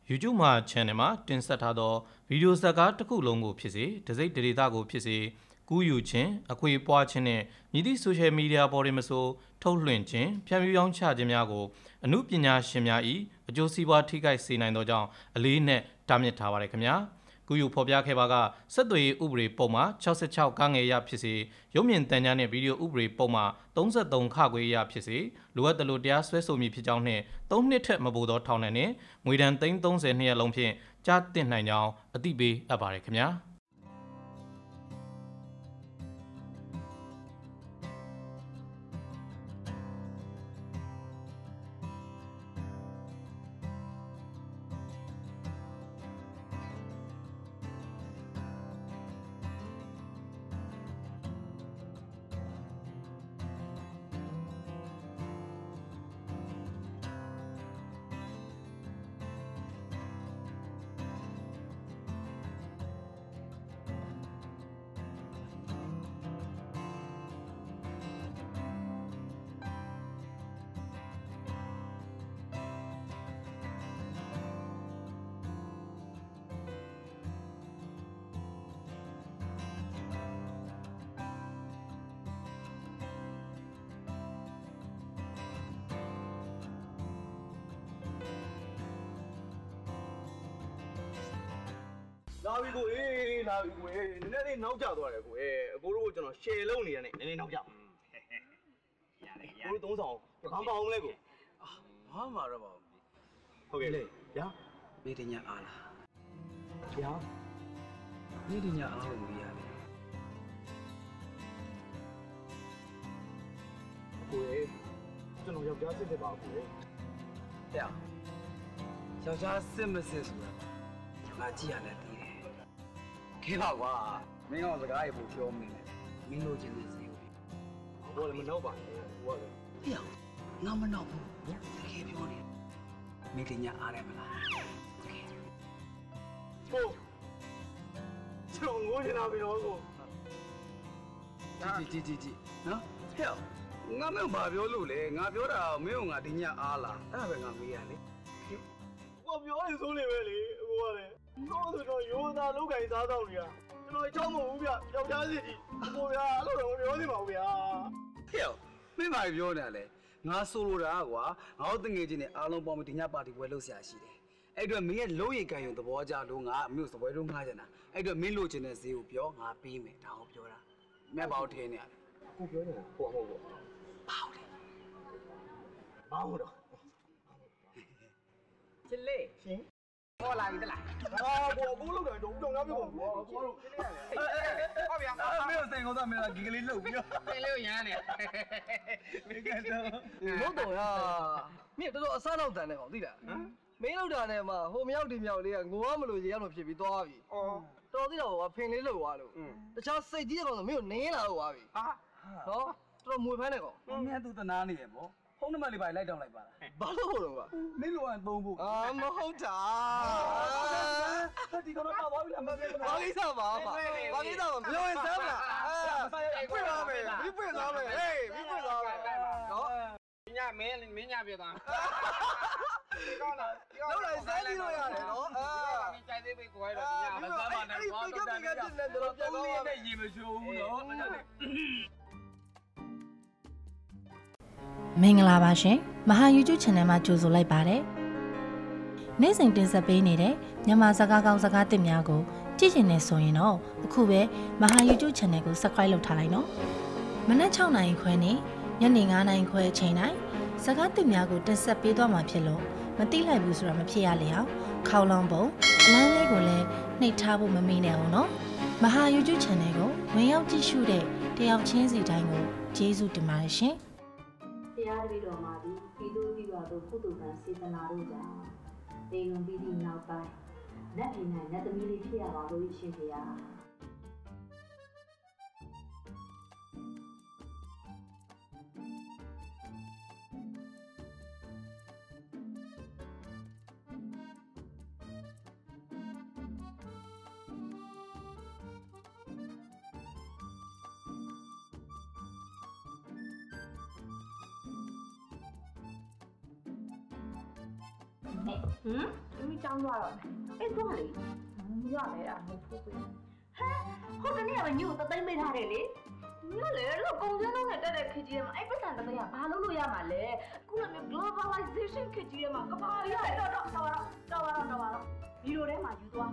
YouTube မှာ channel မှာတင်ဆက်ထားသောဗီဒီယိုဇာတ်ကားတစ်ခုလုံးကိုဖြစ်စေတစိမ့်ဒေတာကိုဖြစ်စေကူးယူခြင်းအခွေပွားခြင်းနဲ့မြည်သည့် social media ပေါ်တွင်မဆိုထုတ်လွှင့်ခြင်းဖြန့်ဖြူးရောင်းချခြင်းများကိုအမှုပညာရှင်များ၏အကျိုးစီးပွားထိခိုက်စေနိုင်သောကြောင့်အလေးနက်တားမြစ်ထားပါတယ်ခင်ဗျာကူးယူဖော်ပြခဲ့ပါကဆက်သွယ်ရေးဥပဒေပုံမှာ66ကငယ်ရဖြစ်စေရုပ်မြင်သံကြားနဲ့ဗီဒီယိုဥပဒေပုံမှာ33ခခွေရဖြစ်စေလိုအပ်သလိုတရားစွဲဆိုမည်ဖြစ်ကြောင်းနှင့်3နှစ်ထက်မပိုသောထောင်ဒဏ်နှင့်ငွေဒဏ်30နှစ်လုံးဖြင့်ကြားတင်နိုင်ကြောင်းအသိပေးအပ်ပါတယ်ခင်ဗျာလာပြီကိုလာပြီကိုနည်းနည်းလေးနောက်ကျသွားတယ်ကိုအကိုတို့ကိုကျွန်တော် share လုပ်နေရတယ်နည်းနည်းနောက်ကျရတယ်ကိုတို့သုံးဆောင်ဘာမအောင်လဲကိုဘာမှတော့ပါဘူးဟုတ်ကဲ့လေညာနေတညအားလားညာနေတညအားလို့မရဘူးကိုကျွန်တော်ယောက်ျားစစ်စစ်ပါကိုယောက်ျားစစ်မစစ်ဆိုတာငါကြည့်ရတယ်ခေပါကွာမင်းကစကားရေပို့ပြောမင်းလေမင်းတို့ချင်းနေစေဦးဘောလည်းမနှောက်ပါဘူးဟိုကလေဟေ့ငါမနှောက်ဘူးတကယ်ပြောနေမင်းကညာအားရမလားဟိုကျွန်တော်ငိုနေတာပြီတော့ကိုကြည့်နော်ဟဲ့ငါမင်းဘာပြောလို့လဲငါပြောတာမင်းကငါဒီညအားလားအဲ့ဒါပဲငါမေးရလေကိုပြောရင်စိုးနေပဲလေကိုကလေတော့ဆိုတော့ရိုးသားလောက်ကင်စားတော့နေတာကျွန်တော်အချောင်းမဟုတ်ဘူးဗျယောက်ျားစစ်ကြီးကိုဗျာအဲ့လိုတော့ပြောနေပါဘူးဗျာဟဲ့မင်းဘာပြောနေတာလဲငါဆိုလိုတာကွာငါတို့တငယ်ချင်းတွေအားလုံးပေါင်းပြီးဒီညပါတီပွဲလုပ်ဆရာရှိတယ်အဲ့အတွက်မင်းရဲ့လုံးရိတ်ကန်ရုံသဘောကြလို့ငါအမျိုးစပွဲတော့ငှားချင်တာအဲ့အတွက်မင်းလိုချင်တဲ့ဈေးကိုပြောငါပေးမယ်ဒါကိုပြောတာမြတ်ဘာကိုထင်းနေရလဲကိုပြောနေတာကိုဟုတ်ပေါ့ဘာဟုတ်လဲဘာဟုတ်တော့ချစ်လေးရှင်ဟောလာပြီတလားဘောကိုလောက်တယ်တုံများပြောဘောကိုလို့ဟုတ်ဗျာမင်းစိန်ကောင်းသားမင်းကဒီကလေးလှုပ်ပြီးတော့ပင်လေးကိုရမ်းနေမင်းကတော့လို့တော့ရမင်းတော်တော်အစားတော့တန်နေကောင်သိလားမင်းလောက်တာနဲ့မှဟိုမြောက်ဒီမြောက်လေးကငိုရမလို့ရေရမလို့ဖြစ်ပြီးသွားပြီတော်သေးတော့ဖင်လေးလှုပ်သွားလို့တခြားစိတ်ကြီးကောင်ဆိုမင်းကိုနင်းလာတော့သွားပြီဟာနော်တော်မွေဖမ်းနေကောင်မင်းသူတနာနေရပေါ့ဖုန်းနံပါတ်လေးပါလိုက်တောင်းလိုက်ပါလားဘာလို့ဟုတ်တော့ကမင်းလိုကသုံးဖို့မဟုတ်တာဒီကတော့ပါပြီလားမပြောဘာကိစ္စပါဘာကိစ္စမပြောရင်စမ်းပါပြွင့်သွားမယ်ပြွင့်သွားမယ်ဟေးပြွင့်သွားမယ်နော်ညမင်းညပြသွားကောင်းလားလောက်လိုက်စမ်းပြီးလို့ရတယ်နော်မင်းကြိုက်သေးပြီကိုယ်တော့ညမစမ်းပါနဲ့ဘာလို့တန်းနေတော့ပြန်တော့နဲ့ရေမချိုးဘူးနော်မင်္ဂလာပါရှင်မဟာ YouTube Channel မှာကြိုဆိုလိုက်ပါတယ်နေ့စဉ်တင်ဆက်ပေးနေတဲ့မြန်မာစကားကောင်းစကားသစ်များကိုကြည့်ချင်နေဆိုရင်တော့အခုပဲမဟာ YouTube Channel ကို Subscribe လုပ်ထားလိုက်နော်မနက်6နာရီခွဲနဲ့ညနေ9နာရီခွဲအချိန်တိုင်းစကားသစ်များကိုတင်ဆက်ပေးသွားမှာဖြစ်လို့မသိလိုက်ဘူးဆိုတာမဖြစ်ရလေအောင်ခေါလောင်ပုံအလန်းလေးကိုလည်းနှိပ်ထားဖို့မမေ့နဲ့အောင်နော်မဟာ YouTube Channel ကိုဝင်ရောက်ကြည့်ရှုတဲ့တယောက်ချင်းစီတိုင်းကိုကျေးဇူးတင်ပါတယ်ရှင်တရားတပည့်တော်မှာဒီပြည်သူပြည်ပါတို့ကုသိုလ်ကံစေတနာတို့ကြောင့်တေလွန်ပြီးသည့်နောက်ပိုင်းနတ်ပြည်၌နတ်သမီးလေးဖြစ်ရပါလို့ရှင်ဖေဟာသမီးကြောင်းသွားတော့အေးသွားလေမရလေအဲ့မဟုတ်ဘူးဟဲ့ဟိုတနေ့ကညို့တသိမ့်ပေးထားတယ်လေညလေလို့ကုန်စည်နှုန်းနဲ့တက်တဲ့ခေတ်ကြီးထဲမှာအဲ့ပတ်စံတစ်သိန်းကဘာလုပ်လို့ရမှာလဲအခုလိုမျိုး globalization ခေတ်ကြီးထဲမှာကဘာရတော့ဒီလိုထဲမှာယူသွား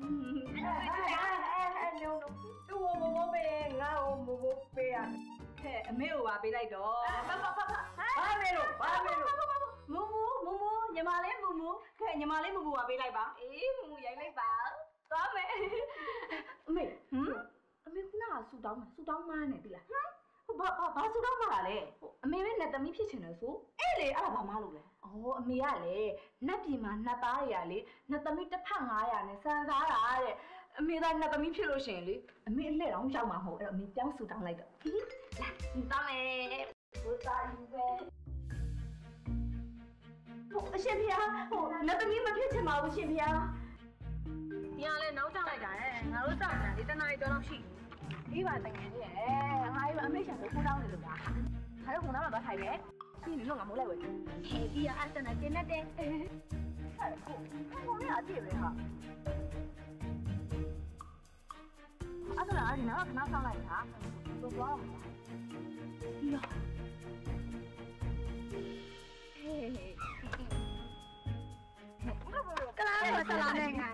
မိုးပေးငါ့ကိုမိုးပေးရဟဲ့အမေကိုပါပေးလိုက်တော့ဘာမေလို့မူညီမလေးမူခဲညီမလေးမူပါပေးလိုက်ပါအေးမူရိုက်လိုက်ပါသွားမယ်အမေအမေခုနကဆူတောင်းမှန်းနေပြီလားဘာဆူတောင်းမှလာလဲအမေပဲနဲ့သမီးဖြစ်ချင်တယ်ဆိုအဲ့လေအဲ့ဒါဘာမှလို့လဲဩအမေကလေနတ်ပြည်မှာနတ်သားတွေကလေနတ်သမီးတစ်ဖက်900နဲ့စံစားတာတဲ့အမေသားနတ်သမီးဖြစ်လို့ရှင်လေအမေအလှည့်တောင်ရောက်မှာမဟုတ်အဲ့တော့အမေပြောင်းဆူတောင်းလိုက်တော့လာသွားမယ်ဘုသားယူပဲအရှင်ဖေနတ်သမီးမဖြစ်ချင်ပါဘူးရှင်ဖေဒီကလည်းနောက်ကျလိုက်တာငါတို့စောင့်နေတာဒီတနားရီကျော်လောက်ရှိပြီပါတကယ်ကြီးငါအမေရှာကိုခိုးတောင်းနေလို့ပါခါတော့ခုနကသွားထိုင်ပဲပြီးရင်လုံးကမိုးလိုက်ဝယ်ဟဲ့ဒီအဆန်နဲ့တင်းနဲ့ဟဲ့ကိုလည်းအပြည့်ပဲဟာအဲ့ဒါလည်းနောက်ခဏဆောင်းလိုက်တာတော့သွားအောင်ဒီရောကလာမဆလာနဲ့ငါ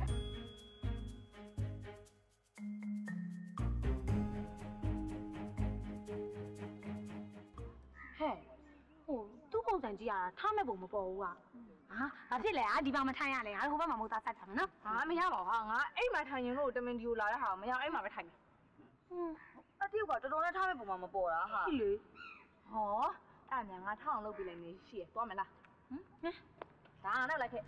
သူ့ပုံစံကြည့်ရတာထားမဲ့ပုံမပေါ်ဘူးကဘာဖြစ်လဲဒီဘက်မထိုင်ရလဲငါဟိုဘက်မှာမိုးသားဆက်ထားမယ်နော်မရပါဘူးဟာငါအိမ်မှာထိုင်ရင်လို့တမင်ဒီကိုလာတဲ့ဟာမရအိမ်မှာပဲထိုင်မယ်အတိကတော်တော်နဲ့ထားမဲ့ပုံမှာမပေါ်တာဟာရှိလေဟောအဲ့မြန်ငါထောက်အောင်လုပ်ပြလိုက်နေရှိရသွားမယ်လားဒါနဲ့လိုက်ခဲ့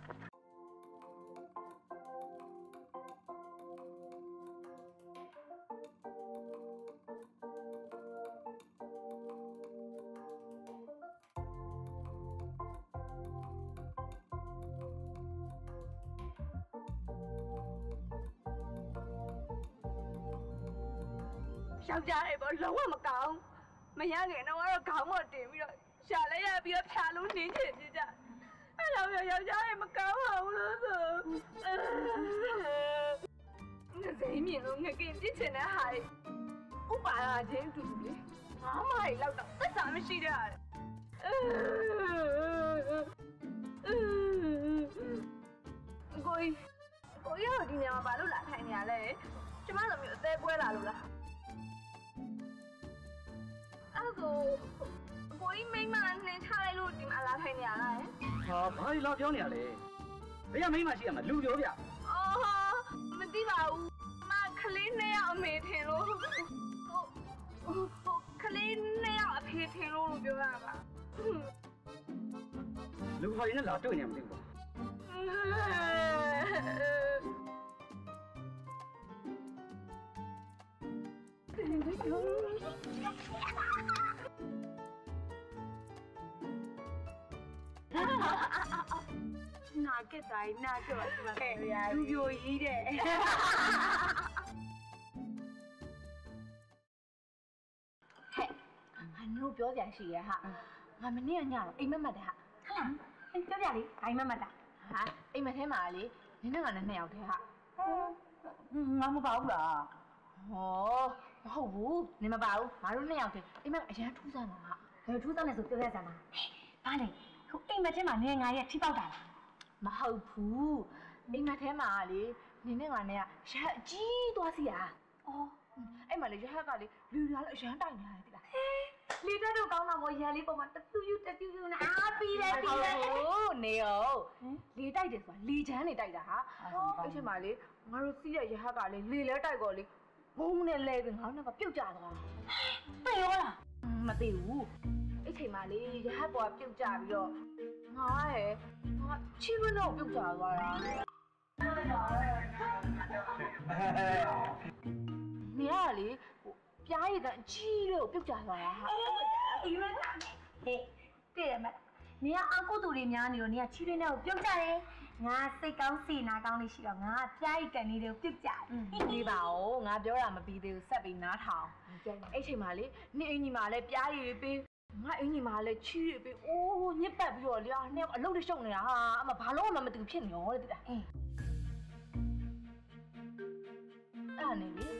ယောက်ျားတွေပေါ့လုံးဝမကောင်းမရခင်တော့ခေါင်းပေါ်တင်ပြီးတော့ရှာလဲရပြီးတော့ဖြာလုံးနင်းချင်ပြကြအဲ့လိုမျိုးယောက်ျားတွေမကောင်းပါဘူးလို့ဆိုငါစိတ်မြင်လို့ငကင်ပြစ်ချင်တဲ့ဟာဥပါရာချင်းတူတူလေငါမိုင်လောက်တော့သက်သာမရှိတဲ့ဟာကိုကြီးတို့ဒီနေရာမှာဘာလို့လာထိုင်နေရလဲကျမတို့မျိုးအသေးပွဲလာလို့လားအဲ့ကိုကြီးမိမနဲ့ထားလိုက်လို့ဒီမှာလာထိုင်နေရလားဟာဘာလို့လာပြောနေရလဲဘယ်ကမိမရှိရမှာလူပြောဗျအော်မသိပါဘူးမခလေးနဲ့အမေထင်လို့ခလေးနဲ့အဖေထင်လို့ပြောရပါလူခေါ်ရင်လည်းလာတွေ့နေမှာမသိဘူးနာကက်တိုင်းနာကက်ပါဒီမှာခဲ့ရလူပြိုကြီးတဲ့ဟဲ့ငါတို့ပြောကြရှိရဟာငါမနေ့ကညတော့အိမ်မက်တယ်ဟာဟလားပြောပြလေအိမ်မက်တာဟာအိမ်မက်ထဲမှာလေနင်းနဲ့ငါနဲ့2ယောက်တည်းဟာငါမပါဘူးလားဟောမဟုတ်ဘူးနင်မပါဘူးငါတို့2ယောက်တည်းအိမ်မက်အရန်ထူးဆန်းတာဟာဘယ်ထူးဆန်းလဲဆိုပြောရစမ်းပါဘာလဲဟိုအိမ်မက်ထဲမှာနင်ငါရဲ့ထိပေါက်တာလားမဟုတ်ဘူးအိမ်မက်ထဲမှာလေနင်နဲ့ငါနဲ့ကရဟအကြီးသွားစီရအော်အဲ့မှာလေရဟကလေလူရလည်းအရန်တိုင်နေရတယ်တိလားလေတက်တော့ကောင်းတာမို့ရန်လေးပုံမှာတပြူယူနာပြီးတယ်ဟိုနေရောလေတိုက်တယ်ဆိုတာလေချမ်းနေတိုက်တာဟာအဲ့ချိန်မှာလေငါတို့စီးတဲ့ရဟကလေလေလဲတိုက်ကောလေဘုံနဲ့လဲပြီးငါတို့ကပြုတ်ကြသွားတာသိရောလားမသိဘူးအဲ့ချိန်မှာလေရဟပေါ်ကပြုတ်ကြပြီးတော့ငါချီးမတော့ပြုတ်ကြသွားတာနေရလေပြားရည်ကအကြီးလို့ပြုတ်ကြသွားတာဟာဒီမှာဟဲ့တည့်ရမနေရအကုတ်တူတွေများနေတော့နေရချီးရင်းနဲ့ကိုပြုတ်ကြတယ်ငါစိတ်ကောင်းစီနာကောင်းလေးရှိတော့ငါပြားရည်ကန်လေးတွေကိုပြုတ်ကြတယ်ဒီပါဦးငါပြောတာမပြီးသေးဘူးဆက်ပြီးနားထောင်အဲ့ချိန်မှာလေနေအင်ကြီးမှာလည်းပြားရည်ပေးငါအင်းကြီးမလည်းချီးပြီးအိုးညစ်ပတ်ပြီးတော့လေနှစ်အလုပ်တွေရှုပ်နေတာဟာအမဘာလို့မှမတူဖြစ်နေရောတဲ့တိလားအဲ့နေလေ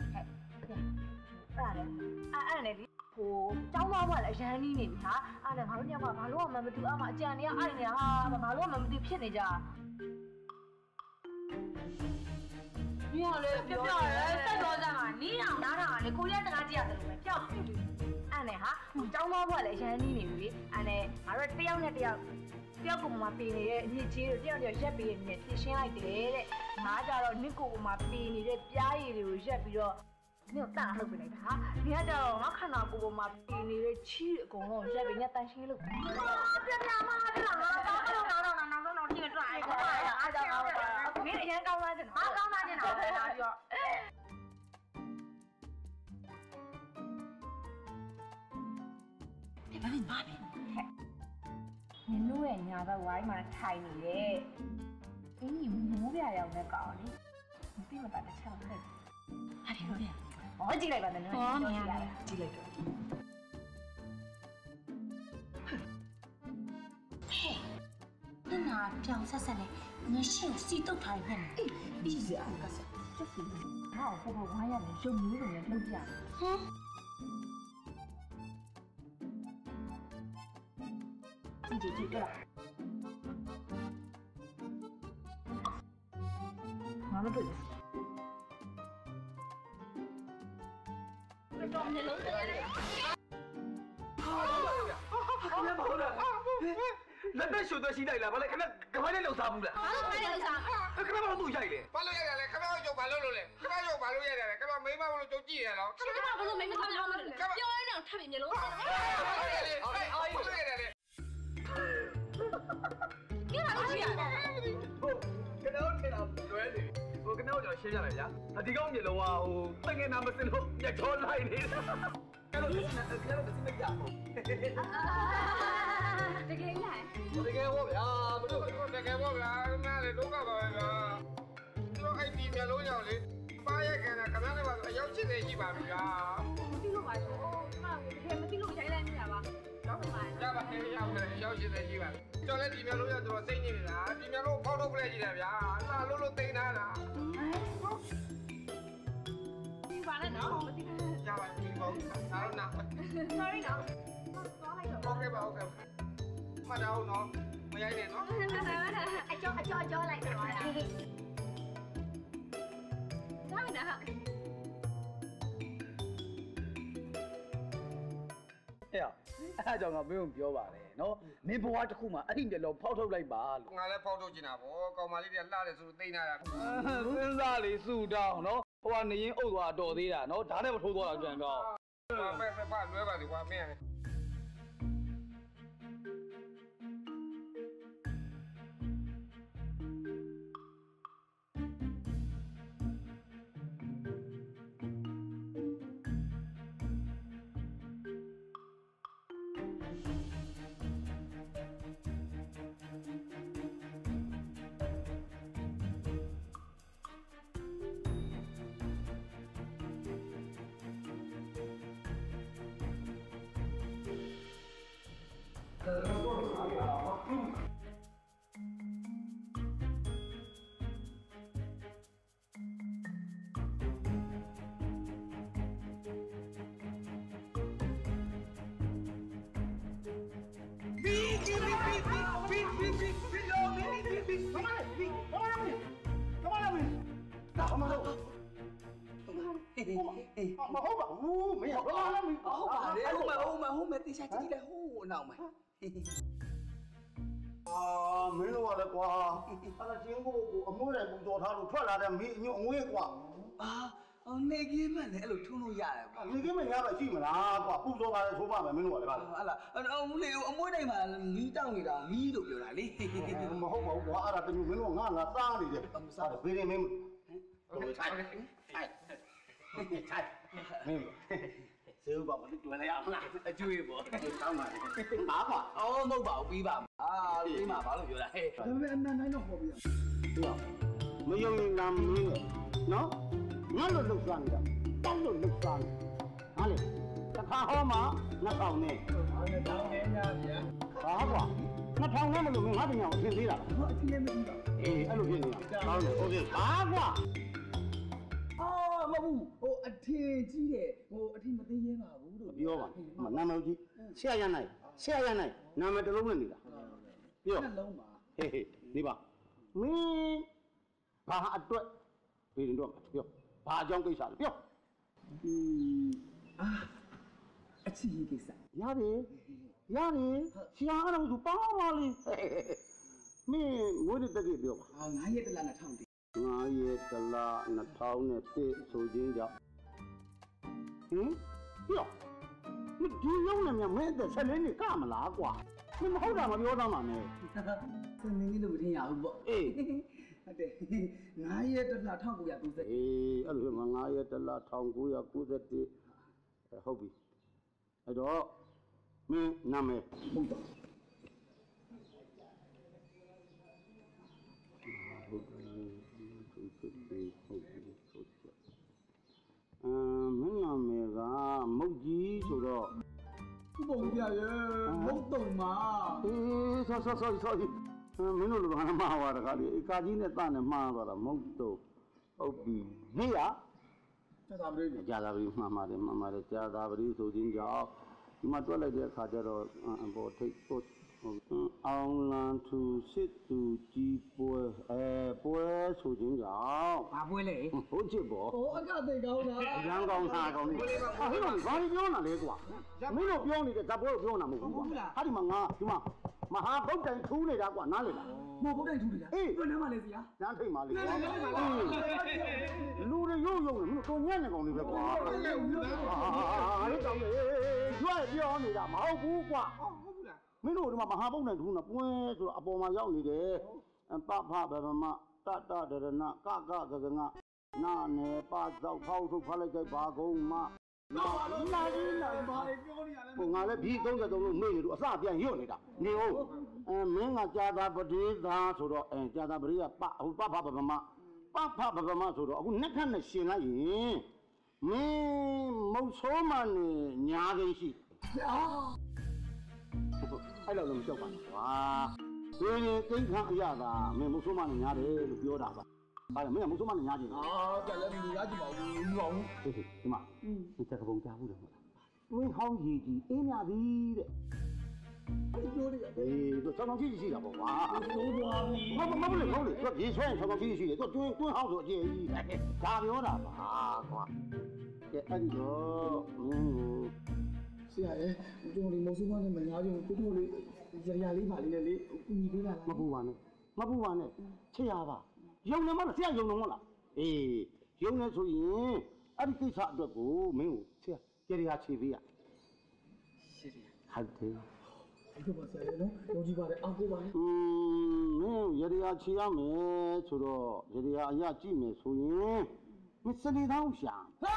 အဲ့နေလေဟိုကျောင်းသားဘွားလည်းအရန်ကြီးနေပြီဟာအဲ့ဒါငါတို့ညကဘာလို့မှမတူအမအကြံနေရအိုက်နေတာဟာဘာလို့မှမတူဖြစ်နေကြ你好嘞，ပြောပြရဲစိတ်တော်ကြမှာနီးအောင်နားထောင်လေကိုရီးယားတကားကြည့်ရတယ်လို့ပဲပျောက်ပြီအဲ့နဲ့ဟာကျောင်းသားဘွားလည်းရန်နီးနေပြီအဲ့နဲ့ငါတို့တယောက်နဲ့တယောက်ကိုမှပေနေတဲ့အညစ်အကြေးတို့တယောက်ရက်ပေးနေဖြည့်ရှင်းလိုက်တယ်တဲ့ငါကြတော့နစ်ကိုမှပေနေတဲ့ပြားရည်တွေကိုရက်ပြီးတော့နင်ကိုတန့်လှုပ်ပေးလိုက်တာဟာနင်ကကြတော့ငါခန္ဓာကိုယ်ပေါ်မှာပေနေတဲ့ချီးအကုန်လုံးရက်ပြီးညတန်ရှင်းလုပ်ပြန်ပြန်မှာလားငါတော့ဒီတော့အဲ့ဒါအားကြောင့်ငါနင်အရင်ကောင်းသားချင်တာကောင်းသားချင်တာပဲဒါပြောဒီဘာဖြစ်ပါလဲနင်တို့ရဲ့ညာဘက်ဝိုင်းမှာထိုင်နေတယ်အင်းကြီးမိုးပြရောင်နဲ့ကောင်းလေမသိမတာတစ်ချက်ဖက်ဟာဒီလိုပြဟောကြည့်လိုက်ပါနဲ့နော်ဟောမြင်ရတယ်ကြည့်လိုက်တော့ဟဲ့နင်နာပြောင်းဆက်နဲ့ငါရှင်းစီတုတ်ထားနေတယ်အေးစရာကစားချက်စီဟောဘဘဝိုင်းရနေရုံမျိုးလိုနဲ့လှုပ်ပြဟမ်ကြည့်တော့ငါမတွေ့ဘူးတော့နေလုံးတယ်လက်နဲ့ရှုပ်သွဲရှိလိုက်လားဘာလဲခဏကမိုင်းနဲ့လှုပ်စားဘူးလားဘာလို့ခိုင်းလဲလှုပ်စားခဏမှမသူ့ရိုက်လေဘာလို့ရိုက်ရလဲခဏတော့ကျုပ်ဘာလို့လို့လဲခဏကျုပ်ဘာလို့ရိုက်ရလဲခဏမိမမလို့ကျုပ်ကြည့်ရတော့ခဏဘာလို့မိမထားလို့မလဲပြောရအောင်ထပ်ပြီးမျိုးလုံးအေးဘာလို့ရိုက်ရလဲ你哪里去啊？ ကနော်ထင်တာလွဲနေဟိုကနော်ကျွန်တော်ရှင်းပြလိုက်ဗျာဒီကောင်မျိုးလုံးကဟိုတငယ်နာမစလို့ညချောလိုက်နေတာကနော်စနေကနော်စနေကြပေါ့တကယ်လားတကယ်ဟောဗျာမလို့တကယ်ပေါ့ဗျာနားလေဒုက္ခပါပဲဗျာတို့အဲ့ဒီမျိုးလုံးရောက်လေပါရက်ခံတာခဏလေးပါအရောက်80ရှိပါပြီဗျာမသိလို့ပါဆိုဒီမှာတကယ်မသိလို့ရိုင်းလိုက်နေတာပါတော့မှရပါတယ်ရောက်80ရှိပါပြီကျွန်တော်လည်းဒီမျိုးလုံးရောက်တော့စိတ်ညစ်နေတာဒီမျိုးလုံးဖောက်ထုတ်ပလိုက်ကြည့်တယ်ဗျာလာလို့တိန်ထားတာဒီပါနဲ့နော်မသိရပါဒီပေါ့ဒါတော့နာ sorry နော်သွားလိုက်တော့ okay ပါ okay မှတ်တော့နော်မရိုက်နဲ့နော်အကျော်လိုက်တော့တာဒါနဲ့ဟာအဲ့ကြောင့်ငါမင်းကိုပြောပါတယ်နော်မင်းဘဝတစ်ခုမှအဲ့ဒီမျက်လုံးဖောက်ထုတ်လိုက်ပါလို့ငါလည်းဖောက်ထုတ်ချင်တာဗောကောင်မလေးတွေကလှတယ်ဆိုလို့တိတ်နေတာစဉ်းစားလေစုတောင်းနော်ဟိုကနေရင်အုပ်သွားတော်သေးတာနော်ဓာတ်နဲ့မထိုးသွားတာကြံကောင်းပဲလွဲပါသေးကွာမင်းမဟုတ်ပါဘူးမင်းဟုတ်ပါလားမင်းဟုတ်ပါတယ်ဟုတ်မယ်တေချာကြည့်လိုက်ဟိုးနောက်မှာမင်းတို့ကလည်းကွာအဲ့ဒါချင်းကိုအမွှေးတယ်ပူတော်ထားလို့ထွက်လာတဲ့မင်းအညွန့်အငွေးကွာနေကြီးမှလည်းအဲ့လိုထုံးလို့ရတယ်ကွာနေကြီးမရပါရှိမလားကွာပူတော်ပါလေဆိုပါမယ်မင်းတို့ကလည်းဟုတ်လားလေအမွှေးတိုင်းမှာမီးတောက်နေတာမီးလို့ပြောတာလေမဟုတ်ပါဘူးကွာအဲ့ဒါတမျိုးမင်းတို့ငါသားနေတယ်စားတယ်ဘေးနေမင်းထိုင်မင်းဇေဥပါမလို့တွေ့လိုက်ရမလားအကျွေးပေါ့ကောင်းပါလေပါကွာမဟုတ်ပါဘူးပြီးပါပြီးမှာဘာလို့ပြောတာဟဲ့ဒါပေမဲ့အမှန်တိုင်းတော့ဟောပြရဟုတ်မယုံရင်နာမင်းနော်ငါ့လိုလှုပ်ရှားနေတာတောက်လို့လှုပ်ရှားနေဟာလေတစ်ခါဟောမှာ2000နဲ့ 2000နဲ့ညာဗျာဟာကွာ2000နဲ့မလို့ငါတညောင်အထင်သေးတာဟောအထင်လည်းမသိပါအေးအဲ့လိုဖြစ်နေတာကောင်းတယ်โอเคဟာကွာမဟုတ်ဘူးဟိုအထင်ကြီးတယ်ဟိုအထင်မသိရဲပါဘူးလို့ပြောပါနာမည်ကြီးဆရာရနိုင်နာမည်တစ်လုံးနဲ့နေတာပြောနှလုံးပါဟေးနေပါမင်းဘာအတွက်ပြည်ရင်တော့ပြောဘာအကြောင်းကိစ္စလဲပြောအချစ်ရေးကိစ္စရတယ်ဆရာအဲ့ဒါဆိုပေါင်းပါလေမင်းငွေတက်ကြပြောပါ 9ရက်တလား2000တိ 9ရက်တလား2001ဆိုခြင်းကြောင့်ပြောမဒီရုံးနဲ့မြမင်းတဲ့ဆက်လင်းနေကမလားကွာမင်းမဟုတ်တာမပြောသားမှာနဲ့စနေနေ့လို့မထင်ရဘူးပေါ့အေးဟုတ်တယ်9ရက်တလား1930 အေးအဲ့လိုမှ9ရက်တလား1991ဟုတ်ပြီအဲ့တော့မင်းနာမည်ဟုတ်ပါမင်းနာမည်ကမုတ်ကြီးဆိုတော့ပုံပြရဲမုတ်တုံမှာအေးဆောမင်းတို့လိုဟာမှားသွားတာကလေအကာကြီးနဲ့တနဲ့မှားသွားတာမဟုတ်တော့ဟုတ်ပြီနေရကြာသာပရိကြာသာပရိမှားတယ်ကြာသာပရိဆိုခြင်းကြောင့်ဒီမှာတွက်လိုက်တဲ့အခါကျတော့ဘောထိတ်ပုတ်အောင်လန်သူစစ်သူကြီးပွဲဆိုခြင်းကြောင့်ဘာပွဲလဲဟုတ်ချစ်ပေါ့ဟိုအကသိကောင်းတာအရန်ကောင်းတာကောင်းနေဟဲ့ဘာပြောတာလဲကွာမင်းတို့ပြောနေတဲ့ဇပွဲကိုပြောတာမဟုတ်ဘူးကွာဟာဒီမှာငါဒီမှာမဟာဗုဒ္ဓံထူးနေတာကွာနားလေလားမဟုတ်တိုင်းထူနေတာတွန်းနှမ်းပါလေဆရာနန်းထိတ်ပါလေကွာလူတွေရုပ်ရုံနဲ့မင်းတို့ညံ့နေကောင်တွေပဲကွာဟာလေကောင်းလေရွှဲပြောနေတာမဟုတ်ဘူးကွာဟုတ်ဘူးလားမင်းတို့ဒီမှာမဟာဗုဒ္ဓံထူးနေတာပွင့်ဆိုတော့အပေါ်မှာရောက်နေတယ်ပဖဗဗမတတဒရဏကကဂငနာနေပါဇောက်ဖောက်ထုတ်ဖလိုက်တဲ့ဘာကုန်းမလာကြီးလာပါလေပြောနေရတယ်ဟိုငါလည်းဘီ33လို့မေ့နေလို့အစပြန်ရွတ်နေတာနေဟုတ်မင်းကကြာတာပတိသာဆိုတော့ကြာတာပတိကပဖဗဗမဆိုတော့အခုနှက်ခတ်နဲ့ရှင်လိုက်ရင်မင်းမုတ်ဆိုးမနဲ့ညာကိန်းရှိအဲ့လိုမကြောက်ပါနဲ့ကွာဒီကိန်းခန့်အရသာမင်းမုတ်ဆိုးမနဲ့ညာတယ်လို့ပြောတာပါဘာလဲမင်းကမုတ်ဆိုးမနဲ့ညာကြည့်ကလည်းမညာကြည့်ပါဘူးမအောင်ဒီမှာဒီချက်ကပုံကြားဘူးတယ်မဟုတ်လားတွင်းဟောင်းရည်ကြီးအင်းမြသည်တဲ့ပြောနေရတယ်သူဆောင်းကြီးရှိတာပေါ့ကွာသိုးသွားပြီမဟုတ်လေသူရေဆွဲဆောင်းကြီးရှိတယ်သူတွင်းဟောင်းဆိုအကျယ်ကြီးဒါပြောတာပါကွာကဲအဲ့ဒီတော့ဆရာရဲ့ကျွန်တော်ဒီမုံစုမနဲ့မညာကြဘူးတို့လေးရလေးပါလေးနဲ့လေကူညီပေးပါလားမပူပါနဲ့ချစ်ရပါယုံနေမလားဆရာယုံနေမလားအေးယုံနေဆိုရင်အဲ့ဒီကိစ္စအတွက်ကိုမင်းကိုဆရာကြရချေပေးရရှင်းဟုတ်တယ်ဒီလိုပါဆရာနော်ယုံကြည်ပါတယ်အောက်ကိုပါမင်းရရချေရမယ်ဆိုတော့ရရအရာကြည့်မယ်ဆိုရင်မစနေတော့ရှာ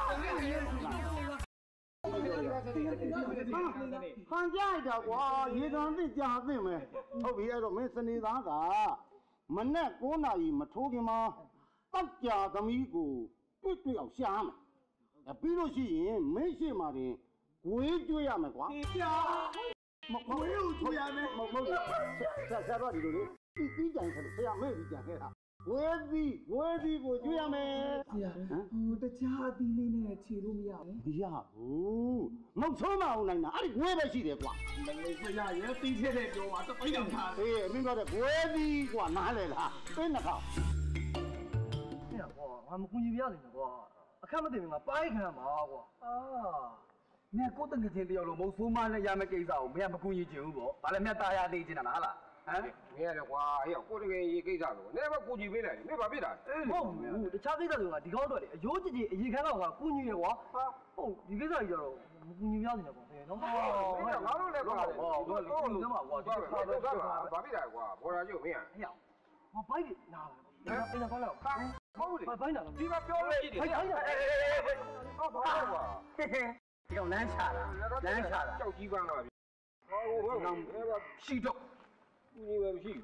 ဟန်ကြိုက်တာကွာရေတံသိကြာသိမယ်ဟုတ်ပြီအဲ့တော့မင်းစနေသားကမနဲ့9နာရီမထိုးခင်မှာတောက်ကြသမီးကိုတွေ့အောင်ရှာမယ်ပြီးလို့ရှိရင်မင်းရှိမှတင်ဝေးကျွေးရမယ်ကွာမဝေးကိုကျွေးရမယ်မဟုတ်ဆရာတော့ဒီလိုလေပြီးကြိုင်ဆိုဆရာမေ့ပြီးကြံခဲ့တာဝေးသည်ကိုကျွေးရမယ်ဆရာဟိုတခြားအသီးလေးနဲ့ခြေလို့မရဘူးမရဘူးမဟုတ်ဆုံးမအောင်နိုင်တာအဲ့ဒီဝေးပဲရှိတယ်ကွာမလေးဆရာရဲ့တီးထဲတဲ့ပြောပါတပိတ်တောင်ထားအေးမင်းပြောတဲ့ဝေးသည်ကွာနားလေလားတင်းနှခေါဆရာကွာငါမကူညီပြရစေနဲ့ကွာအခက်မတင်ငါပိုင်းခံမှာကွာမင်းကိုတငယ်ချင်းတယောက်လုံးမဟုတ်ဆိုးမနဲ့ရမယ့်ကိစ္စကိုမင်းကမကူညီချင်ဘူးပေါ့ဘာလဲမြတ်သားရသေးချင်တာလားဟလားမင်းရတယ်ကွာဟေ့ကိုတကယ်ရေးကိစ္စလို့နည်းမကူညီပေးလိုက်မင်းဘာဖြစ်တာမဟုတ်ဘူးတခြားကိစ္စတွေကဒီကောင်းတော့လေအယိုးကြည်ကြည်အရင်ခန်းတော့ကကူညီရကွာဟုတ်ဒီကိစ္စကြီးကတော့မကူညီပြရစေနဲ့ကွာနော်မင်းကငါတို့လည်းပါတယ်တော့လူလုံးမှာကွာဒီခါတော့ဘာဖြစ်တာကွာဘော်ရာကျုပ်မင်းဟေ့ငါဘိုက်နားလာအိမ်ကောင်းလောက်ဟုတ်တယ်ဘိုက်နားဒီမှာပြောလို့ရှိတယ်ဟိုက်ဘာကွာဒီကောင်လမ်းချတာကြောက်ကြီးပန်းလာပြီဟုတ်ရှိတော့ဒီပဲမရှိ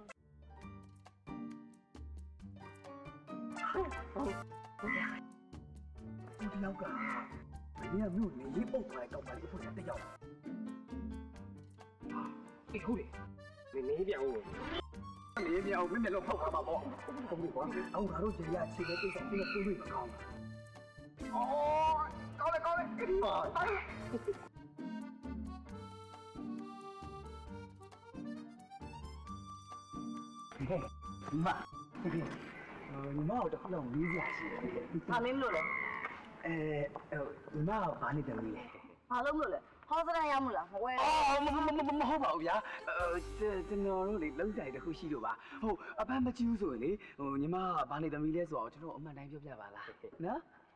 ဒီတယောက်က你要没有你一蹦出来搞把你不想得要。哎，好嘞，你表我。你表没面都泡茶嘛不？咁你講，我睇到這一次嘅對手邊個都會唔講。哦，講嚟，媽，你媽我就可能唔理解事。阿明လို့咧？你媽把你等你。 ဘာလို့မလို့လဲဟောစရမ်းရမှုလားမဝဲမဟုတ်ပါဘူးဗျာကျွန်တော်တို့လေလုံးဆိုင်တစ်ခုရှိလို့ပါဟုတ်အပန်းမကြည့်ဘူးဆိုရင်လေညီမကဘာနေသမီးလဲဆိုတော့ကျွန်တော်အမှန်တိုင်းပြောပြပါလားနော်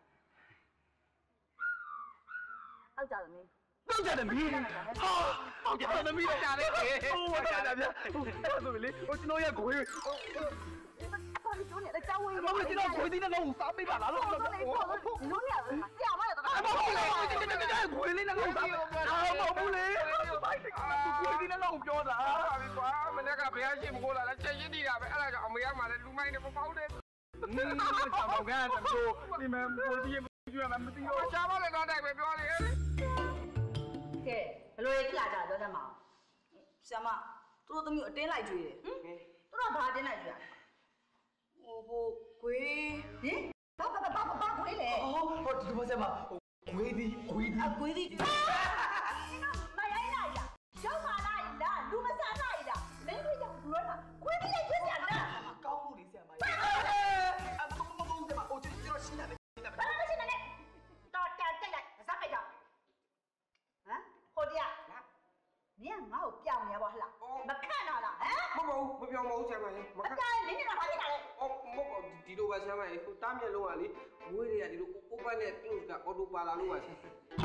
အောက်ကြသမီးတောက်ကြတယ်မီးဟာတောက်ကြတယ်မီးကြတယ်ဟိုတောက်ကြဗျာဟုတ်ဆိုလေကျွန်တော်ရဲ့ကိုယ်ဘာလို့ကျိုးနေလဲကြောင်းဝေးနေမမကျွန်တော်ကိုယ်သိတဲ့တော့စားပေးပါလားလို့လို့နေလို့နေရဆရာမရတော့မဟုတ်လေကိုယ်လေးနဲ့တော့စားပေးမဟုတ်လေကိုယ်လေးနဲ့တော့ပြောတာပါပြီကွာမနေ့ကဘယ်ရှိမကိုလာလဲချက်ရင်းနေတာပဲအဲ့ဒါကြောင့်အမေကမှလည်းလူမိုင်းနဲ့မပေါက်တဲ့ချာမောင်ကတမျိုးဒီမှာကိုကြီးကျွေးမှမသိတော့ချာပါလေတော့တိုက်ပဲပြောလေကဲဘယ်လိုလဲကြလာကြပြောတတ်မအောင်ဆရာမသူတို့သမီးအတင်းလိုက်ကြွေးတယ်သူတို့ဘာတင်းလိုက်ကြွေးရဟိုကွေးဟင်ဘာကွေးလဲဟိုဒီဘာစမကွေးဒီကွေးဒီမရိုင်းလိုက်လားရောက်ပါလားလူမစားလိုက်လားမင်းတို့ရောက်ဘူးလားကွေးဒီလိုက်ကြွေးရတာကောင်းမှုလေးဆရာမကြီးမဟုတ်ဆရာမဟိုကျွန်တော်ရှင်းတာပဲဘာလို့ရှင်းနေလဲတော်တက်လိုက်မစားခိုက်ကြဟမ်ဟိုတရားမင်းငါ့ကိုပြောင်းနေပါဟလားမခန့်တော့လားဟမ်မပြောင်းမဟုတ်ဆရာမကြီးမခန့်မင်းကတော့ဘာဖြစ်တာလဲမဟုတ်ဒီလိုပါဆရာမကြီးဟိုတားမြက်လုံးကလေဝေးတွေကဒီလိုအိုပန်နဲ့ပြုတ်ကအော်တိုပါလာလို့ပါဆ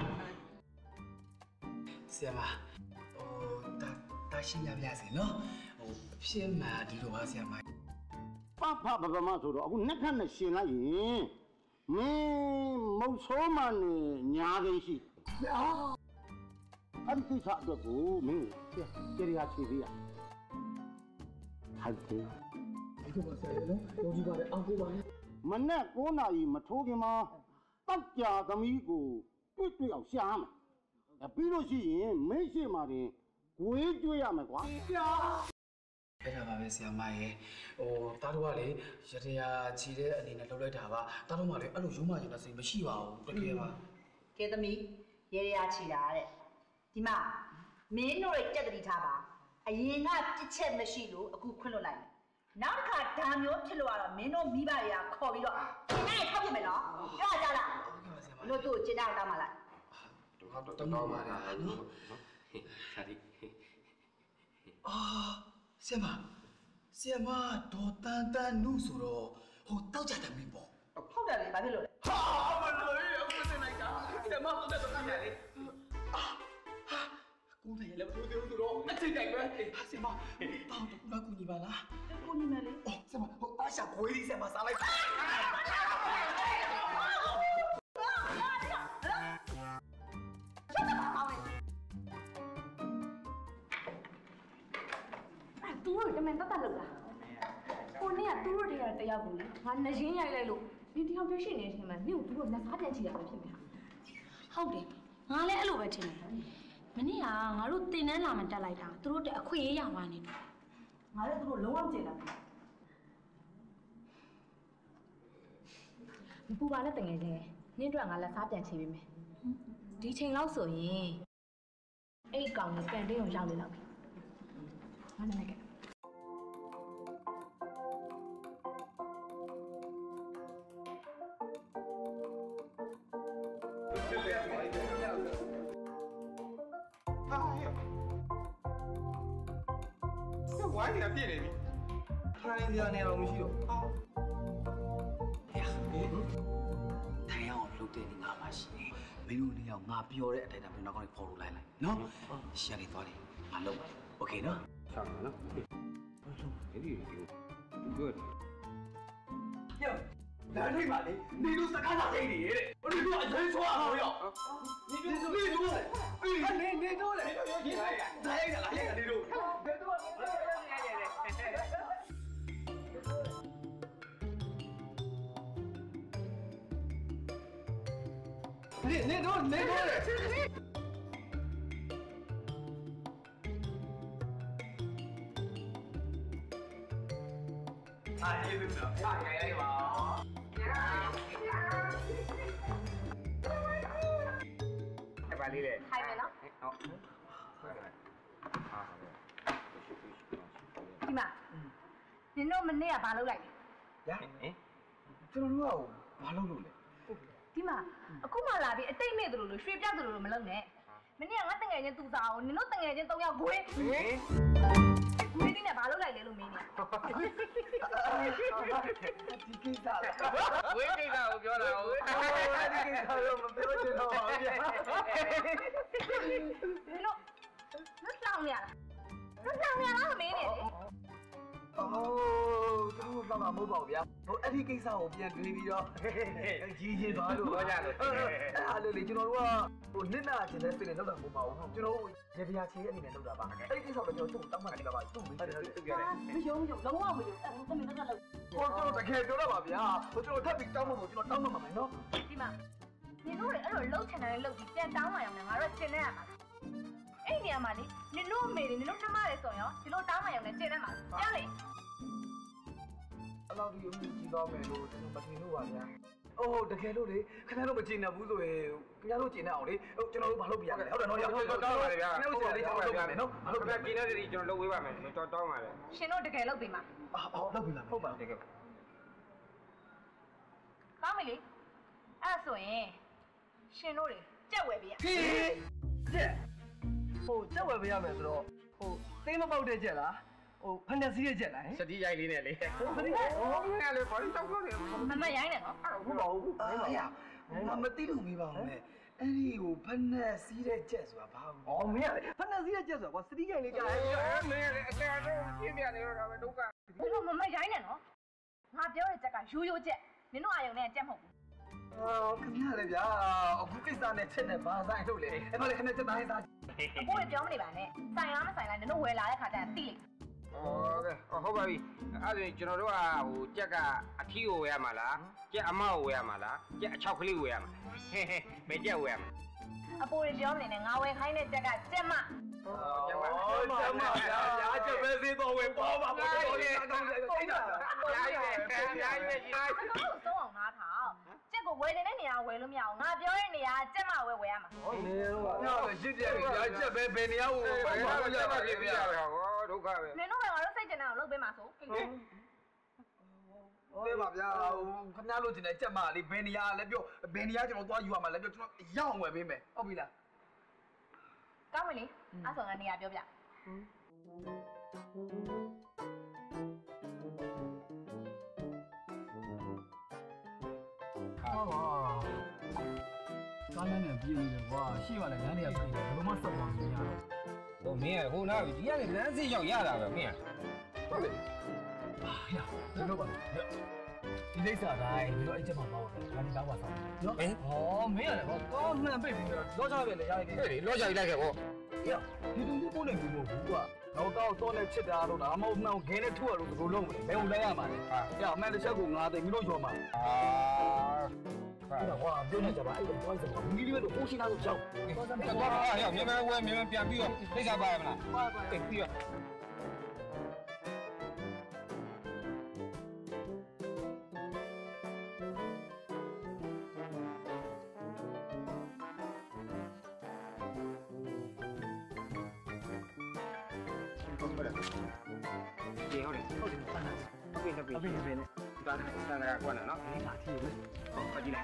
ရာမတာရှင်းရပါစေနော်ဟိုအဖြစ်မှဒီလိုပါဆရာမပပပမဆိုတော့အခုနှစ်ခတ်နဲ့ရှင်လိုက်ရင်မင်းမုတ်ဆိုးမနဲ့ညာကိန်းရှိအဲ့ဒီကိစ္စအတွက်ကိုမင်းကိုကျေရချေပေးရထိုက်တယ်အဲ့ဒါပါဆရာနော်ယုံကြည်ပါတယ်အောင်ကိုပါလေမနဲ့9နာရီမထိုးခင်မှာတောက်ကြသမီးကိုတွေ့အောင်ရှားမယ်ပြီးလို့ရှိရင်မင်းရှိမှတင်ဝေးကျွေးရမယ်ကွာအဲ့ဒါပါပဲဆရာမရေဟိုတားတို့ကလေရတရားချီတဲ့အနေနဲ့လှုပ်လိုက်တာပါတားတို့မှလေအဲ့လိုရုံးမှရင်လည်းစိတ်မရှိပါဘူးတကယ်ပါကဲသမီးရေရချီတာတဲ့ဒီမှာမင်းတို့ရဲ့ကြက်တတိထားပါအရင်ကပြစ်ချက်မရှိလို့အခုခွင့်လွှတ်လိုက်မယ်နောက်တစ်ခါဒါမျိုးဖြစ်လို့ကတော့မင်းတို့မိဘတွေကခေါ်ပြီးတော့ကျင်းနဲ့ထောက်ပြမယ်နော်ကြားကြလားလို့သူ့ကျင်းနဲ့တောင်းပါလားတော့တောင်းပါလားနော်စာတိဆရာမဒေါ်တန်နုဆိုတော့ဟိုတောက်ကြတယ်မင်းပေါ့ဟုတ်တယ်လေဘာဖြစ်လို့လဲဟာမလို့အခုစနေကြဆရာမတို့တော့တောက်ကြတယ်ကိုယ်လည်းလည်းမလုပ်သေးဘူးဆိုတော့အချိန်တိုင်းပဲဆရာမတောင်းတကူညီပါလားကိုညီမယ်လေဆရာမဟိုတာရှာခွေးလေးဆရာမစားလိုက်သူတို့တမန်တတ်လောက်လားကိုနေ့ကသူတို့တွေကတယောက်ကိုလေငါနှရင်းရိုက်လိုက်လို့ဒီတယောက်တည်းရှိနေတဲ့အချိန်မှာမြို့သူတို့လက်စားပြန်ချီတာပဲဖြစ်မှာဟုတ်တယ်ငါလည်းအဲ့လိုပဲထင်တယ်မနေ့ကငါတို့တင်တန်းလာမှတက်လိုက်တာသူတို့တဲ့အခွင့်အရေးရပါနေတယ်ငါလည်းသူတို့လုံးဝမကြင်တာမပူပါနဲ့တငယ်ချင်းနင်းတို့ကငါလက်စားပြန်ချီပေးမယ်ဒီချိန်လောက်ဆိုရင်အဲ့ဒီကောင်ကကန်တင်းကိုရောက်နေလောက်ပြီငါနာမည်ကဝိုင်းနေတာပြည့်နေပြီထိုင်ရနေတော့မရှိတော့ထိုင်အောင်လုပ်တဲ့နေငါမှရှိတယ်မင်းတို့နေအောင်ငါပြောတဲ့အတိုင်းတော့နောက်ကနေဖော်လို့လိုက်နော်ရှာနေသွားတယ်ငါလုပ်ပါโอเคနော်ဆောင်းနော်ဒီ good ယောလာနေပါလေနေလို့စကားစားနေတယ်တဲ့ဘယ်လိုအရင်ဆိုအောင်ရောနေတို့နေတို့နေတို့လေရေးလိုက်တာလိုက်တာလိုက်တာနေတို့နေတို့နေတော့လေ ကျေးဇူးတော်ခိုင်လိုက်ပါဘာလေးလဲခိုင်မယ်နော်ဟုတ်ဒီမှာနင်တို့မနေ့ကဘာလုပ်လိုက်လဲရကျွန်တော်တို့ကဘာလုပ်လို့လဲဒီမှာအခုမှလာပြီးအတိတ်မဲ့သလိုလိုရွှေပြောက်သလိုလိုမလုပ်နဲ့မနေ့ကငါတငယ်ချင်းသူစားအောင်နင်တို့တငယ်ချင်း3ယောက်ဂွေးဒီနေ့ဘာလုပ်လိုက်လဲလို့မင်းနေဒီကိစ္စလားဝေးကိစ္စကိုပြောတာဟုတ်ဒီကိစ္စတော့မပြောချင်တော့ပါဗျာနင်တို့လွတ်ဆောင်ရလားလွတ်ဆောင်ရလားမင်းနေလေတို့တော့မဟုတ်ပါဘူးဗျာဟိုအဲ့ဒီကိစ္စကိုပြန်တွေးပြီးတော့ကြီးသွားလို့ပြောကြလို့အဲ့လေကျွန်တော်တို့ကဟိုနစ်နာခြင်းနဲ့စိတ်နဲ့လောက်တာမဟုတ်ပါဘူးကျွန်တော်တို့ရေပြာချေအနေနဲ့လောက်တာပါအဲ့ဒီကိစ္စတော့ကျွန်တော်သူ့တောင်းမှန်နေတာပါသူ့မေးတယ်သူ့ပြောတယ်မယုံလုံးဝမယုံအဲ့ဒါမင်းတော့လောက်ဟိုကျွန်တော်တကယ်ပြောတော့ပါဗျာဟိုကျွန်တော်ထပ်ပြီးတောင်းမှမို့ကျွန်တော်တောင်းမှမှာမယ်နော်ဒီမှာနင်တို့အဲ့လိုလှုပ်ချင်တယ်လှုပ်ပြီးပြန်တောင်းမှရအောင်ငါတို့ကျင်နေရမှာအဲ့ဒီနေရာမှာလေနင်တို့အမေတွေနင်တို့နှမတွေဆိုရင်ဒီလိုတောင်းမှရအောင်ကျင်နေမှာကြားလေအဲ့လောက်ဒီအမှုကြီးသွားမယ်လို့ကျွန်တော်မထင်လို့ပါဗျာအိုးတကယ်လို့လေခင်ဗျားတို့မကျင်နေဘူးဆိုရင်ခင်ဗျားတို့ကျင်နေအောင်လေကျွန်တော်တို့ဘာလုပ်ပြရလဲဟုတ်တယ်နော်ရောက်တောင်းပါလေဗျာခင်ဗျားတို့ကျင်နေကျွန်တော်လုပ်ပြမယ်နော်ဘာလို့ခင်ဗျားကျင်နေတဲ့ဒီကျွန်တော်လုပ်ဝေးပါမယ်ကျွန်တော်တောင်းပါလေရှင်တို့တကယ်လုပ်ပေးမှာဟုတ်လုပ်ပေးပါမယ်ဟုတ်ပါတကယ်ကောင်းပြီလေအဲ့ဆိုရင်ရှင်တို့တွေကြက်ဝယ်ပေးရဟေးကြက်ဟိုကြက်ဝယ်ပေးရမယ်ဆိုတော့ဟိုသိမ်းမပေါက်တဲ့ကြက်လားဟိုဖန်တစီရဲ့ကြက်လားစတိရိုက်လေးနဲ့လေစတိရိုက်ဟိုငါလေဘာလို့တောင်းလို့လဲမမရိုင်းနဲ့နော်ဟုတ်ပါဘူးငါမသိလို့မေးပါဦးမယ်အဲ့ဒီဟိုဖန်တစီတဲ့ကြက်ဆိုတာဘာလို့မင်းကဖန်တစီတဲ့ကြက်ဆိုတာကွာစတိရိုက်လေးကြားတယ်မင်းလေအတဲတော့ပြင်းပြနေတော့ပဲဒုက္ခဘယ်လိုမမရိုင်းနဲ့နော်ငါပြောတဲ့ကြက်ကရိုးရိုးကြက်နင်တို့အာယုံနဲ့ကြက်မဟုတ်ဘူးခင်ဗျားလေဗျာအခုကိစ္စနဲ့ချက်နဲ့ဘာဆိုင်ထုတ်လဲအဲ့မလေးခင်ဗျားချက်တိုင်းစားအဖိုးပြောမနေပါနဲ့ဆိုင်လားမဆိုင်လားနင်တို့ဝယ်လာတဲ့ခါကျရင်သိလိမ့်ဟုတ်ပါပြီအဲ့ဒါကျွန်တော်တို့ကဟိုကြက်ကအထီးကိုဝယ်ရမှာလားကြက်အမကိုဝယ်ရမှာလားကြက်အချောက်ကလေးကိုဝယ်ရမှာဘယ်ကြက်ဝယ်ရမှာအဖိုးပြောမနေနဲ့ငါဝယ်ခိုင်းတဲ့ကြက်ကကြက်မကျမဗျာချက်ပဲသေးတော့ဝယ်ပေါ်ပါဘောတော်လေးတောင်းတယ်အိတ်တာညာကြီးပဲညာကြီးပဲညာကြီးသုံးအောင်နားထောင်ကြက်ကိုဝယ်နေတဲ့နေရာဝယ်လို့မရအောင်ငါပြောတဲ့နေရာကြက်မဝယ်ရမှာဟုတ်နေတော့ညရစ်တယ်ဗျာချက်ပဲဘယ်နေရာကိုဘာလို့ရပါလဲဗျာဟောဒုက္ခပဲနင်တို့ကငါတို့စိတ်ကျင်တဲ့အောင်လုပ်ပေးမှာဆိုဟုတ်ပါဗျာဟိုခင်ဗျားလို့ကျင်တဲ့ချက်မလေးဘယ်နေရာလဲပြောဘယ်နေရာကျွန်တော်သွားယူရမှာလဲပြောကျွန်တော်ရအောင်ဝယ်ပေးမယ်ဟုတ်ပြီလားကောင်းပြီလေအဲ့ဆိုငါနေရာပြောပြဟာပါကားနဲ့ပြေးနေတယ်ကွာရှေ့ကလည်းလမ်းတွေကပြေးတယ်ဘယ်လိုမှဆက်သွားမရတော့ဟိုမင်းကဟိုနားပြီဒီကနေလမ်းစိရောက်ရတာပဲမင်းကဟုတ်လေဟာရဘယ်လိုပါလဲဒီလိမ့်စာတိုင်းဒီတော့အဲ့ချက်မှပေါ့တယ်ဒါနေတောင်းပါဆောင်နော်ဟောမင်းရတယ်ကောကောင်းမှန်ပိတ်ပြီးတော့လောချပဲလေရရတယ်ဟဲ့လေလောချကြီးလိုက်ခဲ့ပေါ့ဒီတူလေးပို့နေပြီမဟုတ်ဘူးကွာတော့တော့နဲ့ချစ်တာတော့ဒါမှမဟုတ်နှောင်းခင်းနဲ့ထုတ်ရလို့ဘယ်လိုလုပ်မလဲဘယ်လိုလဲရမှာလဲဟာရအမှန်တစ်ချက်ကိုငါသိပြီးတော့ရောမှာဟာဟွာပြောနေကြပါအဲ့တော့တွိုင်းစပါမီလီတော့ပိုးရှိတာဆိုကြောက်တော့ဟာရမြန်မြန်ဝဲမြန်မြန်ပြန်ပြီးတော့သိစားပါရမလားပါပြီးတော့အပြင်နဲ့ဒါကကွာနော်ဒီလာထီးလေဟုတ်ကြည့်လိုက်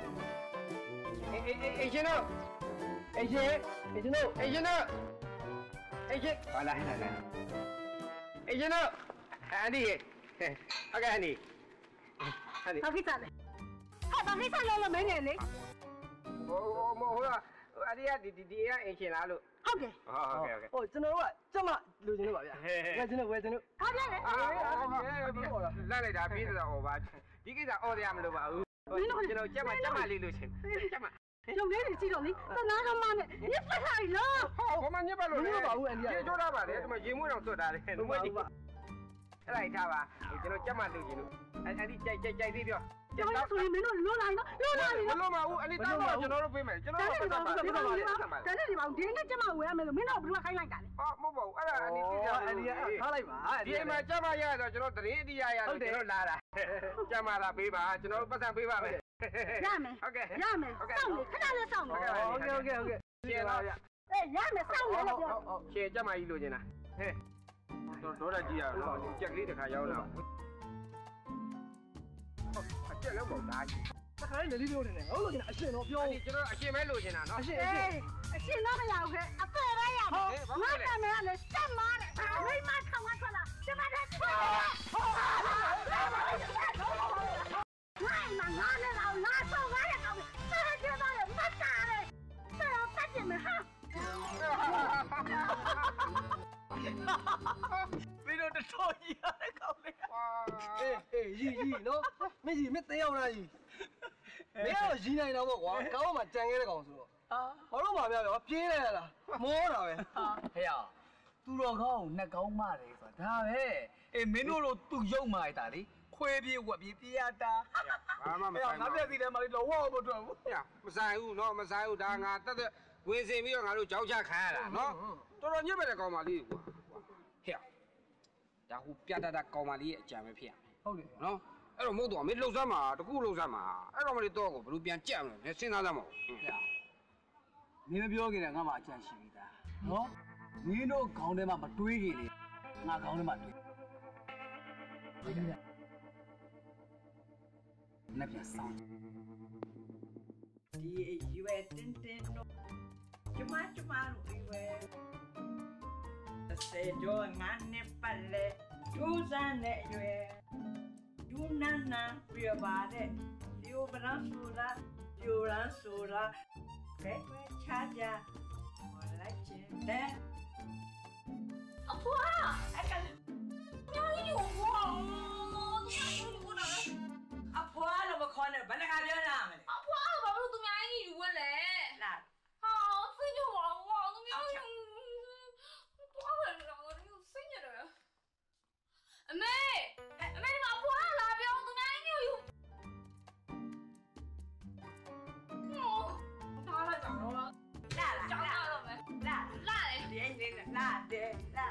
အေးရှင်တို့ဘာလာဟဲ့လားအေးရှင်တို့အန်ဒီဟုတ်ကဲ့အန်ဒီဘာဖြစ်တာလဲဟာဘာဖြစ်တာလဲမင်းနေလေဟိုကအဲ့ဒီကဒီကအင်ရှင်လားလို့ဟုတ်တယ်ဟုတ်ဟိုကျွန်တော်တို့ကကျမလူချင်းလို့ပါဗျာဝယ်ချင်းလို့ခါပြလေလာလိုက်တာပြီးတော့ဟောပါဒီကိစ္စအော်ရမလို့ပါဘူးကျွန်တော်ကျမလေးလို့ချင်းကျမရုံလေးကြီးတော့လေတနာကမနဲ့ညက်ပတ်လိုက်လားဟောဘာမှညက်ပတ်လို့မပါဘူးအန်ဒီရေချိုးတာပါလေဒီမှာရေမွေးတော့သွတ်တာလေမဟုတ်ပါဘူးအဲ့လိုက်ထားပါကျွန်တော်ကြက်မှလုပ်ချင်လို့အဲ့ဒီကြိုက်သေးပြောကျွန်တော်ဆိုရင်မင်းတို့လွတ်လာရင်လွတ်လာပြီမလွတ်ပါဘူးအဲ့ဒီတောင်းတော့ကျွန်တော်တို့ပေးမယ်ကျွန်တော်တို့ပတ်သက်ပါတန်းနေပါဦးဒီနေ့ကျမဝယ်ရမယ်လို့မင်းတို့ဘယ်လိုခိုင်းလိုက်တာလဲဟာမဟုတ်ပါဘူးအဲ့ဒါအနည်းသိကြတယ်အနည်းထားလိုက်ပါဒီမှာကြမ်းမရတော့ကျွန်တော်တရင်အတိရရတယ်ကျွန်တော်လာတာကြမ်းမလာပေးပါကျွန်တော်ပတ်သက်ပေးပါမယ်ရမယ်ဟုတ်ကဲ့ရမယ်စောင့်နေခဏလေးစောင့်နေဟုတ်ကဲ့ရှင်းတော့အေးရမယ်စောင့်နေလို့ပြောရှင်းကြမ်းမကြီးလိုချင်တာဟဲ့ဒေါ်လာကြီးရတော့ကြက်ကလေးတစ်ခါရောက်လာအကျက်လည်းမဟုတ်သားကြီးတခါလေးလေးပြောနေတယ်ဟုတ်လို့ကျင်အရှင်တော့ပြောအဲ့ဒီကျွန်တော်အရှင်ပဲလိုချင်တာနော်အရှင်တော့မရဘူးခဲ့အဖေပဲရမယ်ငါကမယ်ကလည်းစက်မားတယ်မိမထောင်ထွက်လာကျမတဲ့ထွက်လာငါလည်းတော့လာတော့ငါလည်းတော့ဆက်ကြတော့မတ်တာလေဆက်တော့တက်ကြမယ်ဟာမင်းတို့တော်ကြီးရတဲ့ကောင်လေးအေးရီနော်မင်းကြီးမင်းသိအောင်လားကြီးမင်းကတော့ရီနိုင်တော့ပေါ့ကွာကောင်းမှကြံခဲ့တဲ့ကောင်ဆိုတော့ဘာလို့ပါဗျာပြေးလိုက်ရလားမောတာပဲဟဲ့ရသူတော်ကောင်းကိုနှက်ကောင်းမတယ်ဆိုတာဒါပဲအေးမင်းတို့လိုသူ့ရုပ်မာရတာလေခွေးပြေးဝက်ပြေးပြေးရတာဘာမှမဆိုင်ဘူးငါပြက်စီထဲမှာလောဝမတွေ့ဘူးမဆိုင်ဘူးနော်မဆိုင်ဘူးဒါငါတက်တဲ့ဝင်စင်ပြီးတော့ငါတို့ကြောက်ချခံရတာနော်တော်တော်ညစ်မဲ့တဲ့ကောင်မလေးကွာဟဲ့ဒါဟိုပြတတ်တဲ့ကောင်မလေးရဲ့အကြံပဲဖြစ်ရဟုတ်တယ်နော်အဲ့တော့မဟုတ်တော့မင်းလှုပ်စမ်းမှာတကူလှုပ်စမ်းမှာအဲ့တော့မလေးတော့ကိုဘလို့ပြန်ကြက်မလဲစဉ်းစားစမ်းမဟုတ်မင်းမပြောခင်ကငါမှအကြံရှိပြီသားနော်မင်းတို့ခေါင်းထဲမှာမတွေးခင်လေငါခေါင်းထဲမှာတွေးနှစ်ပြဆောင်ဒီရွယ်တင်းတို့ကျမတို့ရွယ်စေကြောငါနဲ့ပတ်လေဒူးစမ်းနဲ့ရွယ်ဒူးနန်းနန်းပြပါတဲ့ဒီဘရန်ဆိုတာဒီရန်ဆိုတာဘယ်ကွချာကြမလိုက်ချင်တဲ့အဖွာအကညာရီဝါအဖွာလို့မခေါ်နဲ့ဘယ်နှခါပြောရမလဲအဖွာဘာလို့သူများကြီးယူဝဲလဲလာဟာစိတ်ကြောင်ဝါသူများကြီးသွားတယ်တော့ဒီစိတ်ရတယ်အမေဒီမှာအဖွာလာပြောသူများကြီးယူထားလိုက်တော့လာကြောင်းရတော့မယ်လာတယ်ဒီနေ့လာတယ်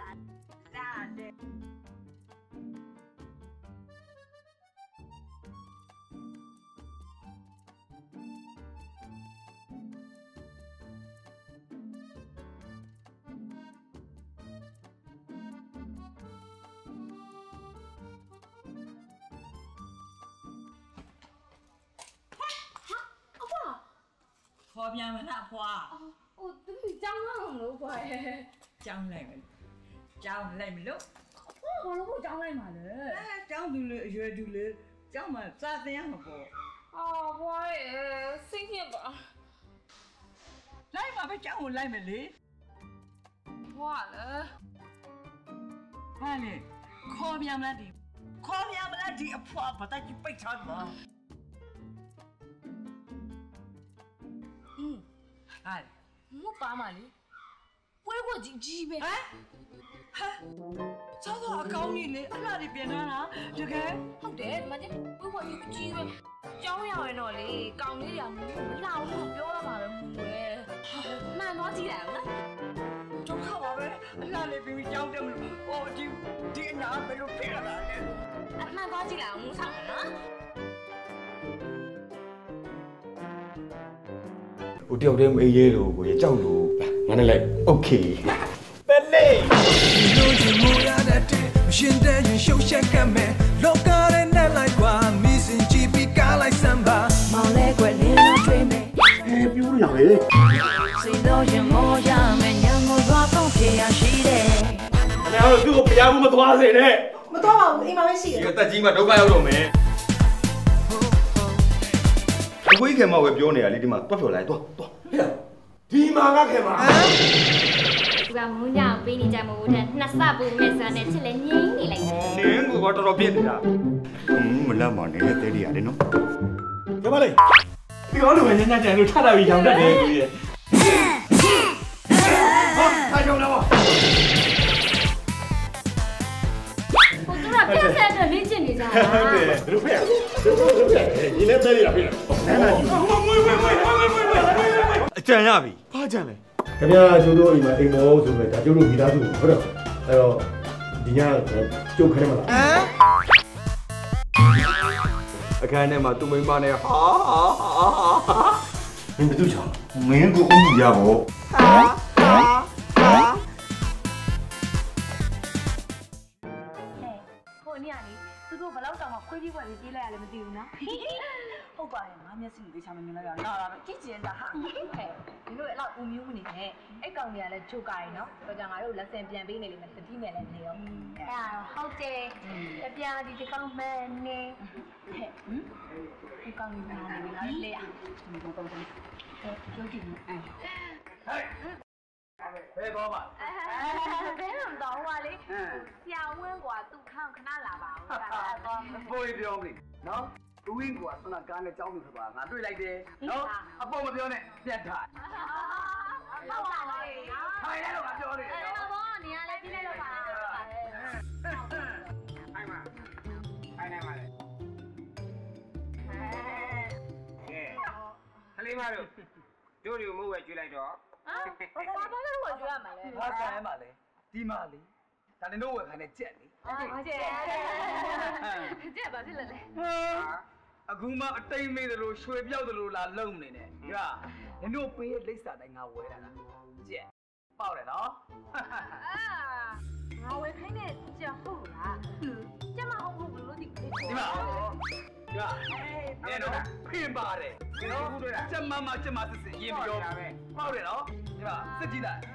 ခေါ်ပြန်မလားဖွာဟိုသူကြောင်းအောင်လို့ဖွာရဲ့ကြောင်းလိုက်မလို့ကြောင်းလိုက်မလို့ဘာလို့ကိုကြောင်းလိုက်မှာလဲကြောင်းသူလေအရွယ်သူလေကြောင်းမှာစာသင်ရမှာပေါ့ဖွာရဲ့စိတ်ညစ်ပါလိုက်မှာပဲကြောင်းကိုလိုက်မယ်လေဖွာလေဟာလေခေါ်ပြန်မလားဒီခေါ်ပြန်မလားဒီအဖွာဘာတကြီးပိတ်ထားမှာဟာမပါမလေးပွဲကိုကြီးပဲဟမ်ဆောတော့အကောင်းကြီးလေအလားတွေပြင်ထားတာတကယ်ဟုတ်တယ်ဒီမှာကျပွဲကိုကြီးပဲကြောင်းရရင်တော့လေကောင်းလေးတွေကမလောင်လို့ပြောရမှာပဲမူပဲမှန်တော့ကြည့်လိုက်အောင်နော်ဒုက္ခပါပဲအလားလေးပြီးကြောင်းတယ်မလို့ဟောဒီအနာဘယ်လိုဖြစ်ရတာလဲအမှန်တော့ကြည့်လိုက်အောင်မူဆောင်နော်ကိုတယောက်တည်းမအေးရဲလို့ကိုရကြောက်လို့ငါနဲ့လိုက်โอเคပဲလေလူကြီးမူရတဲ့ရှင်တဲ့ရင်ရှုပ်ရှက်ကမဲ့လောကရဲ့နဲ့လိုက်ကွာမီစင်ကြည့်ပြီးကားလိုက်စမ်းပါမောင်လေးကွယ်လင်းလို့တွေးမယ်ပြူးရလေစီတော့ရင်မောရမယ်ညံကိုသွားပေါင်းပြေရရှိတယ်ခင်ဗျားတို့သူ့ကိုဖျားမှုမသွားစေနဲ့မသွားပါဘူးအိမ်မှာပဲရှိတယ်ဒီတက်ကြီးမှဒုက္ခရောက်တော့မယ်အခွေးခင်မပဲပြောနေရလေဒီမှာတွတ်ဖြော်လိုက်တွတ်ဒီမှာကခင်မှာဒီကမုန်းကြောင်ပေးနေကြမဟုတ်တဲ့နှစ်ဆပူမဲ့စွာနဲ့ချစ်လဲငိမ့်နေလိုက်နင်းကိုတော့တော်တော်ပြင်းနေတာမလန့်ပါနဲ့တဲရရတယ်နော်ကြပါလေဒီကောလူပဲညညကြံလို့ထတာပြီးရောင်တတ်တယ်ကိုကြီးဟာထားကြုံတော့ကိုသူကတာဟုတ်တယ်တို့ဖေတို့ဖေဒီနေ့သေးရပြီအကြံရပြီဘာကြံလဲခင်ဗျာကျိုးတို့အိမ်မှာအိမ်မောဆိုပဲဒါကျိုးတို့မိသားစုဟုတ်တော့အဲ့တော့ဒီညကျုပ်ခဲမလားအခန်းထဲမှာသူ့မိန်းမနဲ့ဟာမင်းဘယ်သူချောင်းမင်းကိုအုံးရပါဘောသူတို့ဘလောက်တောင်မှခွေးပြီးွက်ပြီးပြေးလိုက်ရလဲမသိဘူးနော်ဟုတ်ပါတယ်ငါမျက်စိလေးချာမမြင်လိုက်ရနာလာတော့ကြည့်ကျင်တာဟာဟဲ့ဒီလိုအဲ့လောက်ဦးမျိုးမနေနဲ့အဲ့ကောင်တွေကလည်းချိုးကြရင်နော်တော့ကြောင့်ငါတို့လက်ဆင်ပြန်ပေးနေလိမ့်မယ်တတိနဲ့လည်းနေရောအဲ့ဒါဟုတ်တယ်အပြားဒီကောင်မနေဟဲ့ဒီကောင်ကြီးနားနေငါလေရဒီကောင်ကောင်ရုပ်ကြည့်အဲ့ဘယ်ကောပါဘယ်တော့တော့ဟွာလေဆရာဝင်းကွာသူ့ခေါင်းခဏလာပါဦးပိုးပြောမလို့နော်ဦးဝင်းကွာဆန္ဒကားနဲ့ကြောင်းလို့ဆိုပါငါတွေ့လိုက်တယ်နော်အပေါ်မပြောနဲ့ပြတ်ထားဟုတ်ပါလေခိုင်းရတော့ငါပြောနေတယ်နော်ဘောနေရာလဲပြည့်လိုက်တော့ပါအိုင်မအိုင်နေပါလေခလေးမတို့တို့တွေမိုးဝဲကျွေးလိုက်တော့ဘာဘာလို့ဝယ်ကြွရမှာလဲဘာကံရမှာလဲဒီမှာလေဒါနေတော့ဝယ်ခိုင်းနေကြက်လေဘာကြက်ကြက်ဘာဖြစ်လဲအခုမှအတိမ်မေးတယ်လို့ရွှေပြောက်တယ်လို့လာလုံနေနဲ့ကြွာနင်တို့ပေးရဲ့လိပ်စာတိုင်းငါဝယ်တာလားကြက်ပေါက်တယ်နော်ငါဝယ်ခိုင်းတဲ့ကြက်ဟုတ်လားကြက်မဟုတ်ဘူးလို့ဒီမှာကြွာနေတော့ဖင်ပါတယ်နော်ကြက်မမကြက်မစစ်စစ်ရင်ပြောပေါက်တယ်နော်ဒီမှာစစ်ကြည့်လိုက်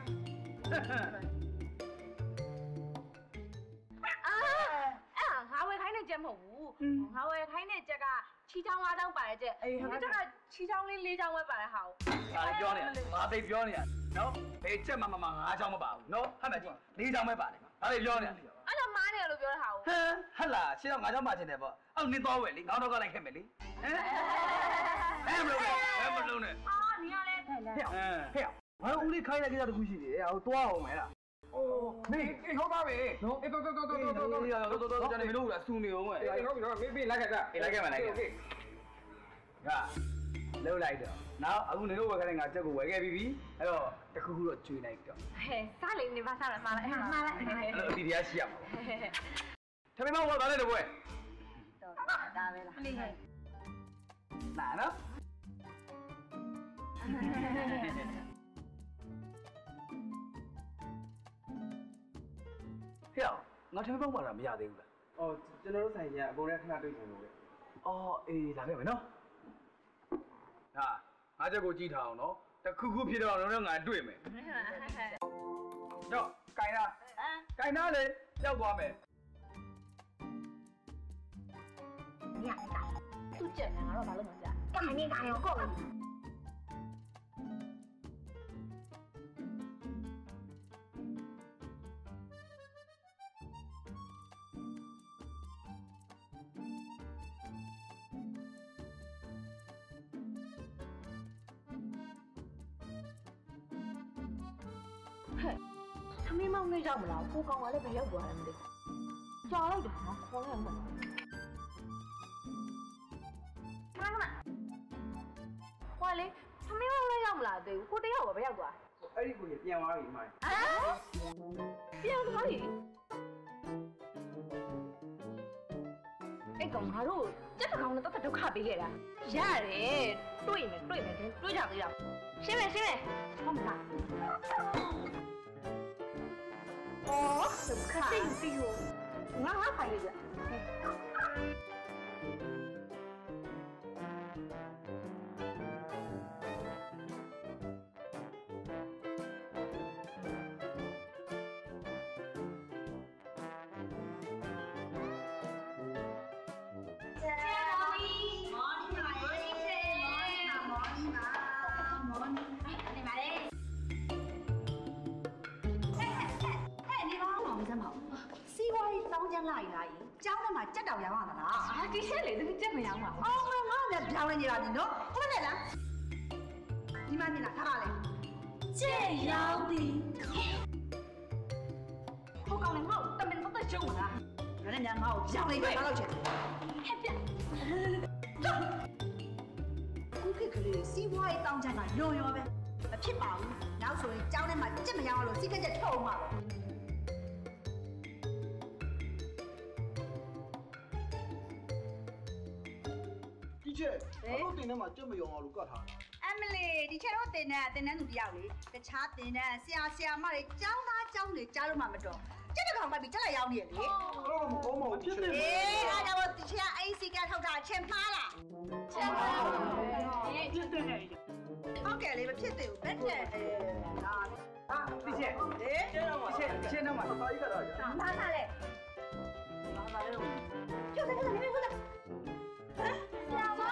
ငါဝယ်ခိုင်းတဲ့ကြက်မဟုတ်ဘူးငါဝယ်ခိုင်းတဲ့ကြက်ကချီချောင်း၅ချောင်းပါတဲ့ကြက်ငါကြက်ကချီချောင်းလေး၄ချောင်းပဲပါတဲ့ဟာကိုဒါပြောနေတာငါသိပြောနေတာနော်ဘယ်ကြက်မမ၅ချောင်းမပါဘူးနော်ဟဲ့မကြည့်၄ချောင်းပဲပါတယ်ဒါလေးပြောနေတာအဲ့ဒါမားနေလို့ပြောတဲ့ဟာကိုဟဲ့လားရှင်းတော့၅ချောင်းပါချင်တယ်ပေါ့အော်နင်းသွားဝယ်လေငါတော့ကလိုက်ခဲ့မယ်လေဟမ်မလုံးနဲ့မလုံးနဲ့နေရလဲဟဲ့ဘာလို့ဦးလေးခိုင်းတဲ့ကိစ္စတခုရှိသေးတယ်ဟိုသွားအောင်မဲလားအိုးမင်းဟုတ်ပါပြီနော်အေးတော့ကျွန်တော်မလို့လားစူနေအောင်မဲအေးဟုတ်ပြီနော်မင်းပြေးလိုက်ခဲ့တာအေးလိုက်ခဲ့မယ်လိုက်ခဲ့ကလှုပ်လိုက်တော့နောက်အခုနေလို့ဝယ်ခဲ့တဲ့ငါချက်ကိုဝယ်ခဲ့ပြီးပြီအဲ့တော့တခုခုတော့ကျွေးလိုက်တော့ဟဲ့စားလိမ့်နေပါစားလားစားလိုက်မှားလိုက်အဲ့လိုအတီတရားရှိရမှာထမင်းမဝယ်ပါနဲ့တော့ဘွဲတော့ဒါပဲလားလာနော်ဟဲ့ငါထမင်းပေါက်ပါတာမရသေးဘူးလားအော်ကျွန်တော်တို့ဆိုင်ကအကုန်လုံးခဏတွေ့နေလို့လေအော်အေးလာခဲ့မယ်နော်ဟာငါချက်ကိုကြည့်ထားအောင်နော်တခုခုဖြစ်တော့တော့ငါတွေ့မယ်တော့ကင်တာလေကြောက်သွားမယ်ညသူ့ချက်ငါတော့ဘာလို့မကြကင်နေကင်ရောကောက်လို့သမီးမောင်နေကြမလားကိုကောင်ကလည်းပဲရောက်သွားတယ်မသိကြော်လိုက်တယ်နော်ခေါ်လိုက်အောင်ခဏဟွာလေသမီးမောင်လည်းရောက်မလားသေးဘူးကိုတယောက်ကပဲရောက်သွားအဲ့ဒီကိုပြန်သွားပြီအမိုင်းပြန်သွားပြီအဲ့ကောင်ငါတို့စက်တကောင်နဲ့တတ်ဒုက္ခပေးခဲ့တာရတယ်တွေ့မယ်တွေ့ကြသေးတာရှင်းမယ်ဟုတ်မလား哦，可真是哟，我拍的。လာရင်ကျောင်းထဲမှာကြက်တောင်ရောင်းရသလားဟာဒီချက်လေသူကြက်မရောင်းပါဘူးအော်ငါလည်းပြောင်းနေကြတာဒီနော်ဟုတ်တယ်လားဒီမှာမြင်လားထားပါလေကြက်ရောင်းသည်ဟိုကောင်လည်းငါ့တမင်တော့ရှုံးမလား人家我讲了一个拿到钱。กูคิดกันเลยซีว่าไอ้ตองจังอ่ะโยโย่ပဲမဖြစ်ပါဘူးနောက်ဆိုရင်ကျောင်းထဲမှာကြက်မရအောင်လို့စီးကက်ချက်ထုတ်မှာဒီချက်ဘာလို့တင်ထဲမှာကြက်မယုံအောင်လို့ကတ်ထားအမလီဒီချက်တော့တင်တဲ့သူတယောက်လေတခြားတင်တဲ့ဆရာမတွေကျောင်းသားကျောင်းတွေကြားလို့မှမတော်ကျက်တကောင်ပိုက်ပြီးကျက်လိုက်ရောက်နေရလေအဲ့တော့မကောင်းပါဘူးဖြစ်တယ်အားတော့ဒီချက်အိစီကထုတ်တာချက်မှားလားချက်မှားဖြစ်တယ်ဟုတ်ကဲ့လေမဖြစ်သေးဘူးဘက်တက်ဒီချက်ဒီချက်တော့မှာပါကြီးကတော့ကြာမားထားလေမားပါလေကျက်တယ်နေနေဟုတ်လားဟမ်ဆရာမ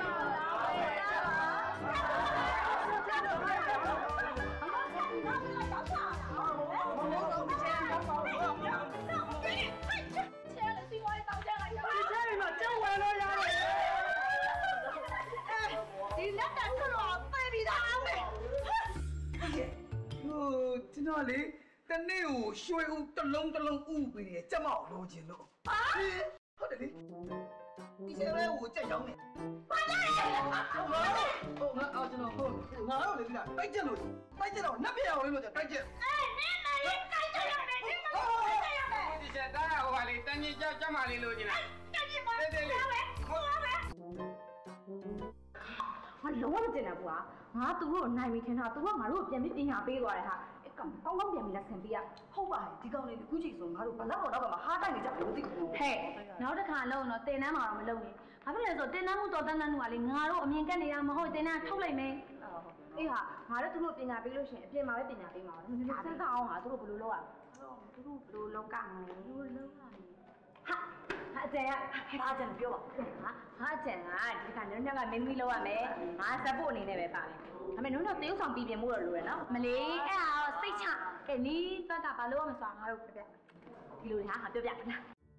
ကျွန်တော်လေတနေ့ကိုရွှေဦးတစ်လုံးဥပေးနေကြက်မအောင်လိုချင်လို့ဟုတ်တယ်လေဒီစရဲကိုကြက်ရောက်နေဘာလဲဟုတ်ငါအော်ကျွန်တော်ဟုတ်ငါတော့လေဒီလားတိုက်ကြက်လို့တိုက်ကြက်တော့နတ်ပြအောင်လို့တိုက်ကြက်နင်းမလေးတိုက်ကြက်ရမယ်နင်းမလေးတိုက်ကြက်ရမယ်ဒီချက်သားဟိုပါလေတန်ကြီးကြောက်မလေးလိုချင်လားတန်ကြီးပါလေဟုတ်ပါပဲငါလုံးဝမတင်ဘူးကွာငါသူ့ကိုနိုင်ပြီထင်တာသူကငါတို့ကိုပြန်ပြီးပညာပေးသွားတယ်ဟာကောင်းကောင်းပြန်ပြီးလက်ဆင်ပေးရဟုတ်ပါဒီကောင်လေးအခုချိန်ဆိုငါတို့ဘလောက်တော့မှာဟားတိုက်နေကြလို့သိဘူးဟဲ့နောက်တစ်ခါလုံးတော့တင်တန်းမှာတော့မလုပ်နဲ့ဘာဖြစ်လဲဆိုတင်တန်းမှုတော်တန်းတန်းမှုကလေငါတို့အမြင်ကက်နေတာမဟုတ်တင်တန်းထုတ်လိုက်မယ်အေးဟာငါတို့သူတို့ပညာပေးလို့ရှိရင်အပြင်မှာပဲပညာပေးမှာပါစဉ်းစားအောင်ဟာသူတို့ဘယ်လိုလုပ်ရသူတို့ဘယ်လိုလုပ်ကမလဲဘယ်လိုလုပ်ရလဲဟာအကျန်ကဘာအကျန်ပြောပါဟာအကျန်ကဒီခါနုံညကမင်းမီလောက်ရမယ်ငါစပို့အနေနဲ့ပဲပါမယ်ဒါပေမဲ့နုံတော့တေးဥဆောင်ပြီးပြင်မှုတော့လိုရနော်မလေးအဲ့ဒါတော့စိတ်ချအဲ့နီးဘက်ကဘာလို့ရမလဲဆိုတာငါတို့ပြပြဒီလိုဟာပြောပြလား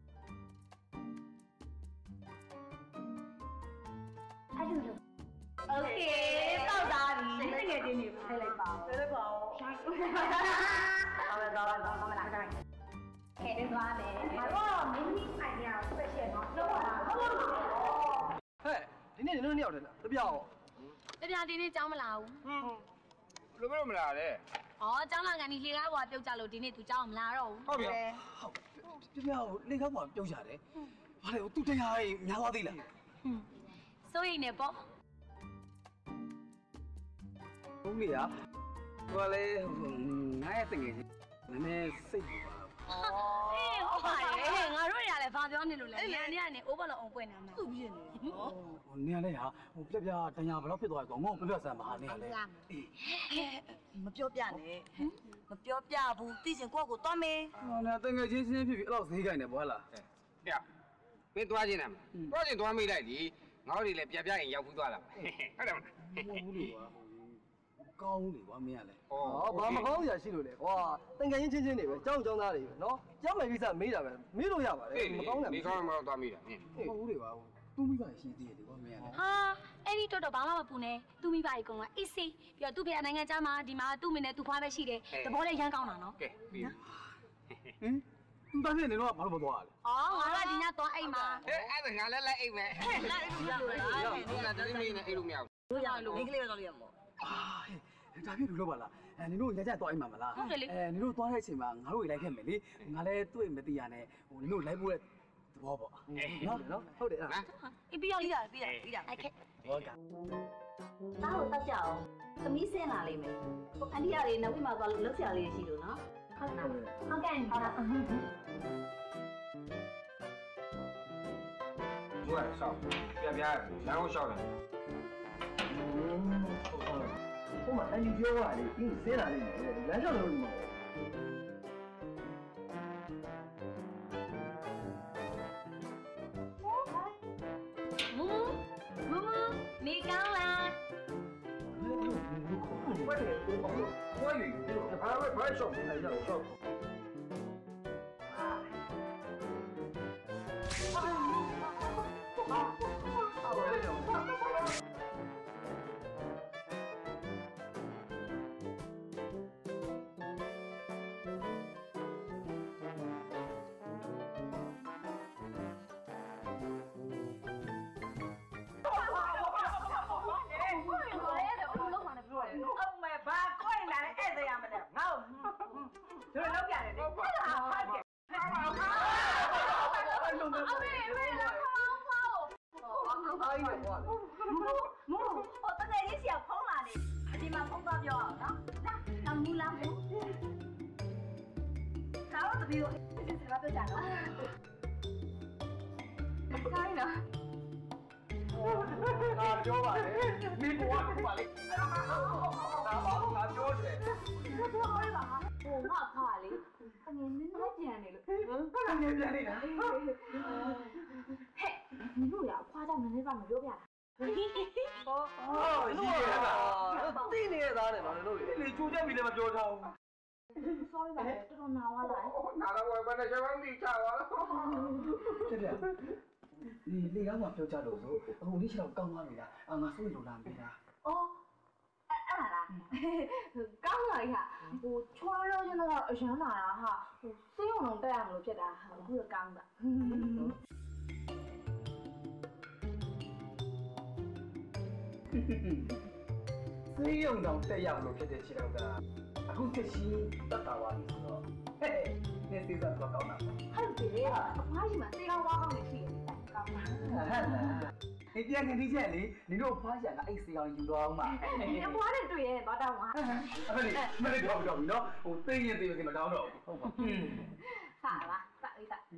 အဲ့လိုโอเคတောက်သားပြီတကယ်ချင်းနေဖိုက်လိုက်ပါဦးလိုက်ပါဦးဟုတ်တယ်တော့မလားခိုင်းခဲတယ်သွားမယ်ငါတော့မင်းကြီးဆိုင်ရအောင်ဆက်ချက်နော်လောက်ပါဟုတ်ပါဟဲ့ဒီနေ့နင်တို့နှစ်ယောက်တည်းလားတပြအောင်တပြဒီနေ့ကြောင်းမလာဘူးဘယ်လိုမလာလဲဩကြောင်းလာကန်ဒီလေကားဘွားပြုတ်ကြလို့ဒီနေ့ तू ကြောင်းမလာတော့ဘူးဟုတ်ပြီဟုတ်ပြပြလေကားဘွားပြုတ်ကြတယ်ဘာလဲသူတရားကြီးများသွားသေးလားစိုးရိမ်နေပေါ့ဟုတ်လေဟိုလေငါရဲ့တငယ်ချင်းနည်းနည်းစိတ်ပူပါအေးဟုတ်ပါရဲ့ငါတို့ရလည်းဘာပြောနေလို့လဲညနေကနေ overload အောင်ပွင့်နေမှာသူ့ပြင်းနေဟိုနေရလဲဟာဟိုပြပြတညာဘယ်တော့ဖြစ်သွားလဲကောငေါ့ပြပြဆန်ပါနေရလဲမပြောပြနဲ့မပြောပြဘူးသိချင်ကိုယ့်ကိုသွားမေးဟောနေတငယ်ချင်းချင်းဖြစ်ပြီးအဲ့လောက်ဈေးကြိုင်နေဘောလားဟဲ့မင်းသွားချင်းတယ်သွားချင်းသွားမိလိုက်ဒီငါတို့တွေလည်းပြပြရင်ရောက်ဘူးသွားလားဟုတ်တယ်မလားဟုတ်ဘူးလေကွာကောင်းလေကွာမင်းကလည်းဟောဘာမကောင်းစရာရှိလို့လဲကွာတန်ကန်ချင်းချင်းတွေပဲကြောင်းကြောင်းသားတွေပဲနော်ကြောက်မယ်ကိစ္စမေးတာပဲမေးလို့ရပါတယ်မကောင်းတယ်မကောင်းမှတော့သွားမိတာဟုတ်ဘူးလေကွာသူ့မိဘရှိသေးတယ်ကွာမင်းကလည်းဟာအဲ့ဒီတော့ဘာမှမပူနဲ့သူ့မိဘကြီးကောင်ကအေးစေးပြီးတော့သူ့ဖေနိုင်ငံသားမှာဒီမှာသူ့မိနဲ့သူ့ဖွားပဲရှိတယ်တဘောလေးရမ်းကောင်းတာနော်ကဲပြီးဟင်သူတန်းနေတော့ဘာလို့မသွားလဲအော်ငါကဒီညသွားအိမ်မှာအဲ့ဒါငါလည်းလိုက်အိမ်မယ်လိုက်အိမ်လို့ရတယ်ဟုတ်လားတတိမင်းနဲ့အိမ်လို့မရဘူးလို့ရလို့မိန်းကလေးပဲသွားလို့ရမှာဒါဖြစ်လို့ပါလားနင်တို့ညကြသွားအိမ်မှာမလားနင်တို့သွားတဲ့အချိန်မှာငါတို့လိုက်ခဲ့မယ်လေငါလည်းတွေ့မသိရနဲ့ဟိုနင်တို့လိုက်ဖို့တဲ့သဘောပေါ့နော်ဟုတ်တယ်လားအေးပြီးရပြီးရအဲ့ခက်ဟုတ်ကဲ့သားတို့တောက်ကြအောင်သမီးစင်းလာလိမ့်မယ်အန်တီကလေးနောက်ပြီးမှသွားလို့လှုပ်ရှားလေးရှိလို့နော်ဟုတ်ကဲ့ဟုတ်ကဲ့ဘွားဆောက်ပြပြလမ်းကိုရှောက်တယ်ဟိုမှာအန်ဒီပြောရလေဒီဆင်းလာလိမ့်မယ်လမ်းလျှောက်လို့ဒီမှာမမနေကောင်းလား快点，我以还会快手来着，手。 အားကြီးကွာမို့ဟိုတကယ်ကြီးစီဖုံးလာနေဒီမှာဖုံးတော့ပြောအောင်နော်လာမူလာမူကားတော့တပီကိုစစ်စစ်ပါပြကြနော်ခိုင်းနော်ငါပြောပါလေမင်းဘဝကပါလေငါပြောတယ်ပြောပါဟိုငါဖာလေအငယ်နည်းနည်းပြန်နေလို့ငယ်ပြန်နေတာဟဲ့မင်းတို့ရအဖွားကြောင့်နည်းနည်းပါမပြောပြလားဟောရှိရတာသိနေရသားတယ်နော်တို့လေကြိုးချက်ပြီးလည်းမပြောထားဘူး sorry ပါတော်တော်နာဝလာနာတော့ဘယ်နဲ့ချက်မှမသိချပါလားဖြစ်တယ်လေကောင်းမှပြောကြလို့ဆိုအခုလေးချက်တော့ကောင်းသွားပြီလားငါစိုးလို့လာပြီလားအော်အဲ့လားကောင်းလာပြီဟာဟိုချွားလို့ကျွန်တော်အရန်လာတာဟာဟိုစေးုံလုံးတက်ရမလို့ဖြစ်တာအခုတော့ကောင်းတာစေးရုံတော့တက်ရမလို့ဖြစ်တဲ့ခြေတော့ကအခုချက်ရှိတက်တာပါပြီဆိုတော့ဟဲ့နေသေးတာတော့ကောင်းတာဟုတ်တယ်အဖွားကြီးမှာစေးကောင်းဝါကောင်းနေရှိတယ်ကောင်းတာဟဲ့လားဒီပြန်နေချက်လေနင်တို့ဖွားရကအဲ့စေးကောင်းယူသွားအောင်ပါအဖွားနဲ့တွေ့ရင်တော့တောင်းပါမလေးတော့ပြီနော်ဟိုသိရင်သိရင်မတောင်းတော့ဘူးဟုတ်ပါစာပါစာလေးစာ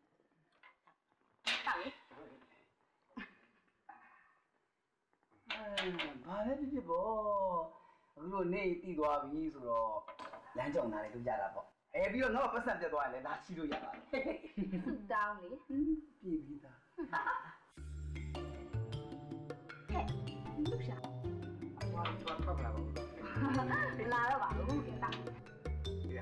တောင်းလေဘာလဲဖြစ်ပေါ့အခုလိုနေတည်သွားပြီဆိုတော့လမ်းကြောင်သားလေးလုပ်ကြတာပေါ့ပြီးတော့တော့ပတ်စံပြတ်သွားရင်လည်းဒါချီလို့ရပါတယ်ဆူတောင်းလေပြည်ပြီးသားဟဲ့လူရှာဘာတော့ထွက်လာပါဘူးလာတော့ပါဘူးကတာရ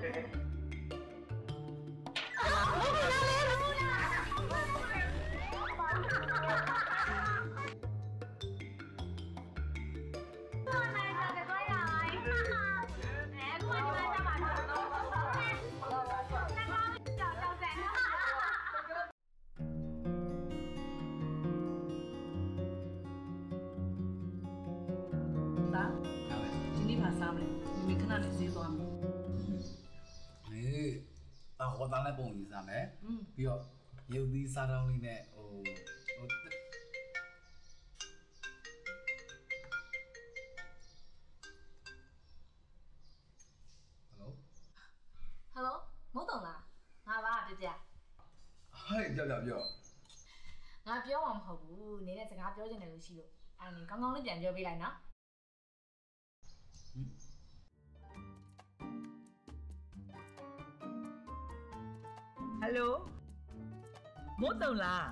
ဒီနေ့ပါစားမလဲမိခဏလေးဈေးသွားမယ်ဟောသားနဲ့ပုံကြီးစားမယ်ပြီးတော့ရုပ်သီးစားတောင်းလေးနဲ့ဟိုဟယ်လိုမဟုတ်တော့လားငါပါပြပြဟဲ့ပြောငါပြောမှာမဟုတ်ဘူးနင်းနဲ့စကားပြောချင်တယ်လို့ရှိလို့အဲ့ဒါနင်းကောင်းကောင်းလေးပြန်ပြောပေးလိုက်နော်ဟယ်လိုမဟုတ်တော့လား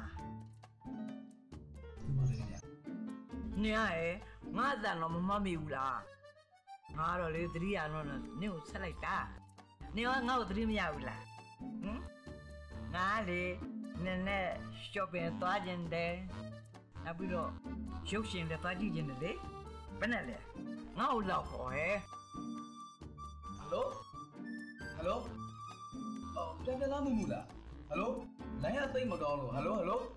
ဒီမှာလေးညနေရငါအတန်တော့မမမိဘူးလားငါတော့လေသတိရတော့နင့်ကိုဆက်လိုက်တာနေကငါ့ကိုသတိမရဘူးလားငါလေနည်းနည်း shopping သွားခြင်းတယ်နောက်ပြီးတော့ရုပ်ရှင်လည်းသွားကြည့်ခြင်းတယ်လေဘယ်နဲ့လဲငါ့ကိုလောက်ခေါ်ဟဲ့ဟယ်လိုအော်ပြန်လာမှုလားဟယ်လိုလိုင်းရသိမ့်မကောင်းလို့ဟယ်လိုဟဲ့ဟယ်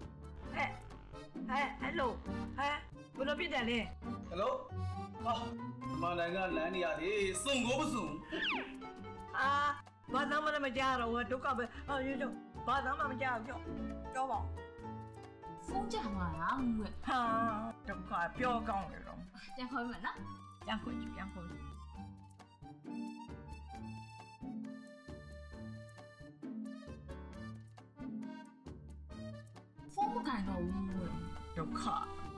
လိုဘယ်လိုဖြစ်တယ်လဲဟယ်လိုဟာမန္တန်ကလမ်းနေရတယ်စုံကိုမစုံဘာသာမကြားတော့ဒုက္ခပဲရေတော့ဘာသာမကြားဘူးပြောပါဖုန်းကြမှာလားငွေဟာဒုက္ခပြောကောင်းတယ်တော့ပြန်ခေါ်မယ်နော်ပြန်ခေါ်ကြည့်ဖုန်းမကန်တော့ဘူးဒုက္ခ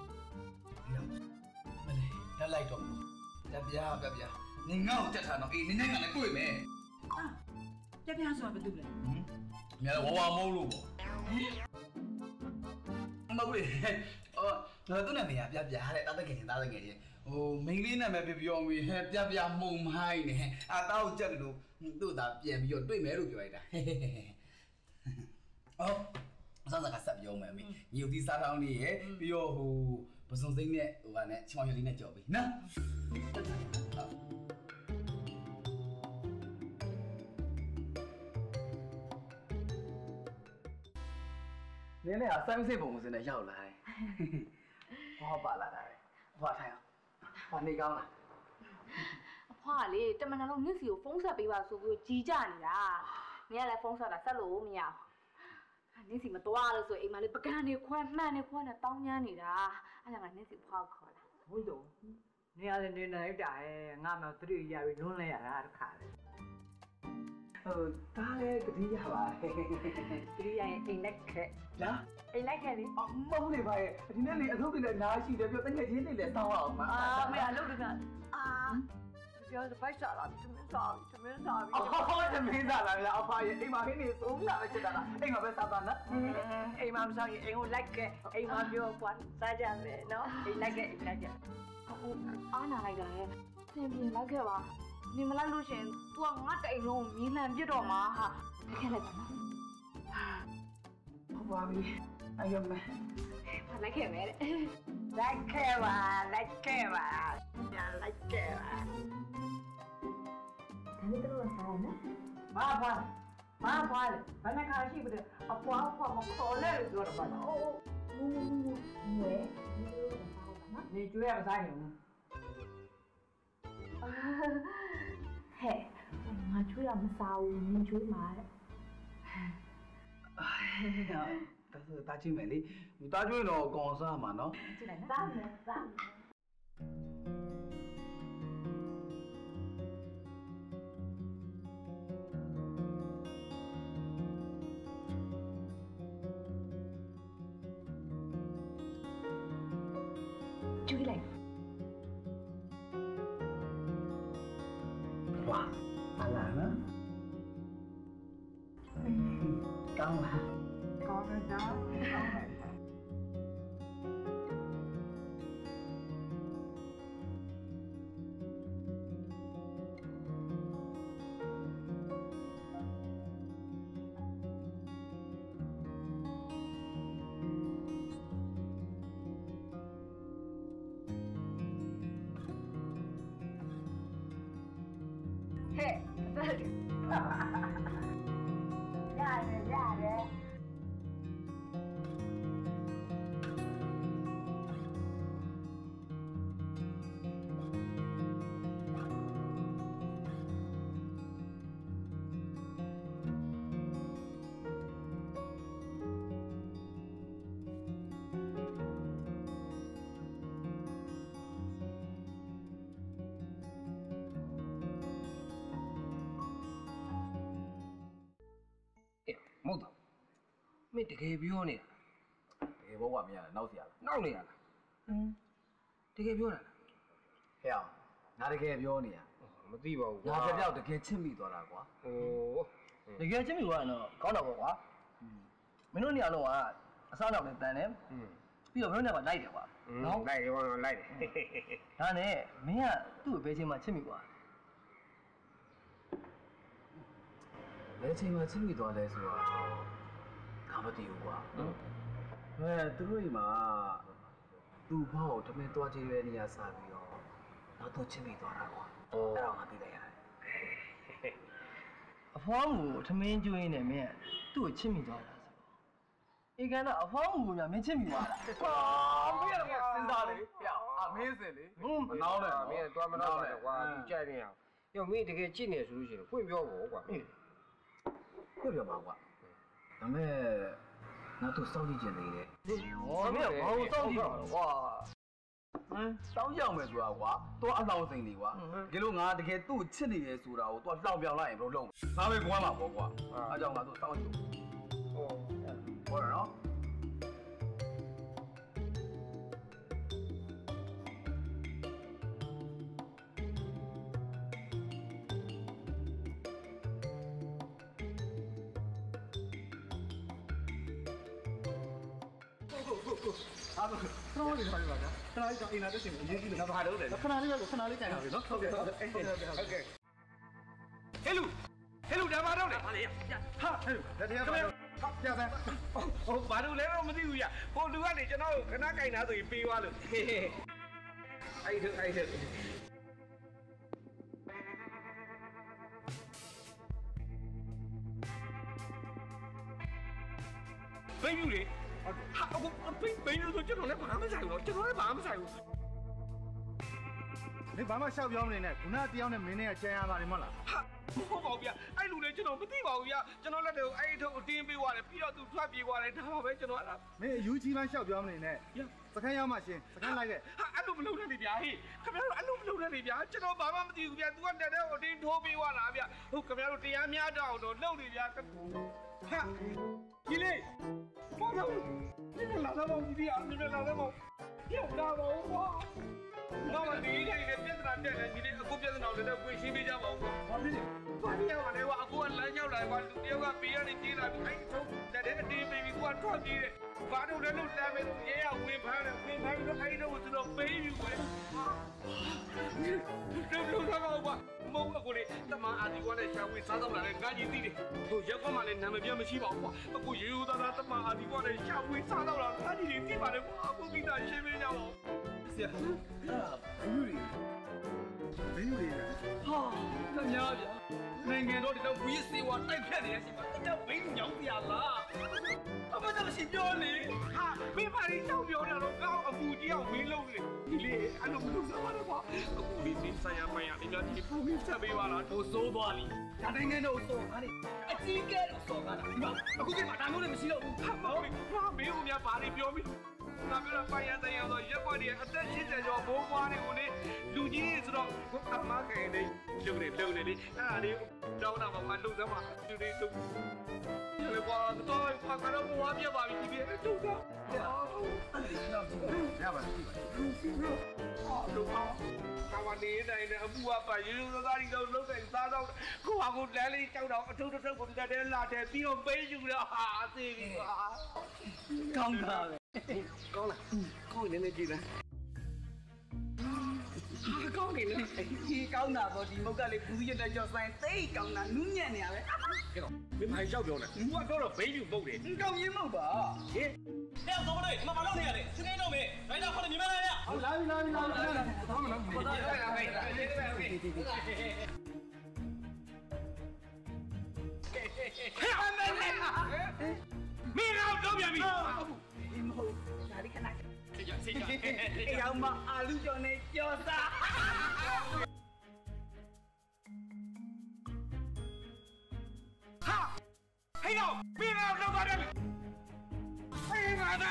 မလေးလက်လိုက်တော့ပြနေငေါ့တက်ထားတော့အေးနင်းနဲ့ကလည်းတွေ့မယ်ပြဆိုတာဘာတူလဲမြဲဝါမိုးလို့ပေါ့မဟုတ်လေသူ့နာမည်ကပြတဲ့တားတကယ်ချင်းဟိုမိန်းလေးနာမည်ပြောပြီးပြမှုံမိုင်းနေတောက်ကြက်လို့သူ့သားပြန်ပြီးတော့တွေ့မယ်လို့ပြောလိုက်တာဆောင်းစကားဆက်ပြောမယ်အမေညီတို့ဒီစားတောင်းလေးရပြီးတော့ဟိုပစုံစိမ့်နဲ့ဟိုကနဲ့ချမောင်ရလေးနဲ့ကြော်ပြီနော်နင်းနဲ့အဆိုင်စိတ်ပုံစံနဲ့ရောက်လာတယ်။ဘာပါလာတာလဲ။ဘာထိုင်အောင်။ဘာနေကောင်းလား။အဖွားလေတမန်တော်လုံးမြစ်စီကိုဖုန်းဆက်ပေးပါဆိုပြီးကြီးကြနေတာ။နင်ကလည်းဖုန်းဆက်တာဆက်လို့မရဘူး။နင်းစီမသွားလို့ဆိုအိမ်မှာလေပကန်းနေခွန်းမှန်နေခွန်းနဲ့တောင်းညမ်းနေတာအဲ့ဒါကနင်းစီဖောက်ခေါ်လာဟုတ်တော့နေရာနေလိုက်တာငါမှသတိရပြီးလွန်းလဲရတာတခါလေတားလေတတိယပါတတိယရင်အိမ်လက်ခက်လားအိမ်လက်ခက်လေမဟုတ်လေပါရဲ့ဒီနေ့လေအလုပ်တွေလည်းနားရှိတယ်ပြောတကယ်ချင်းတွေလည်းတောင်းအောင်ပါမေအလုပ်တွေကပြောတဲ့ဖိုက်စားလာပြီသမင်းစားပြီသမင်းစားပြီသမင်းစားလာပြီအဖရဲ့အိမ်မှာဟင်းနေသုံးလာပဲချက်တာလားအိမ်မှာပဲစားတာနော်အိမ်မှာမစားရင်အိမ်ကိုလိုက်ကဲအိမ်မှာပြောကွာစားကြမယ်နော်အိမ်လိုက်ကဲအိမ်လိုက်ကဲအခုအားနာလိုက်တာရဲ့သင်ပြင်လိုက်ခဲ့ပါနေမလိုက်လို့ရှင် तू ကငါတိမ်လုံးမြင်းလန့်ပြစ်တော့မှာဟာလိုက်ခဲ့လိုက်ပါနော်ဟုတ်ပါပြီအဲ့ရမယ်ဘာလိုက်ခဲ့မယ်လိုက်ခဲ့ပါလိုက်ခဲ့ပါညာလိုက်ခဲ့ပါဒါနဲ့တော့စားရနော်ဘာဖွာလေဘယ်နှခါရှိပြီအပွားမခေါ်လဲလို့ပြောတော့ပါတော့ငွေနေကျွေးရမစားရင်ဘူးဟဲ့ငါကျွေးရမစားဘူးနင်ကျွေးမှာတဲ့ဒါဆိုတာကြည့်မယ်လေတားကျွေးတော့အကောင်စားမှာနော်ကြည့်လိုက်နော်စားမယ်စားကျွေးလိုက်ဝါအလားနော်ကောင်းလားကောင်းတယ်နော်ကောင်းတယ်မဟုတ်တော့မင်းတကယ်ပြောနေတာတကယ်ဘောကမရနောက်เสียလားနောက်နေရလားတကယ်ပြောတာလားဟဲ့အောင်ငါတကယ်ပြောနေရမသိပါဘူးကွာငါပြောက်တကယ်ချစ်မိသွားတာကွာဟိုတကယ်ချစ်မိသွားရင်တော့ကောင်းတော့ပေါ့ကွာမင်းတို့နေရာလုံးကအစားတော့လည်းတန်တယ်ပြီးတော့မင်းတို့နေရာမှာလိုက်တယ်ကွာနော်လိုက်တယ်ကွာလိုက်တယ်ဒါနဲ့မင်းကသူ့ကိုဘယ်ချိန်မှချစ်မိသွားဘယ်ချိန်မှချစ်မိသွားလဲဆိုတော့ငါမသိဘူးကွာသူတို့အိမ်မှာသူ့ဘောက်တမင်သွားကြည့်တဲ့နေရာစပြီးတော့နောက်တော့ချစ်မိသွားတာကွာအဲ့တော့ငါသိလိုက်ရတယ်အဖွားမူထမင်းကျွေးနေမင်းသူ့ကိုချစ်မိသွားတာဆိုအေကန်တော့အဖွားမူကများမင်းချစ်မိသွားတာမင်းကစဉ်းစားလေပြမင်းစင်လေမနှောင်းနဲ့မင်းတွားမနှောင်းနဲ့ကွာသူကြိုက်နေအောင်ညမင်းတကယ်ကြည့်နေဆိုလို့ရှိရင်ဖွင့်ပြောဖို့ကွာခွင့်ပြောပါကွာဒါမဲ့ငါတို့စောင့်ကြည့်ကြနေတယ်မင်းကဘာလို့စောင့်ကြည့်ပါလဲကွာစောင့်ရောက်မယ်ဆိုတာကွာတော့အလောင်းစိန်လေးကွာဒီလိုငါတကယ်သူ့ချစ်နေတယ်ဆိုတာကိုတော့လှောင်ပြောင်လိုက်ရင်ဘယ်လိုလုပ်ငါပဲကွာမှာပေါ့ကွာအားကြောင့်ငါတို့စောင့်ကြည့်ဟုတ်နော်အားလုံးခဏလေးထားပြပါဗျာခဏလေးတော့အိမ်လာတဲ့ချိန်ကိုအရေးကြီးတယ်ငါဘာလုပ်လဲခဏလေးတော့ခဏလေးကြိုင်ပါပြီနော်ဟုတ်ကဲ့ဟုတ်ကဲ့ဟဲ့လူဒါဘာလုပ်လဲဟာလေဟာဟဲ့လူဒါတရားဘာလုပ်ပြစမ်းဟိုဘာလို့လဲတော့မသိဘူးရဟိုလူကနေကျွန်တော်ခဏကြိုင်တာဆိုရင်ပေးသွားလို့အဲ့ဒါဘယ်ယူလေဟာအခုဘယ်ယူဆိုကျွန်တော်လည်းဘာမှမဆိုင်ဘူးနော်ကျွန်တော်လည်းဘာမှမဆိုင်ဘူးနေဘာမှရှောက်ပြောမနေနဲ့ခုနကတယောက်နဲ့မင်းနဲ့ကြံရတာနေမဟုတ်လားဟာဟုတ်ပါဘူးဗျအဲ့လူလည်းကျွန်တော်မသိပါဘူးဗျကျွန်တော်လက်တွေကိုအဲ့ထုတ်အတင်းပေးသွားတယ်ပြီးတော့သူထွက်ပြေးသွားတယ်ဒါပါပဲကျွန်တော်အဲ့ဒါမင်းအယူကြီးမှရှောက်ပြောမနေနဲ့စခန်းရောက်မှရှင်စခန်းလိုက်ခဲ့ဟာအဲ့လိုမလုပ်နဲ့လေဗျာဟေးခင်ဗျားတို့အဲ့လိုမလုပ်နဲ့လေဗျာကျွန်တော်ဘာမှမသိဘူးဗျာ तू ကတက်တဲ့အတင်းထိုးပေးသွားတာဗျာဟုတ်ခင်ဗျားတို့တရားများတော့တော့လှုပ်နေဗျာဟာကြီးလေးဘာလို့ဒီလာတော့ဒီအမြင်လာတော့ပြောတာတော့ကွာဘာမှဒီနေနဲ့ပြဿနာတက်တယ်ဒီနေ့အခုပြဿနာလည်းကိုရှင်းပေးကြပါဦးကွာဘာဖြစ်လဲဘာဖြစ်ရမလဲကွာအခုကလမ်းရောက်လာကွာလူတယောက်ကဘေးကနေပြေးလာပြီးအဲ့ထုတ်တက်တဲ့အတင်းပေးပြီးကွာထွက်ပြေးတယ်ဘာလို့လဲလို့တမ်းမယ်လို့ရဲရဝင်ဖမ်းတယ်ဝင်ဖမ်းပြီးတော့အဲ့တော့သူတို့ပေးယူတယ်တို့တော့ကွာမဟုတ်အခုလေတမန်အာဒီကွာနဲ့ရှာဝင်စားတော့လာတဲ့ငါကြီးသိတယ်တို့ရက်ကွာမှလည်းနာမည်ပြမရှိပါဘူးကွာအခုရေရိုးသားသားတမန်အာဒီကွာနဲ့ရှာဝင်စားတော့လာငါကြီးတွေသိပါတယ်ကွာအခုကိစ္စရှင်းပေးကြပါဦးဆရာဘယ်ယူရီလဲဟာခမများဗျာနိုင်ငံတော်ဒီတော့ဝီးစေဝါတိုက်ဖြတ်နေတဲ့အချိန်မှာတက်ဘိန်းညောင်းပြလားအမတော်ရှိပြောလေဟာမင်းပါရီတောက်ပြောနေတော့ကောင်းအပူကြီးအောင်မင်းလုံးလေဒီလေအဲ့လိုမလုပ်စမ်းပါနဲ့ကွာအခုဒီစင်ဆိုင်ရပိုင်ရဒီကဒီပူမင်းဆက်ပေးပါလားဟိုစိုးသွားပြီဒါနိုင်ငံတော်စိုးကားနေအကြီးကဲတော့စိုးကားတာဒီမှာအခုကိမှာဒါမျိုးလည်းမရှိတော့ဘူးဟာမဟုတ်ဘူးဟာမင်းတို့များပါရီပြောပြီးနာမည်တော့ပိုင်ရတဲ့ရောက်တော့ရက်ွက်တွေအသက်80ကျော်ဘိုးဘွားတွေကိုလေလူကြီးဆိုတော့ကိုအမခိုင်နေလုံနေလေအဲ့ဒါလေးတောင်းတာမှလုံစမ်းပါလူတွေလုံလေကွာတော့ဖာကတော့ဘွားပြပါပြီဒီလုံတော့ရပါပြီဟာလုံပါကာဝနေတိုင်းနဲ့အပူကပါရေရိုးသားရီတော့လုံးတယ်စားတော့ကိုဟာကိုလမ်းလေးကြောက်တော့အထုပ်ထုပ်ကိုတက်တဲ့လာတယ်ပြီးတော့ပေးယူတော့ဟာသေးပြီကွာကောင်းတာပဲကောင်းလားကောင်းနေနေကြည့်လားဟာကောင်းနေလားဒီကောင်းတာပေါ့ဒီမုတ်ကလေးဘူးရတဲ့ကြောက်ဆိုင်သိကောင်းတာနူးညံ့နေရပဲကဲတော့မင်းမိုင်လျှောက်ပြောနေဘူးကတော့ဘိန်းယူပုတ်တယ်ကောင်းရင်းမဟုတ်ပါဟေးအဲ့တော့မလို့ဒီမှာမလုပ်နေရတယ်စနေတော့မေးဒါကြောင့်ခေါ်နေမြင်မလားဗျဟုတ်လာပြီတော့မလို့ဘာသာရတာပဲဒီပဲโอเคမင်းတော့ပြန်ပြီမဟုတ်ဒါဒီခဏစိတ်ကြအေးအောင်မအာလူကျော်နေကျော်စားဟာဟေးတော့မင်းတော့လောက်သွားတယ်ဟေးမာတာ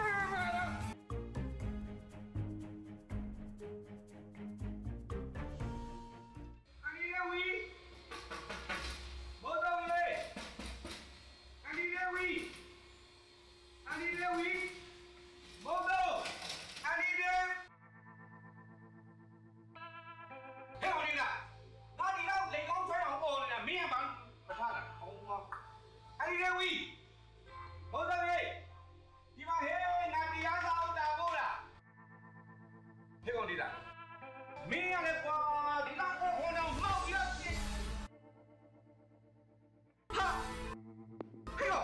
အနီရဝီဘောတော်လေအနီရဝီဘောတော်အနီရဟဲ့အနီလာငါဒီတော့လေကောင်းဆွဲအောင်ပေါ်နေတာမင်းကဘာမထားတာအောင်မအနီရဝီဘောတော်လေဒီမှာဟဲ့ငါတရားစာအောင်တာပို့လားဟဲ့ကောင်ဒီလားမင်းရလေကွာဒီလောက်ကိုဟိုတော့မောက်ရစီဟာဟဲ့ကောင်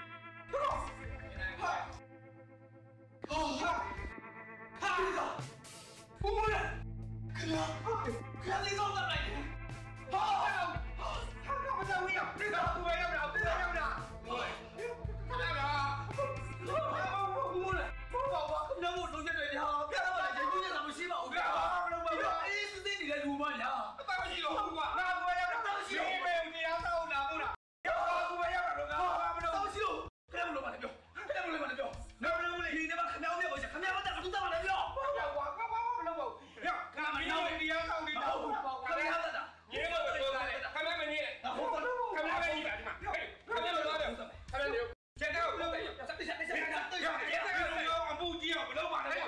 ဟာ哦呀！哈！我们人，看你搞的来！好，他干嘛在我呀？这个我要不了，这个要不了。他要不了。我们人，我让我同学来聊，别他妈来结婚去，咱们洗澡去。你说哎，是这你来录吗？你啊？当然洗了，那我要不了，当然洗了。你没有你要到哪不了？我要不了，当然洗了。还不录吗？表，还不录吗？表。你他妈看苗苗不行，看苗苗咋个都咋来表？我不能不，要看苗苗你要到你到，看苗苗的，你我说的，看苗苗你，看苗苗你干嘛？看苗苗多少？看苗苗，现在我不能，现在我要不接，不能把那个，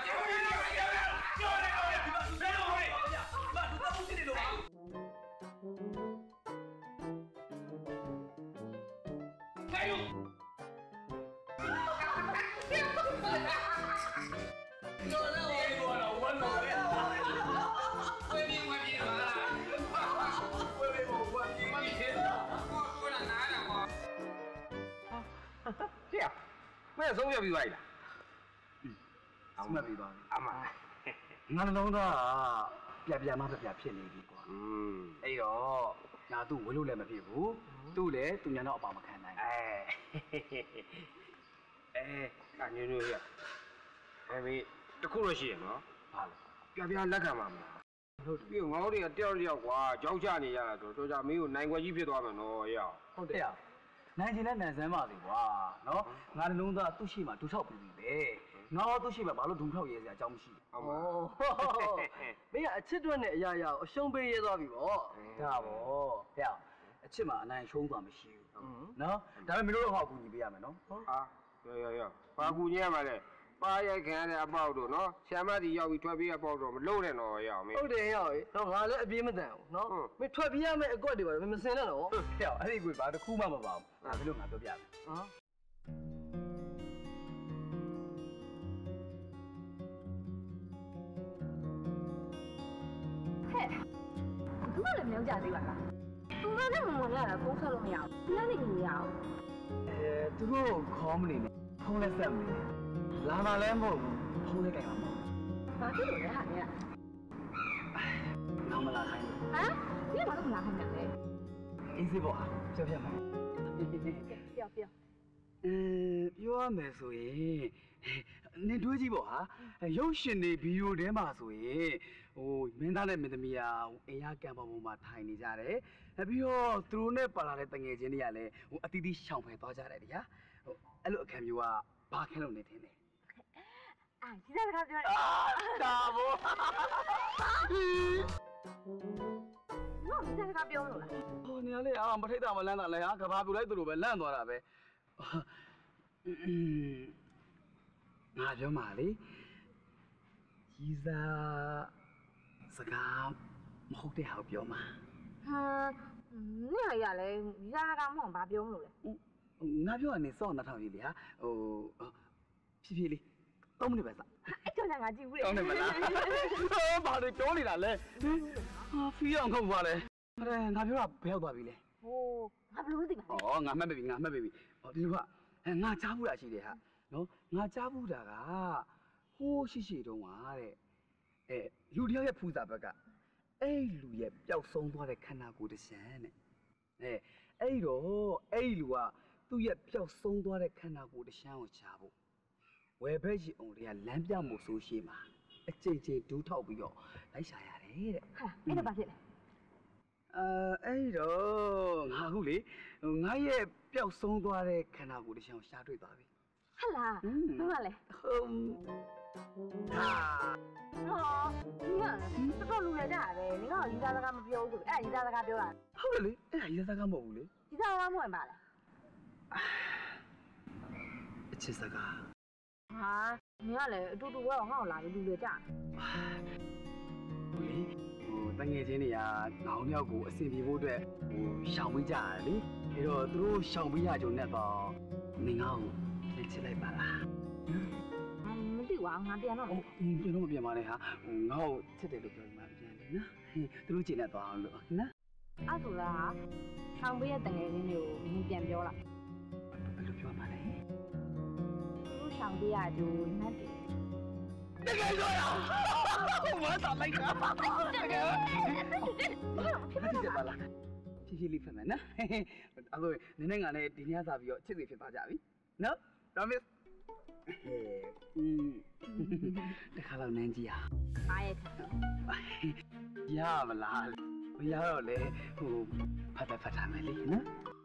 还有。这样，我也送给你吧。 ဆုံးမပြီးပါဘူးအမငါနှလုံးသားကပြပြမပြပြဖြစ်နေပြီကွာအဲ့တော့ငါသူ့ဝလို့လည်းမဖြစ်ဘူးသူ့လည်းသူညာတော့အပါမခံနိုင်ကညွှန်းညွှန်းရအဲ့ဒီတခုတော့ရှိရနော်ဟာပြပြလက်ခံပါမလားပြီးငေါတွေကတယောက်တယောက်ကွာကြောက်ကြနေရတာဆိုတော့ကြာမင်းကိုနိုင်ွယ်ကြီးဖြစ်သွားမှာနော်ရအောင်ဟုတ်တယ်နိုင်ချင်တဲ့နိုင်စမ်းပါစေကွာနော်ငါလုံးသားသူ့ရှိမှဒူထောက်ပြီးပြီလေငါသူ့ရှိမှဘာလို့ဒူထောက်ရဲစရာအကြောင်းမရှိဘူးဟုတ်မင်းကအချစ်တွက်နဲ့အရာရာအရှုံးပေးရဲသွားပြီဗောဒါဗောဟဲ့အချစ်မှာအနိုင်ရှုံးသွားမရှိဘူးနော်ဒါပေမဲ့မင်းတို့တော့ဟောက်ကူညီပေးရမယ်နော်ဟာရဘာကူညီရမှာလဲပါရိုက်ခံရတဲ့အပေါက်တို့နော်ဆ iam မတီရောက်ပြီးထွက်ပြေးအပေါက်တော့မလုံးနဲ့တော့ရအောင်မင်းဟုတ်တယ်ရအောင်နော်ငါလည်းအပြေးမတန်ဘူးနော်မင်းထွက်ပြေးရမယ့်အကွက်တွေပါမစင်နဲ့တော့ဟဲ့အဲ့ဒီကွေဘာတစ်ခုမှမပါဘူးငါဘယ်လိုငါပြောပြမယ်နော်ဟဲ့သူကလည်းမရောက်ကြသေးပါလားသူကလည်းမဝင်လာတာဖုန်းဆက်လို့မရဘူးလက်နေမရဘူးသူတို့ခေါ်မနေနဲ့ဖုန်းလက်ဆက်မနေလာမလဲမဟုတ်ဘူးဖုန်းလေးကြိုင်မှာမဟုတ်ဘာဖြစ်လို့လဲဟာနေငါမလာခိုင်းဘူးဟမ်ဒီဘာလို့မလာခိုင်းလဲအေးစေးပေါ့ပြောပြမယ်ပြောပြောရမယ်ဆိုရင်နင်တွေးကြည့်ပေါ့ဟာရုပ်ရှင်တွေဗီဒီယိုထဲမှာဆိုရင်ဟိုမင်းသားနဲ့မင်းသမီးအိမ်ရကံပေါ်မှာထိုင်နေကြတယ်ပြီးတော့သူတို့နဲ့ပါလာတဲ့တငယ်ချင်းတွေကလည်းဟိုအတီးတီးရှောင်ဖယ်သွားကြတယ်ဗျာဟိုအဲ့လိုအခမ်းမျိုးကဘာခဲလို့နေထင်တယ်ဒီစကားပြောတယ်ဒါဘောငါဒီစကားပြောလို့လားဟိုနေရာလေးမထိတ်တာမလန်းတာလဲဟာကဘာပြူလိုက်သူလိုပဲလန့်သွားတာပဲငါပြောမှာလေကြီးစားစကားမဟုတ်တဲ့ဟာကိုပြောမှာနေရလဲဒီစကားမဟုတ်ဘာပြောမလို့လဲငါပြောနေစောင့်နှထောင်ကြီးလေဟာဟိုဖြည်းဖြည်းလေး3မိနစ်ပဲစအဲ့တော့ငါကြည့်ဘူးလေတောင်းနေမလားဘာတွေပြောနေတာလဲဟာဖီးအောင်ခုတ်သွားလဲငါပြောတာဘယ်ရောက်သွားပြီလဲဟိုငါဘယ်လိုသိပါလဲငါမှတ်ပြီဟောဒီလိုကငါကြားဘူးတာရှိတယ်ဟာနော်ငါကြားဘူးတာကဟိုးရှိတုံးပါတဲ့လူတယောက်ရဲ့ဖူးစာဘက်ကအဲ့လူရဲ့ပျောက်ဆုံးသွားတဲ့ခန္ဓာကိုယ်တစ်ရှမ်းတဲ့အဲ့တော့အဲ့လူကသူ့ရဲ့ပျောက်ဆုံးသွားတဲ့ခန္ဓာကိုယ်တစ်ရှမ်းကိုချဖို့ဝယ်ဘက်ရှိအောင်တွေကလမ်းပြမို့ဆိုရှိမှာအကျိတ်ကျိတ်ဒူးထောက်ပြီးတော့လိုက်ရှာရတယ်တဲ့ဟာအဲ့ဒါဘာဖြစ်လဲအဲ့တော့ငါခုလေငါရဲ့ပျောက်ဆုံးသွားတဲ့ခန္ဓာကိုယ်တစ်ရှမ်းကိုရှာတွေ့သွားပြီဟလာဘာလဲဟာဒီကတော်လူရကြတယ်နင်ကရီသားစကားမပြောဘူးဆိုအဲ့ရီသားစကားပြောတာဟုတ်တယ်လေအဲ့ရီသားစကားမဟုတ်ဘူးလေရီသားစကားမဟုတ်ရင်ပါလဲအချစ်စကားဟာနင်ကလည်းအတူတူကတော့ငါ့ကိုလာပြီးလူရကြတယ်ဟုတ်လေတငယ်ချင်းတွေကငောင်းတယောက်ကိုအဆင်ပြေဖို့အတွက်ရှောင်ပေးကြရတယ်လေအဲ့တော့သူတို့ရှောင်ပေးရကြုံနဲ့တော့နင်ငောင်းလက်ချလိုက်ပါလားမသိပါဘူးငါပြန်တော့ပြန်တော့မပြန်ပါနဲ့ဟာငါ့ကိုချစ်တယ်လို့ပြောမှပြန်တယ်နော်သူတို့ကျင်နေသွားအောင်လို့နော်အဲ့ဆိုလားဆောင်ပေးတဲ့တငယ်ချင်းတွေကိုနင်ပြန်ပြောလိုက်ဘယ်လိုပြောမှလဲသူတို့ဆောင်ပေးရကြိုးမှတ်တယ်တကယ်ပြောရဝါသာလိုက်တာတကယ်ဖြစ်ပါလားဖြည်းဖြည်းလေးဖြစ်မယ်နော်အဲ့တော့နင်းနဲ့ငါနဲ့ဒီနေ့စားပြီးတော့ချစ်စီဖြစ်သွားကြပြီနော်ဒါမစ်တခါတော့နန်းကြီးအားရခံရမလားမရတော့လေဟိုဖတ်ထားမယ်လေနော်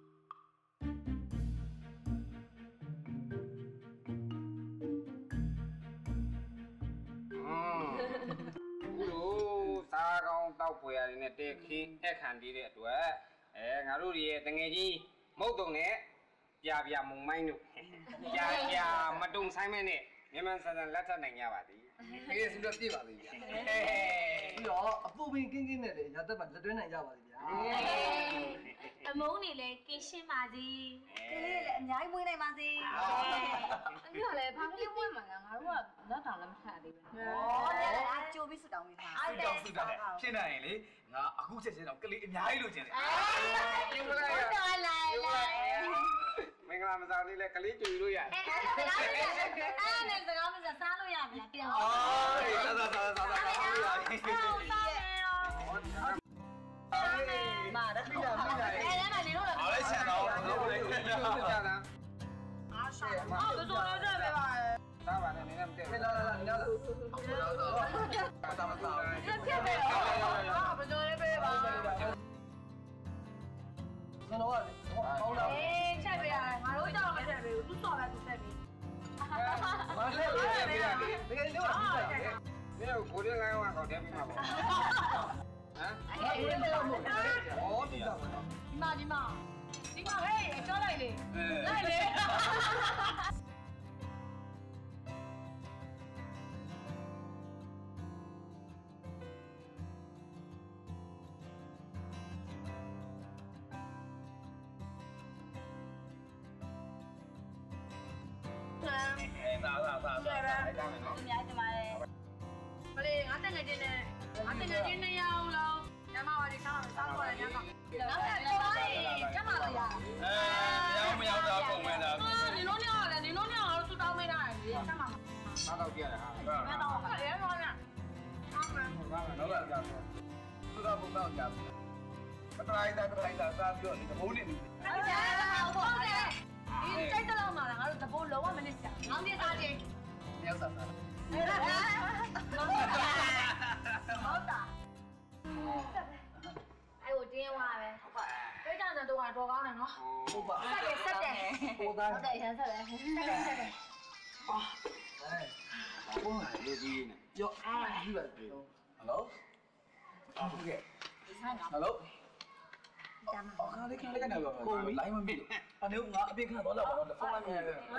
စားကောင်းတောက်ပွေရတယ်နဲ့တဲခင်းအခန့်ပြီးတဲ့အတွက်ငါတို့ရဲ့တငယ်ချင်းမဟုတ်တော့နဲ့ပြမုံမိုင်းတို့ပြမတုံဆိုင်မဲနဲ့မြန်မာစံလက်ထပ်နိုင်ကြပါသည်အေးစုတော့ပြည့်ပါသေးဗျာပြီးတော့အပူပင်ကင်းကင်းနဲ့လေရသက်ပါလက်တွဲနိုင်ကြပါသေးဗျာအမုန်းနေလေကင်းရှင်းပါစေကလေးလည်းအများကြီးမွေးနိုင်ပါစေအမျိုးလည်းဘာကလေးမွေးမှလားငါတို့ကလက်တောင်လည်းမထသေးဘူးလည်းအကျိုးပြီးဆူတောင်းနေတာဆူတောင်းဖြစ်နိုင်ရင်လေငါအခုချက်ချင်းတော့ကလေးအများကြီးလိုချင်တယ်ဟုတ်တော်လိုက်မင်္ဂလာမစားသေးလဲကလေးကြွေလို့ရတယ်အဲ့နဲ့စကားမစစားလို့ရပြီလားပြန်စားစားမာရပြီလားပြီလားအဲ့ဒါလည်းလို့အားလည်းချန်တော့ဟုတ်လေကြတာအားရှာအော်ဘယ်လိုလဲကြပဲပါစားပါနဲ့နင်းလည်းမတည့်လာစားမစားပြတ်ပဲ没有过年来玩搞点兵嘛不？啊？哦，对呀。 你妈，嘿，招来的，来的。 不嘞，俺等个今天要了，俺妈话的上过来两个，然后再过来，干嘛了呀？ 要不要找公园的？ 你弄掉了，都倒霉了，干嘛？ 拿到店了哈。 别倒，别倒了。 老板讲，知道不到家。个台大，啥表你都冇领。 你再得了嘛？俺都不老我们的事，俺的啥子？ 你要啥？ 好大。哎，我电话呗。非常的多啊，多高呢？我。我再先说嘞。 啊。哎。我还有点呢。哟，你来对。Hello。OK。Hello。我看你看那个，我来嘛没？啊，你我别看到了，我放那边。 多。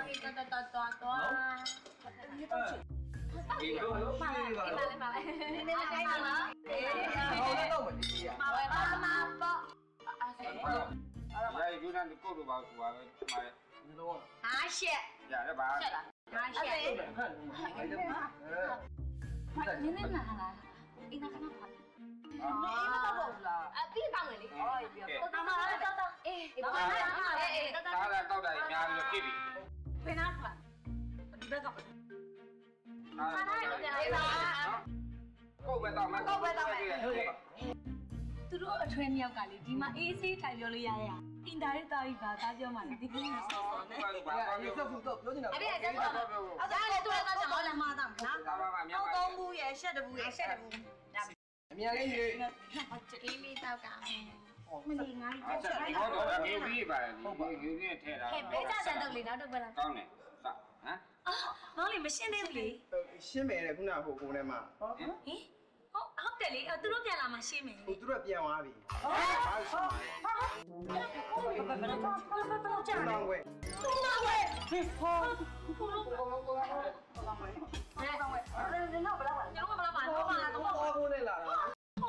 သူတို့အထွေမြောက်ကလေဒီမှာအေးဆေးထိုင်ပြောလို့ရရအင်တာနက်တာကြီးပါတားပြောမှလည်းဒီကိစ္စဆောဆောနဲ့你这副都ပြောနေတာအဲ့ဒါကျတော့အဲ့ဒါလေသူလည်းတော့ကျွန်တော်လည်းမှားတာမလားသုံးဘူးရဲ့ရှက်တဘူးရဲ့ရှက်တဘူးအများကြီးရေအေးမီတောက်ကမလီငါ့ကိုအဲ့ဒါဒီတော့ငေးပြီးပါလေငေးပြီးထဲတာဟဲ့ပေးကြတဲ့တော့လေနောက်တော့ဘယ်လားကောင်းတယ်စဟမ်မောင်လေးမရှင်းသေးဘူးလေရှင်းမယ်လေခုနကဟိုကိုထဲမှာဟင်ဟုတ်တယ်လေသူတို့ပြန်လာမှရှင်းမယ်ဟိုသူတို့ပြန်သွားပြီတောင်းဝဲကိုနဲ့လာတာ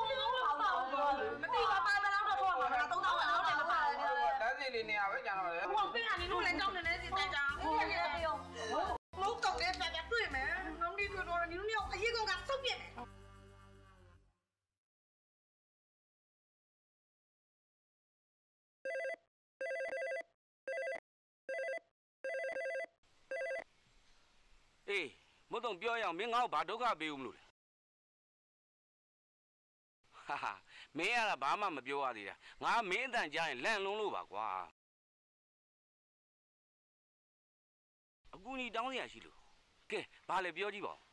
ဒါစီလေးနေရပဲကြာတော့လေဟိုပေးတာနင်တို့လည်းကြောင်းနေနေစီတိုင်ကြဟုတ်တယ်လေရောမဟုတ်တော့လည်းပြန်တွေ့မယ်နောက်နေ့တွေ့တော့နင်တို့မျိုးအရေးကောင်ကစုပ်ပြစ်မယ်အေးမဟုတ်တော့ပြောရအောင်မင်းငါ့ကိုဘာဒုက္ခပေးဦးမလို့လဲဟာဟာမင်းကဘာမှမပြောရသေးတာငါမင်းအတန်ကြားရင်လန့်လုံးလို့ပါကွာအကူကြီးတောင်းရရှိလို့ကဲဘာလဲပြောကြည့်ပါဦး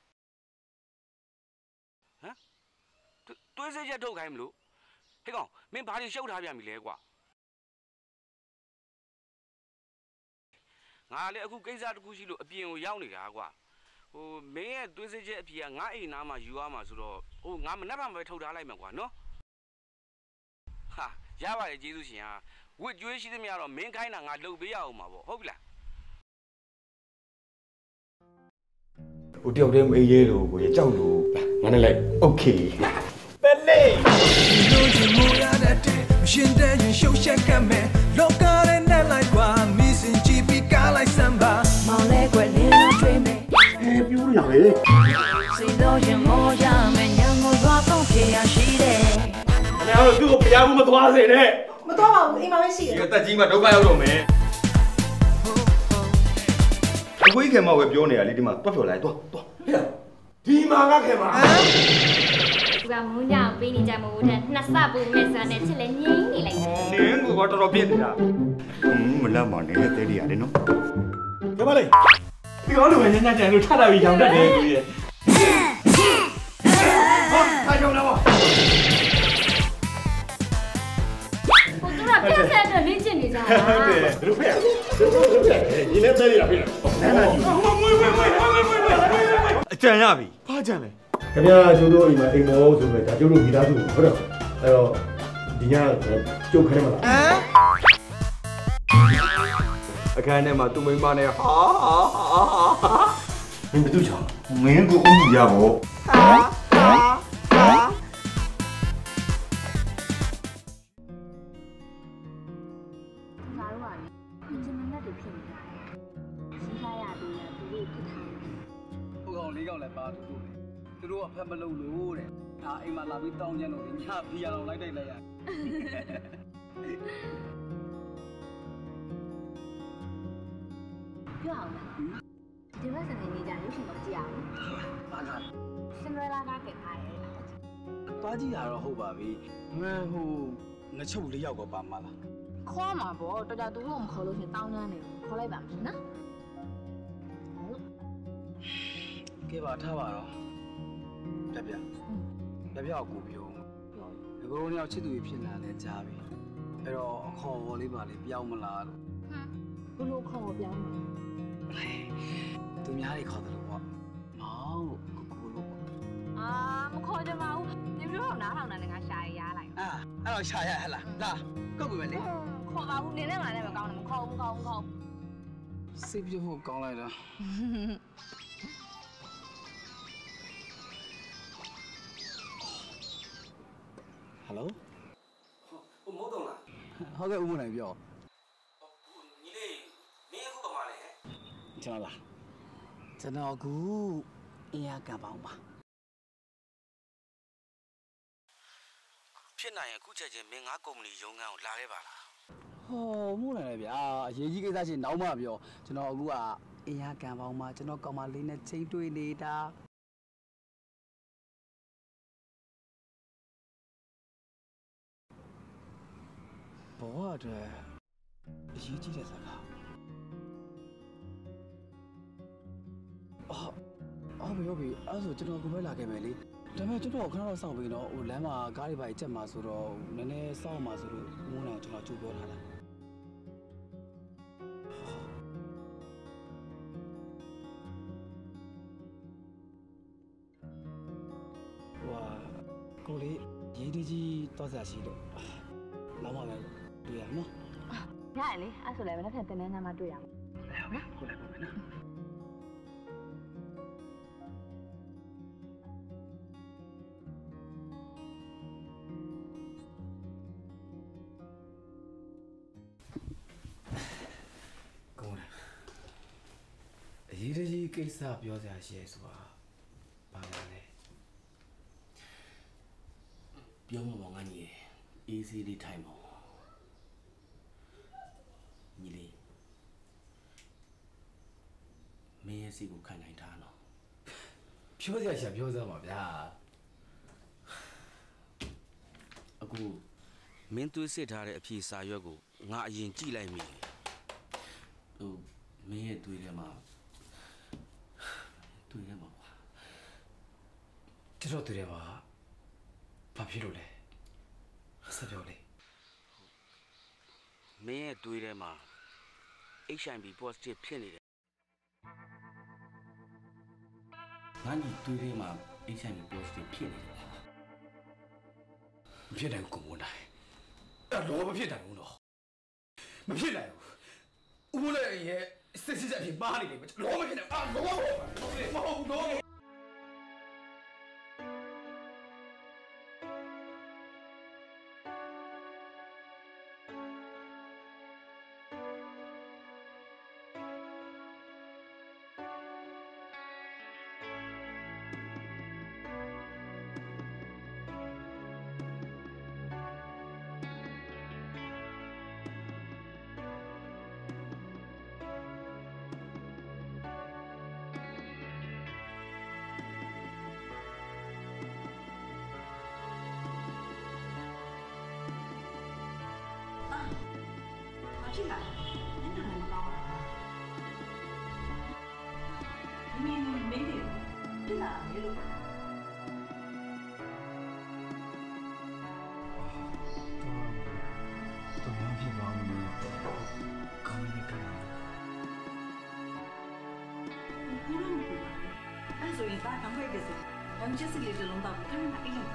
ဟမ်တွေးစိတ်ချက်ထုတ်ခိုင်းမလို့ဟဲ့ကောင်မင်းဘာတွေရှုပ်ထားပြန်ပြီလဲကွာငါလည်းအခုကိစ္စတစ်ခုရှိလို့အပြင်ကိုရောက်နေတာကွာဟိုမင်းရဲ့တွေးစိတ်ချက်အပြေကငါအိမ်နားမှာယူရမှာဆိုတော့ဟိုငါမနှက်ပါမပဲထုတ်ထားလိုက်မှာကွာနော်ဟာရပါတယ်ကျေးဇူးရှင်ဟာဝစ်ကျွေးရှိသမျှတော့မင်းခိုင်းတာငါလုပ်ပေးရအောင်မှာပေါ့ဟုတ်ပြီလားဟိုတယောက်တည်းမအေးရဲလို့ကိုရကြောက်လို့ငါနဲ့လိုက်โอเคပဲလေလူကြီးမူရတဲ့ရှင်တဲ့ရင်ရှုပ်ရှက်ကမဲ့လောကရဲ့နဲ့လိုက်ကွာမီစင်ကြည့်ပြီးကားလိုက်စမ်းပါမောင်လဲကွယ်လင်းလို့တွေးမယ်ပြူးရလေစီလို့ရင်မောရမယ်ညံကိုသွားတော့ပြေရရှိတယ်ခင်ဗျားတို့သူ့ကိုဖျားမှုမသွားစေနဲ့မသွားပါဘူးအိမ်မှာပဲရှိတယ်ဒီတက်ကြီးမှဒုက္ခရောက်တော့မယ်အကိုကြီးခင်မဝယ်ပြောနေရလေဒီမှာတွတ်ဖြော်လိုက်တွတ်ဒီမှာကခင်မသူကမုန်းကြပေးနေကြမို့တဲ့နှစ်ဆပူမဲ့စွာနဲ့ချစ်လဲငိမ့်နေလိုက်နင်းကတော်တော်ပြင်းနေတာမလန့်ပါနဲ့တဲလေးရတယ်နော်ကြပါလေဒီကောလူငယ်ညံ့ညံ့လို့ထတာပြီးရောင်တတ်တယ်ကိုကြီးဟာအားကြောင့်လားဟိုသူကပြက်ဆက်အတွက်လေ့ကျင့်နေကြတာဟုတ်တယ်ဘယ်လိုဖက်ဒီနေ့တဲလေးရပြီနားနာကြီးမွေးအကြံရပြီဘာကြံလဲခင်ဗျာကျိုးတို့အိမ်မှာအိမ်မောဆိုပဲဒါကျိုးတို့မိသားစုဟုတ်တယ်အဲ့တော့ဒီညကျုပ်ခိုင်းမလားအခန်းထဲမှာသူ့မိန်းမနဲ့ဟာမင်းဘယ်သူချောင်းမင်းကိုအုံးရပါဘောသူတို့ကဖက်မလုပ်လို့တဲ့ဒါအိမ်မှာလာပြီးတောင်းကြလို့ညဖီးရအောင်လိုက်တိုက်လိုက်ရပြောအောင်လားဒီမှာစနေနေ့ကျရုပ်ရှင်တော့ကြည့်အောင်ဘာကစင်ဒရလာကကထားရဲလားသွားကြည့်ရတော့ဟုတ်ပါပြီငါဟိုငချုပ်၄ယောက်ကပါမလားခေါ်မှာပေါ့တော်တော်သူတို့မခေါ်လို့ရှင်တောင်းတန်းနေခေါ်လိုက်ပါမယ်နော်ကဲပါထားပါတော့ပြပြကိုပြောဒီကုန်းရောက်ချစ်သူဖြစ်လာလဲကြားပြီအဲ့တော့အခေါ်ဝေါ်လေးပါလေပြောင်းမလားလို့ဘလို့ခေါ်ပြောင်းမှာသူများတွေခေါ်တယ်လို့ပေါ့မောင်လို့ကိုလို့မခေါ်ကြပါဘူးဒီလိုတော့နားထောင်တာလည်းငါရှာရလိုက်အဲ့တော့ရှာရဟဲ့လားလာကုတ်ပြီမယ်လေခေါ်ပါဘူးနင်းနဲ့မှလည်းမကောင်းဘူးမခေါ်ဘူးစိတ်ပြဖို့ကောင်းလိုက်တာဟယ်လိုမဟုတ်တော့လားဟုတ်ကဲ့ဦးမနိုင်ပြောညီလေးမင်းအခုကမှလည်းကျွန်တော်အခုအင်အားကံပေါင်းပါဖြစ်နိုင်ရင်အခုချက်ချင်းမင်းငါကုမ္ပဏီရုံးခန်းကိုလာခဲ့ပါလားဟောမှုနိုင်လေဗျာအရေးကြီးကိစ္စချင်းနောက်မှပြောကျွန်တော်အခုကအင်အားကံပေါင်းပါကျွန်တော်ကောင်မလေးနဲ့ချိန်တွေ့နေတာဘောအတွက်အရေးကြီးတဲ့စကားဟုတ်ပြီအဲ့ဆိုကျွန်တော်ကိုပဲလာခဲ့မယ်လေဒါပေမဲ့ကျွန်တော်ခဏတော့စောင့်ပြီးတော့ဟိုလမ်းမှာကားတွေပါကြက်မှာဆိုတော့နည်းနည်းစောင့်မှာဆိုလို့ငုံနေကျွန်တော်ကြိုးပြောထားတာကိုလေးရေးတကြီးတော့ဆက်ရှိလို့လောင်းပါမယ်တွေ့ရမလားရတယ်လေအဲ့ဆိုလည်းမနေ့ကတင်နေမှာတွေ့ရမှာဟုတ်လားကိုလည်းပါမယ်နော်အရေးကြီးကိစ္စပြောစရာရှိရဆိုတာဘာလဲပြောမှာငါညီအေးစီးလေးထိုင်ပါညီလေးမင်းရဲ့စီကိုခံနိုင်တာနော်ပြောစရာရှာပြောစမ်းပါဗျာအခုမင်းသွေးစစ်ထားတဲ့အဖြေစာရွက်ကိုငါအရင်ကြည့်လိုက်မိဟိုမင်းရဲ့သွေးထဲမှာကွာတော်သွေးထဲမှာဘာဖြစ်လို့လဲဆက်ပြောလေမင်းရဲ့သွေးထဲမှာ HIV positive ဖြစ်နေတယ်ငါညီသွေးထဲမှာ HIV positive ဖြစ်နေတယ်မဖြစ်နိုင်ဘူးကိုမနိုင်အဲ့တော့မဖြစ်နိုင်ဘူးတော့မဖြစ်နိုင်ဘူးဦးမလေးရဲ့စစ်စစ်အဖြစ်ပါနေတယ်လောမဖြစ်နိုင်လောမဟုတ်တော့ဖြစ်လာတယ်နင်တို့လည်းမကောင်းပါဘူးမင်းတွေဖြစ်လာတယ်လို့တော့ဖြစ်ပါဦးကောင်းနေကြတယ်ဘယ်လိုလုပ်လဲအဲ့ဆိုရင်ဒါကံဖိုက်တယ်ဆိုမ်ချစ်စီလေးတစ်လုံးတော့ခဏခဏအိတ်လိုက်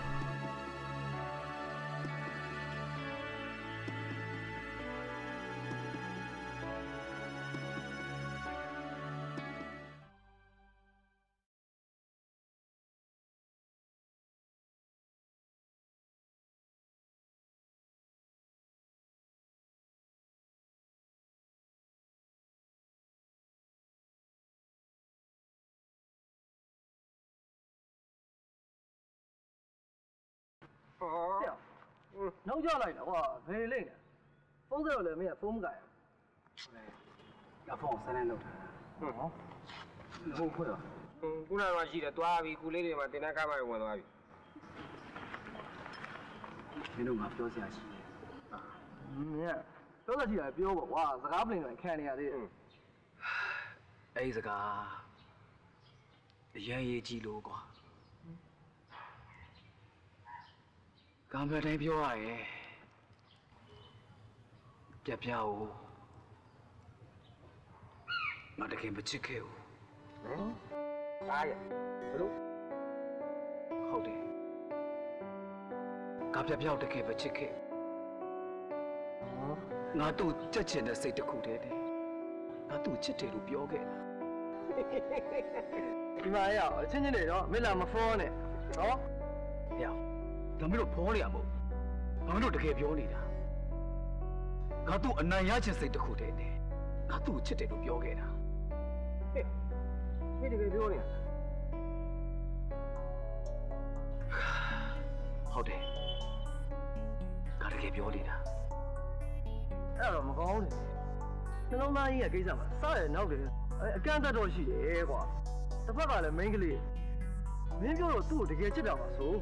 နောက်ကြလိုက်တော့ကွာဘယ်လိမ့်လဲဖုန်းဆက်တော့လည်းမင်းကဖုန်းမကရဘူးဖုန်းဆန်းနေလို့ဟုတ်ခွေးခုနကရှိတယ်တွားပြီခုလေးတွေမှာတင်တဲ့ကားမှဝင်သွားပြီမင်းတို့ကပြောစရာရှိတယ်မင်းကပြောစရာရှိတယ်ပြောပါကွာစကားပလင်တွေခံနေရသေးတယ်အဲ့ဒီစကားအရင်ရေးကြည့်လို့ကွာကံပဲတိုင်းပြောရရဲ့ပြပြဦးငါတကယ်မချစ်ခဲ့ဘူးအားရဘလို့ဟုတ်တယ်ကပြပြတကယ်မချစ်ခဲ့ငါတို့ကြက်ချင်တဲ့စိတ်တစ်ခုတည်းနဲ့ငါတို့ချစ်တယ်လို့ပြောခဲ့တာဒီမှာရအောင်အချင်းချင်းတွေတော့မင်းလာမဖောနဲ့နော်ရအောင်ဒါမျိုးတော့ဖောနေရမဟုတ်ငါတို့တကယ်ပြောနေတာငါတို့အနိုင်ရခြင်းစိတ်တစ်ခုတည်းနဲ့ငါတို့ချစ်တယ်လို့ပြောခဲ့တာမင်းတကယ်ပြောနေတာဟုတ်တယ်ငါတကယ်ပြောနေတာအဲ့တော့မကောင်းဘူးနှလုံးသားကြီးရဲ့ကိစ္စမှာစရနောက်တယ်အကန့်အသတ်တော့ရှိတယ်ကွာတစ်ဖက်ကလည်း main ကလေးမင်းပြောတော့သူ့ကိုတကယ်ချစ်တာပါဆို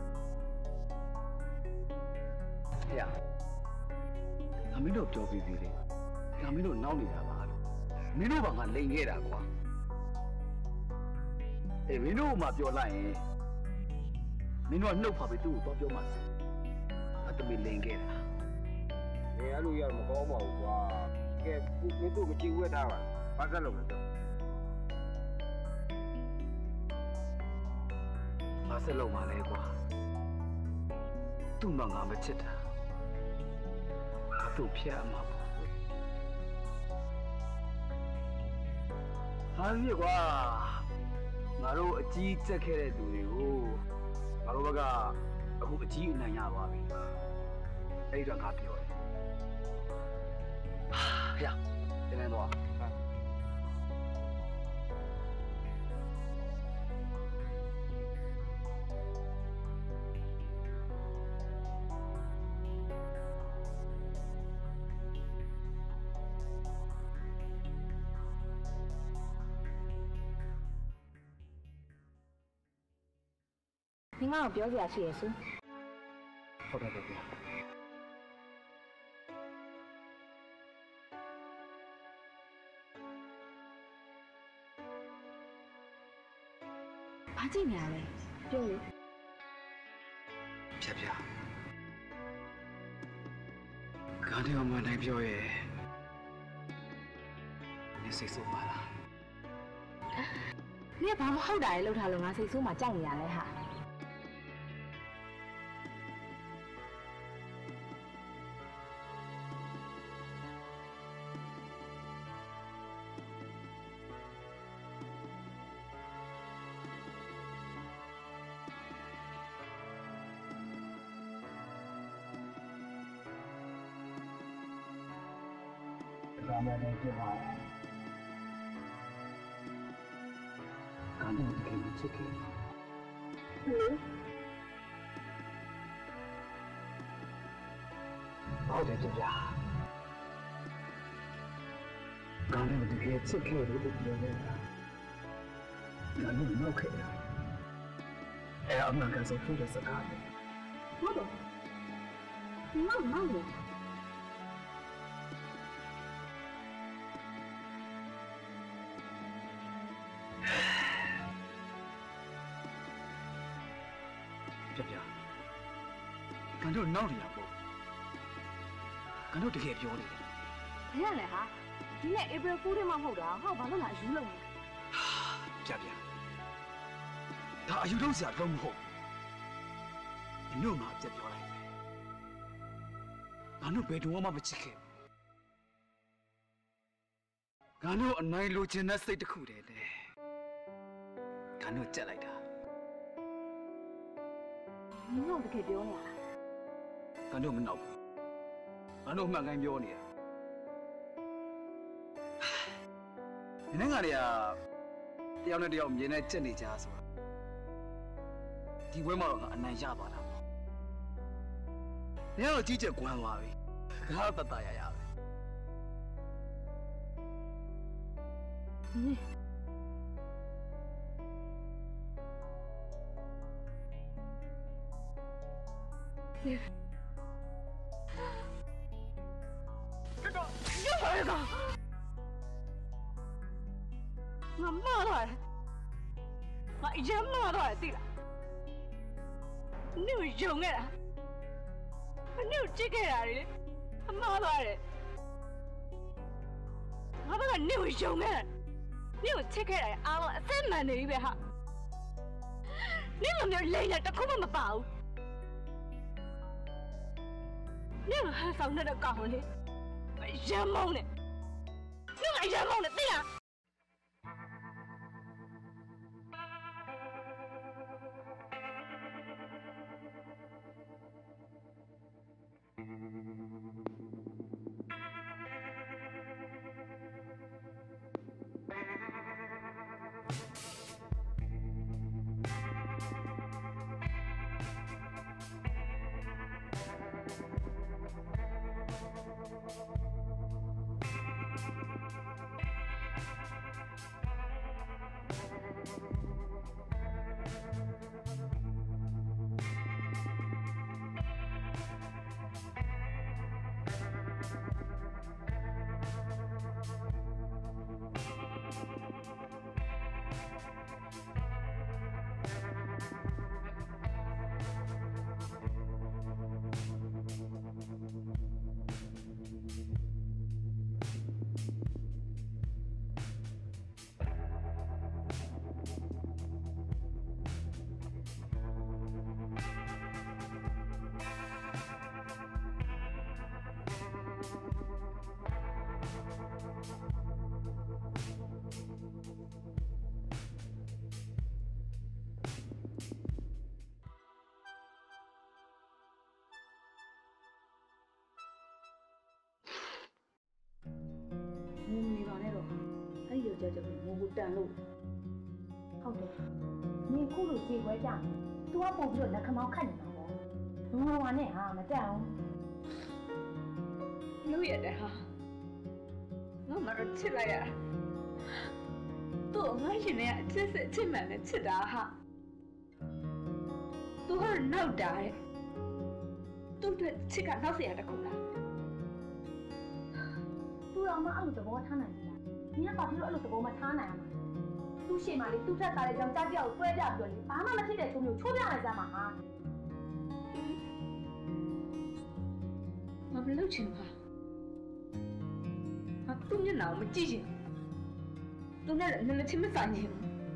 ဟဲ့ငါမင်းတို့ပြောပြီးပြီလေငါမင်းတို့နောက်နေတာပါလို့မင်းတို့ဘာငါလိန်ခဲ့တာကွာအေးမင်းတို့မှပြောလိုက်ရင်မင်းတို့ကနှုတ်ဖာပြီးသူ့ကိုတော့ပြောမှစအတမီလိန်ခဲ့တာအဲ့လိုရမကောင်းပါဘူးကွာကဲမင်းတို့မကြည့်ဝဲထားပါဘာသက်လို့လဲဘာဆက်လို့မလဲကွာသူ့မှငါမချစ်တာငါတို့ဖျက်အမှာပေါ့ဟာမြေကွာငါတို့အကြီးတက်ခဲ့တဲ့သူတွေကိုငါတို့ဘက်ကအခုအကြီးအနိုင်ရပါပြီအဲ့တော့ငါပြောတယ်ဟဲ့တင်နေတော့你妈表姐是也是。 ဟုတ်တယ်ဗျာဘာကြည့်နေရလဲပြောလေဖြတ်ကားတယ်မနိုင်ပြောရဲ့နေစိတ်ဆိုးပါလားနင်ဘာမဟုတ်တာလေလှုပ်ထားလို့ငါစိတ်ဆိုးမှကြောက်နေရလဲဟာဘာမှလည်းပြပါကားတော့တကယ်ချစ်ခဲ့ဟုတ်တယ်ဗျာကားတော့တကယ်ချစ်ခဲ့လို့ပြောနေတာငါတို့နောက်ခဲ့တာအဲ့အမှန်ကန်ဆုံးဖြစ်တဲ့စကားဟုတ်တယ်မောင်မောင်ဗျာကန်တို့နောက်နေရပေါ့ကန်တို့တကယ်ပြောနေတယ်ဘယ်ရလဲဟာဒီနေ့ April Fool တွေမှမဟုတ်တာဟောဘာလို့မှအယူလုံးလဲဗျာဒါဒါအယူတော့ဆရာတော့မဟုတ်ဘူးညို့မှာပြပြောလိုက်ငါတို့ဘယ်တော့မှမချစ်ခဲ့ငါတို့အနိုင်လိုချင်တဲ့စိတ်တစ်ခုတည်းလေငါတို့ကြက်လိုက်တာ你用的给丢呢？ ငါတို့မနောက်ဘူးငါတို့မှန်ကန်ပြောနေတာနင်းငါတွေကတယောက်နဲ့တယောက်မြင်နဲ့ကြက်နေကြဆိုတာဒီဘွဲမှာတော့ငါအနိုင်ရပါလားနင်းကတော့ကြီးကျယ်ကွမ်းသွားပြီငါတော့တတရရပဲ我骂他，我一骂他对了，你有用的啦，你有这个啦的，骂他的，我不讲你有用的，你有这个啦，啊我真蛮的一边哈，你有没有累了？他根本没包，你有还上那个讲的，人毛呢？你还人毛呢？对呀。 နေပါနဲ့တော့အဲ့ဒီယောက်ျားကြောင့်ငိုကိုတန်လို့ဟုတ်တယ်နင်ခုလိုကြေခွဲကြတယ် तू ကပို့ပြီးတော့လက်ခမောင်းခတ်နေတာပေါ့ငိုပါနဲ့ဟာမတက်အောင်လို့ရတယ်ဟာငါမတော့ချစ်လိုက်ရတော့ငါရှင်နဲ့အချစ်စစ်ချစ်မှန်နဲ့ချစ်တာဟာသူကနောက်တာတဲ့သူ့တဲ့ချစ်ကနောက်เสียတခုလား तू တော့မအဲ့လိုသဘောထားနိုင်ဘူးလားနင်ကဘာဖြစ်လို့အဲ့လိုသဘောမထားနိုင်အောင်သူ့ရှေ့မှာလေသူ့ထက်သားတဲ့ကြောင့်ကြားပြောက်ကိုတွဲပြပြောလေဘာမှမဖြစ်တဲ့ချုံမျိုးချိုးပြလိုက်ကြမှာဟာငါဘယ်လိုချင်ပါငါသူ့မျက်နှာကိုမကြည့်ချင်သူနဲ့လည်းချင်းမဆိုင်ချင်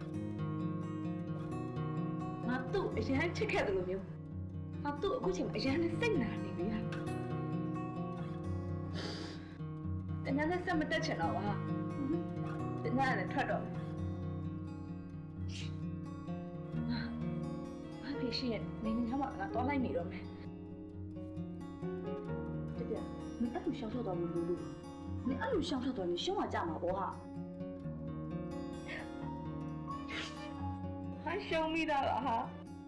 ငါသူ့အရင်ချစ်ခဲ့တယ်လို့မျိုးငါသူ့အခုချိန်မှာအရင်နဲ့စိတ်နာနေပြီဟာတညာနဲ့စက်မတက်ချင်တော့ပါတညာနဲ့ထွက်တော့ငါဖေရှိရဲ့နေနေမှာငါတော့လိုက်နေတော့မယ်တပြမင်းအဲ့လိုရှောက်တော့ဘူးလို့မင်းအဲ့လိုရှောက်တော့နေရှုံးမှကြမှာပေါ့ဟာဟာရှုံးမိတာလားဟာ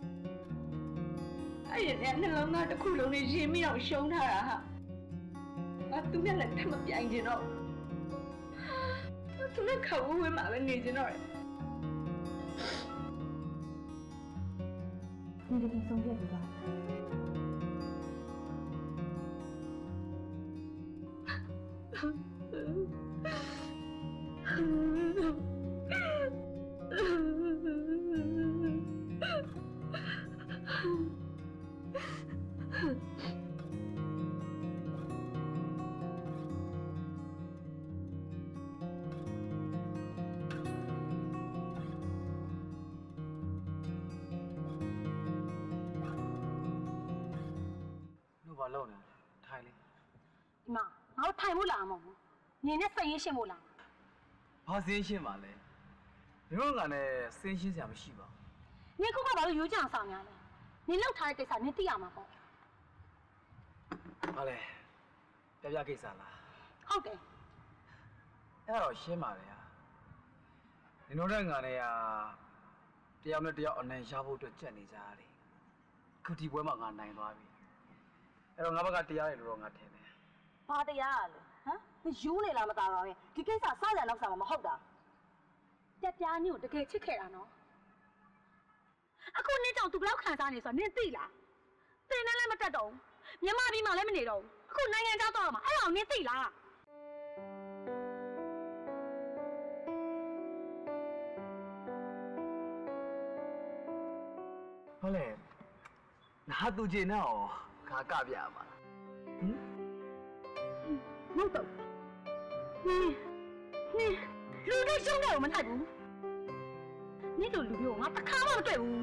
အဲ့ရတဲ့နှလုံးသားတစ်ခုလုံးနဲ့ရင်မိအောင်ရှုံးထားတာဟာငါသူနဲ့လည်းထမပြိုင်ချင်တော့သူနဲ့ခါဝဝဲမှာလည်းနေချင်တော့တယ်你得跟松月比吧。 ဘာလုပ်နေထိုင်လေဒီမှာငါတို့ထိုင်ဖို့လာမှာမဟုတ်ဘူးနင်နဲ့စိတ်ရင်းရှင်းဖို့လာဘာစင်းရှင်းပါလဲမင်းတို့ကလည်းစင်းရှင်းစရာမရှိပါဘူးနင်ခုကဘာလို့ရိုးကြအောင်ဆောင်များလဲနင်လောက်ထားတဲ့ကိစ္စနင်သိရမှာပေါ့ဘာလဲပြကိစ္စလားဟုတ်တယ်အဲ့တော့ရှင်းပါလေဟာနင်တို့တဲ့ငါနဲ့ကတယောက်နဲ့တယောက်အနိုင်ရဖို့အတွက်ကြက်နေကြရတယ်ခုဒီပွဲမှာငါနိုင်သွားပြီအဲ့တော့ငါဘက်ကတရားရလို့တော့ငါထင်တယ်ဘာတရားလဲဟမ်နင်ယူနေလားမသားတော့ရင်ဒီကိစ္စစကြနောက်စားမှာမဟုတ်တာတက်ပြားညို့တကယ်ချစ်ခဲ့တာနော်အခုနင်ကြောင့်သူဘယ်လောက်ခံစားနေဆိုတော့နင်သိလားသင်နဲ့လည်းမတက်တော့ဘူးမြန်မာပြည်မှာလည်းမနေတော့ဘူးအခုနိုင်ငံခြားသွားမှာအဲ့ဒါကိုနင်သိလားဟုတ်လေငါသူကျင်တော့ငါကပြရမှာဟင်မဟုတ်တော့နင်လူတို့ရှုံးတယ်မထိုက်ဘူးနင်တို့လူမျိုးငါတခါမှမတွေ့ဘူး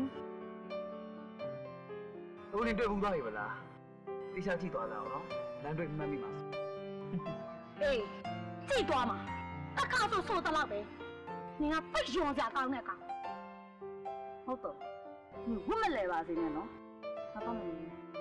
အခုနေတွေ့ဘူးသွားပြီဗလားတိကျကြည့်သွားတာနော်လမ်းတွေ့မှတ်မိပါစေအေးကြည့်သွားမှာတခါဆိုတော့ပဲနင်ကပိတ်ရုံကြကောင်းတဲ့ကောင်ဟုတ်တော့ဝတ်မလဲပါစေနဲ့နော်ဘာတော့မလဲ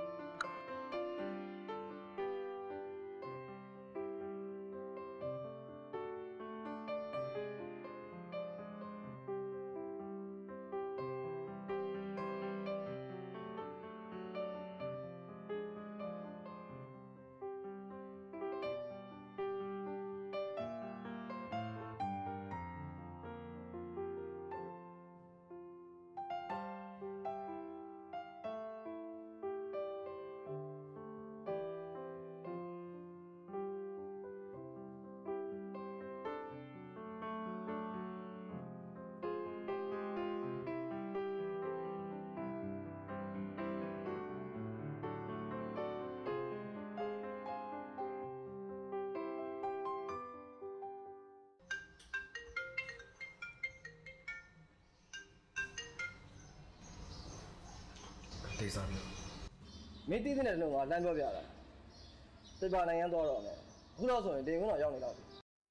တေးစားပြီမင်းတည်တဲ့တော့ငါလမ်းပြောပြတာစိတ်ပါနိုင်ငံသွားတော့မယ်အခုတော့ဆိုရင်တင်ကုန်းတော့ရောက်နေတော့ပြီ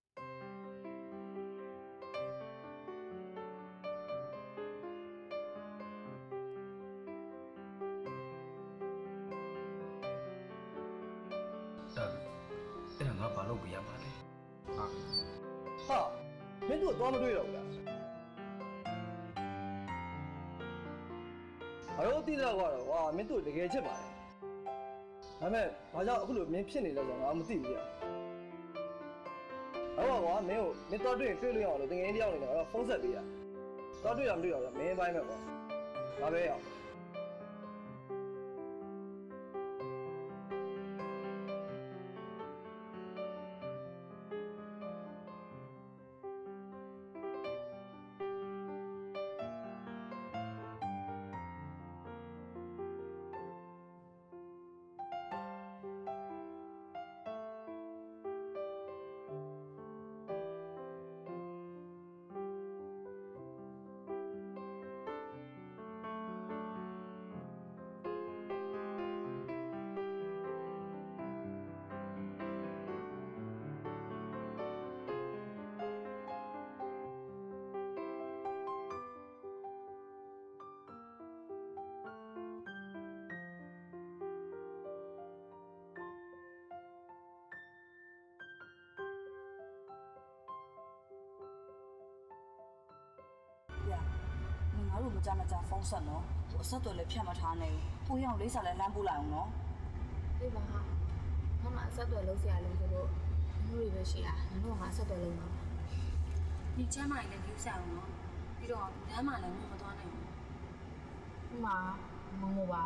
အဲ့ဒါငါဘာလုပ်ပြရမှာလဲဟာမင်းတို့တော့မတွေ့တော့ဘူးလားအရောတိတော့ကတော့ဝါမင်းတို့တကယ်ချစ်ပါတယ်ဒါပေမဲ့ဘာကြောင့်အခုလိုမင်းဖြစ်နေလဲဆိုတော့ငါမသိဘူးကြာအဲ့တော့ကွာမင်းတို့မင်းတော့တွေ့ရင်တွေ့လို့ရအောင်လို့တကယ်တယောက်နေတယ်အဲ့တော့ဖုန်းဆက်ပေးရတော့တွေ့ရမတွေ့ရတော့မင်းပိုင်းပဲကွာဒါပဲရအောင်ငါတို့မကြမကြဖုန်းဆက်နော်အဆက်တော်လည်းဖြတ်မထားနိုင်ဘူးကိုရအောင်လေးစားလည်းလမ်းပို့လိုက်အောင်နော်အေးပါဟာမမအဆက်တွေလုံးစရာလုံးဆိုလို့မျိုးတွေပဲရှိတာငါတို့ကငါအဆက်တွေလုံးပါဒီချမ်းမကြီးလည်းယူစားအောင်နော်ပြီးတော့လမ်းမလည်းမသွားနိုင်ဘူးမမပါ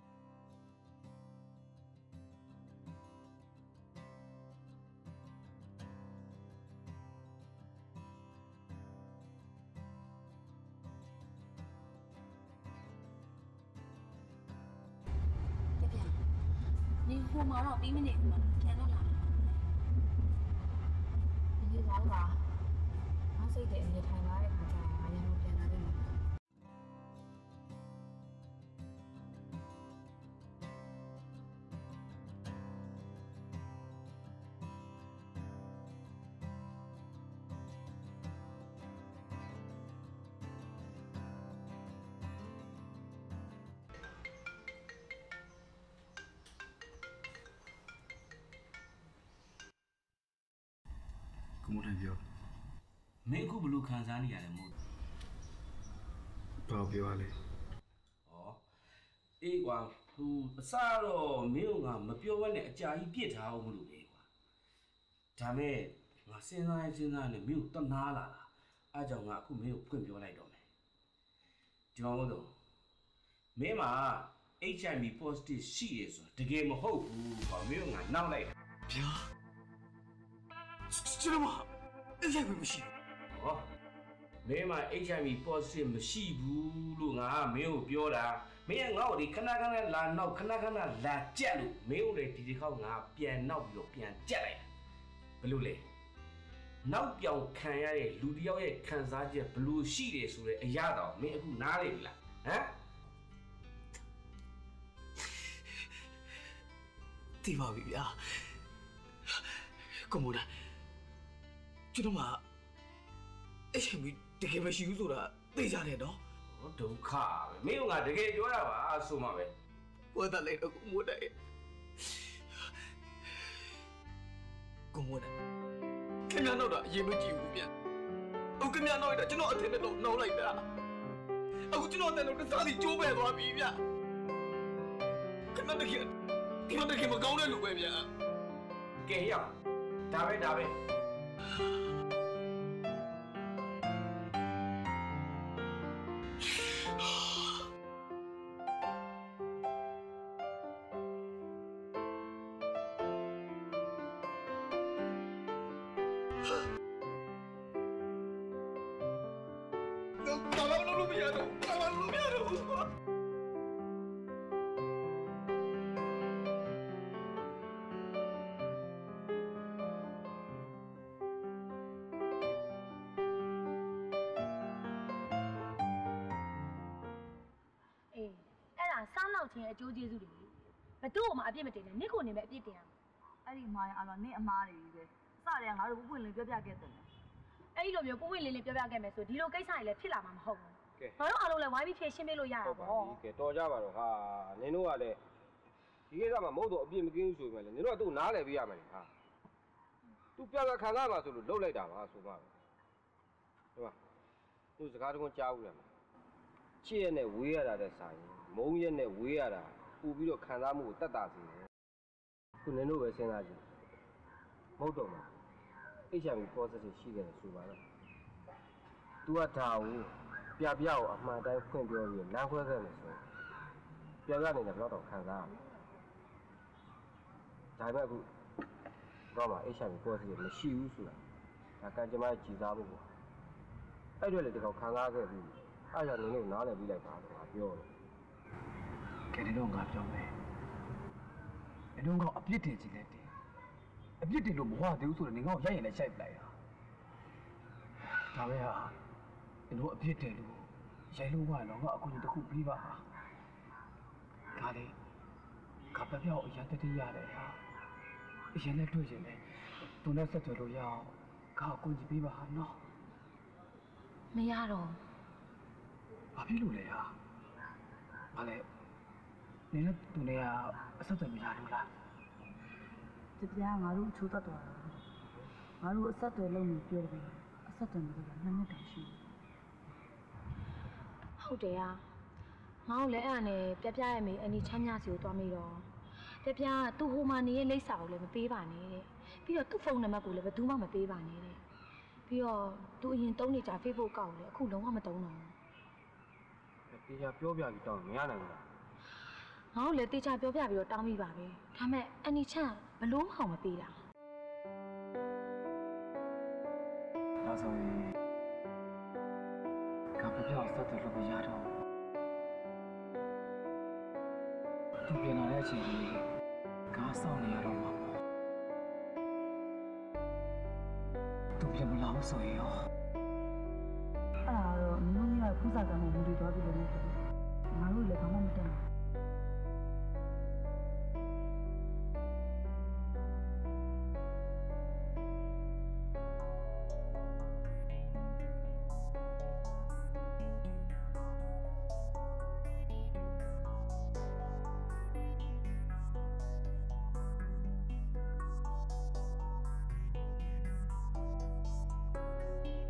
你和妈老比没那个嘛，天都蓝。你老吧，俺谁的你太来看着，俺也没变那个嘛。 မိုးတန်ပြောမင်းအခုဘလို့ခံစားနေရတယ်မို့ဘာပြောရလဲဩအေးကွာဟိုအစားတော့မင်းကမပြောဘဲနဲ့အကြာကြီးပြစ်ထားအောင်မလို့လေကွာဒါမဲ့ငါစဉ်းစားနေမင်းကိုတနာလာတာအားကြောင့်ငါအခုမင်းကိုဖွင့်ပြောလိုက်တော့မယ်ဒီမှာတော့မင်းမှာ HIV positive ရှိရဆိုတကယ်မဟုတ်ဘူးကွာမင်းကငါနောက်လိုက်တာဗျာကျွန်တော် HIV မရှိဘူးဟောမင်းမှာ HIV positive မရှိဘူးလို့ငါမင်းကိုပြောတာမင်းကငါ့ကိုဒီခဏခဏလာနောက်ခဏခဏလာကြက်လို့မင်းကိုလေဒီတစ်ခေါက်ငါပြန်နောက်ပြီးတော့ပြန်ကြက်လိုက်ဘယ်လိုလဲနောက်ပြောင်ခံရတဲ့လူတစ်ယောက်ရဲ့ခံစားချက်ဘယ်လိုရှိတယ်ဆိုတဲ့အရာတော့မင်းအခုနားလေပြီလားဟမ်သိပါပြီဗျာကိုမိုးတန်ကျွန်တော်မှာ HIV တကယ်မရှိဘူးဆိုတာသိကြတယ်နော်ဒုက္ခပဲမင်းကငါတကယ်ပြောတာပါဆိုမှပဲပွဲတက်လိုက်တော့ကိုမိုးတန်ကိုမိုးတန်ခင်ဗျားတော့အရင်မကြည့်ဘူးဗျဟုတ်ခင်ဗျားတော့ကျွန်တော်အထင်နဲ့တော့နှောင်းလိုက်တာအခုကျွန်တော်အထင်တော့တစ်စားစီကျိုးပဲသွားပြီဗျခင်ဗျားတကယ်မကောင်းတဲ့လူပဲဗျကဲရဒါပဲစားလောက်ချင်းအကျိုးကျေးဇူးတွေဘသူ့ကိုမှအပြစ်မတင်နဲ့နစ်ကိုနေမဲ့အပြစ်တင်ရမှာအဲ့ဒီမှာအလားနင့်အမားတွေကြီးပဲအစတည်းကငါတို့ပွင့်လင်းပြောပြခဲ့တယ်အဲ့ဒီလိုမျိုးပွင့်လင်းပြောပြခဲ့မယ်ဆိုဒီလိုကိစ္စတွေလည်းဖြစ်လာမှာမဟုတ်ဘူးငါတို့အားလုံးလည်းဝိုင်းပြီးဖြေရှင်းပေးလို့ရတာပေါ့ကဲတော်ကြပါတော့ဟာနင်တို့ကလည်းဒီကိစ္စမှာမဟုတ်တော့အပြစ်မကင်းဘူးဆိုပေမဲ့လည်းနင်တို့ကသူ့နားလည်ပေးရမယ်ဟာသူပြပြခံစားမှာဆိုလို့လှုပ်လိုက်တာပါဆိုမှပဲဒီမှာသူစကားတကွန်းကြားဘူးလားချစ်ရနဲ့ဝေးရတာတဲ့ဆိုင်မုံရက်နဲ့ဝေးရတာပူပြီးတော့ခံစားမှုကိုတတ်တာစီတယ်ခုနင်တို့ပဲစဉ်းစားကြည့်မဟုတ်တော့မှာ HIV positive ရှိခဲ့တယ်ဆိုပါတော့သူကဒါကိုပြကိုအမှန်တိုင်းဖွင့်ပြောပြီးလမ်းခွဲခဲ့မယ်ဆိုပြကနေလည်းဘယ်တော့ခံစားရမှာဒါပေမဲ့အခုတော့မှ HIV positive မရှိဘူးဆိုတာဒါကံကြမ္မာကြည်စားမှုပေါ့အဲ့တော့လေဒီကောင်ခံစားခဲ့ပြီးအဲ့ဒါနင်တို့နားလည်ပြီးလိုက်ပါတော့ပြောတယ်ကဲဒီတော့ငါပြောမယ်ဒီတော့ကအပြစ်တင်ကြည့်လိုက်တယ်အပြစ်တင်လို့မဟုတ်သေးဘူးဆိုတော့နေကောင်ရိုက်ရင်လည်းရှိုက်ပလိုက်တာဒါပဲဟာဒီတော့အပြစ်တင်လို့ရိုက်လို့ဝါတော့ငါအခုတစ်ခုပြီးပါဟာဒါလေကပ်ပြောက်အရင်တည်းရတယ်ဟာအရင်လည်းတွေ့ရင်လည်းသူနဲ့ဆက်သွယ်လို့ရအောင်ငါအကူကြီးပြီးပါဟာနော်မရတော့ဘာဖြစ်လို့လဲဟာဘာလဲနင်တို့သူနဲ့ကအဆက်အသွယ်မရဘူးလားဒီပြားငါတို့အချိုးတတ်သွားတာငါတို့အဆက်အသွယ်လုပ်နေပြောတယ်အဆက်အသွယ်မလုပ်တာနှစ်နှစ်တောင်ရှိဟုတ်တယ်ဟာငါတို့လည်းအဲ့ဒါနဲ့ပြရဲ့မေအနီချမ်းမြစီကိုသွားမိတော့ပြကသူ့ဟိုမှာနေရဲ့လိပ်စာကိုလည်းမပေးပါနဲ့တဲ့ပြီးတော့သူ့ဖုန်းနံပါတ်ကိုလည်းဘယ်သူမှမပေးပါနဲ့တဲ့ပြီးတော့သူအရင်တုံးနေကြ Facebook ကောက်လေအခုလုံးဝမတုံးတော့ဘူးတေချာပြောပြပြီးတောင်းမရနိုင်ဘူးလားငါတို့လည်းတေချာပြောပြပြီးတော့တောင်းမိပါပဲဒါမဲ့အနီချမ်းဘလို့မှမပေးတာဒါဆိုရင်ကပ်ပြောက်ဆက်တယ်လို့ရတော့သူပြန်လာတဲ့အချိန်ကြီးကားဆောင်နေရတော့မှာပေါ့သူပြန်မလာဘူးဆိုရင်ရောအဲ့ဒါတော့မင်းတို့ကဖူးစာကမှမူတည်သွားပြီလို့ပြောတယ်ငါတို့လည်းဘာမှမတတ်ဘူး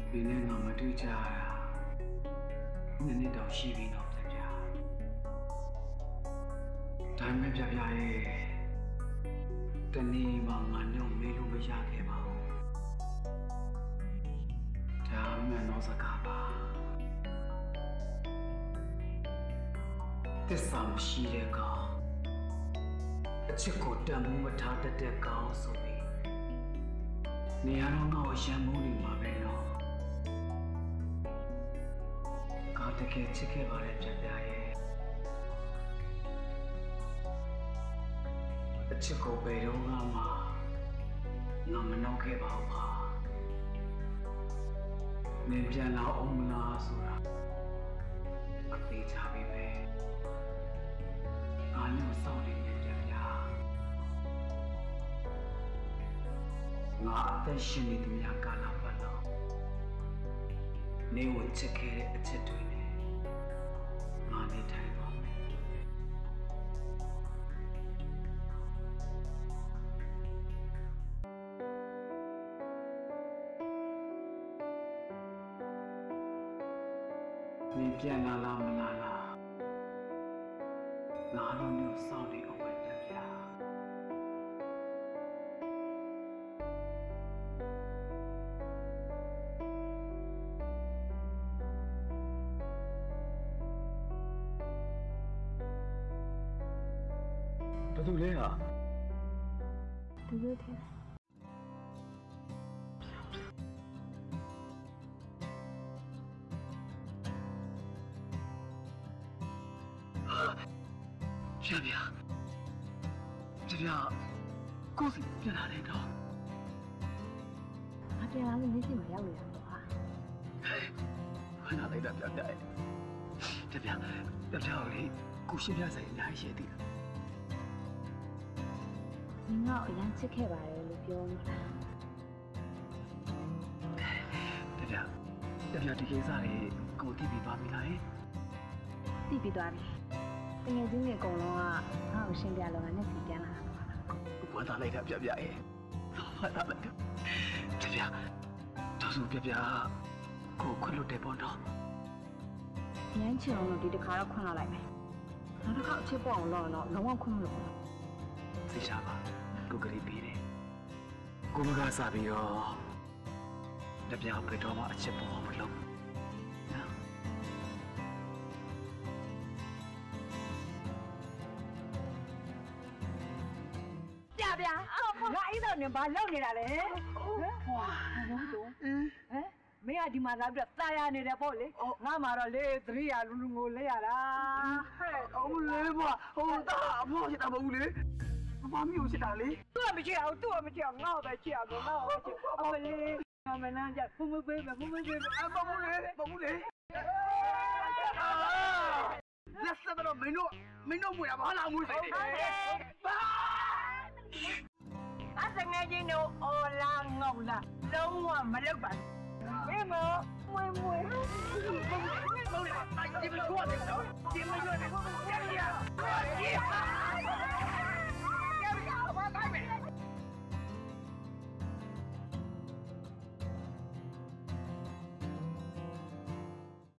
ဒီနေ့ငါမတွေ့ကြရတာနှစ်တောင်ရှိပြီတော့ပြပြဒါပေမဲ့ပြပြရဲ့တနေ့မှငါနဲ့မေးလို့မရခဲ့ပါဘူးဒါမှန်တော့စကားပါတစ္ဆာမရှိတဲ့ကောင်အချစ်ကိုတန်ဖိုးမထားတတ်တဲ့ကောင်ဆိုပြီးနေရာတော့ငါ့ကိုရံမိုးနေမှာပဲနော်ငါတကယ်ချစ်ခဲ့ပါတယ်ပြပြရဲ့အချစ်ကိုဘယ်တော့မှငါမနှောက်ခဲ့ပါဘူးပါမင်းပြန်လာအောင်မလားဆိုတာအသေးချပေးမယ်အားလုံးစောင့်နေတယ်ပြပြငါအသက်ရှင်နေသူများကာလပတ်လုံးနေကိုချစ်ခဲ့တဲ့အချစ်တွေနဲ့ငါနေထိုင်ပါမယ်你变啦啦么啦啦，哪能有少女我会变变？ ဘယ်သူလဲဟာသူတို့ထဲပြပြကိုယ်စီပြန်လာတယ်တော့ငါပြန်လာလို့နေစီမှာရောက်နေတာပေါ့ဟာခဏလိုက်တာပြပြကိုလေကိုရှင်းပြဆိုင်အများကြီးရှိသေးတယ်ညီငါ့ကိုအရန်ချစ်ခဲ့ပါတယ်လို့ပြောနေတာပြပြဒီကိစ္စလေးကိုသိပြီးသွားပြီလားသိပြီးသွားပြီတကယ်ချင်းတွေအကုန်လုံးကငါ့ကိုရှင်းပြလို့ငါနဲ့စီပြန်လာတာပါဝမ်းသာလိုက်တာပြပြရဲ့ဝမ်းသာလိုက်ပြတော့ဆိုပြကိုခွင့်လို့တယ်ပေါ့နော်အရန်ချင်အောင်လို့ဒီတစ်ခါတော့ခွင့်လာလိုက်မယ်နောက်တစ်ခါအချစ်ပေါ့အောင်လို့တော့လုံးဝခွင့်မလို့ဘူးသိချပါကိုကလေးပေးတယ်ကိုမကစားပြီးတော့ပြပြဘယ်တော့မှအချစ်ပေါ့မလုပ်ငါအဲ့တော့နင်ဘာလုပ်နေတာလဲဟွာမင်းကဒီမှာလာပြီးတော့တာယာနေတယ်ပေါ့လေငါမှတော့လေသတိရလူလူငိုလဲရတာဟဲ့အမလေးပါဟိုတာအမောချစ်တာမဟုတ်လေမမမျိုးချစ်တာလေသူကမချစ်အောင်ငါ့ကိုပဲချစ်အောင်ငါ့ကိုပဲချစ်အမလေးမနန်းကြဖုံးမပေးမဘူးလေလက်စတော့မင်းတို့မွေရဘာလာမွေဆိုင်တယ်ဘာအစငယ်ချင်းတို့အော်လာငေါလာလုံးဝမလုပ်ပါဘယ်မှာမွေမွေမဟုတ်လေဒီမချွတ်တယ်နော်ဒီမချွတ်တယ်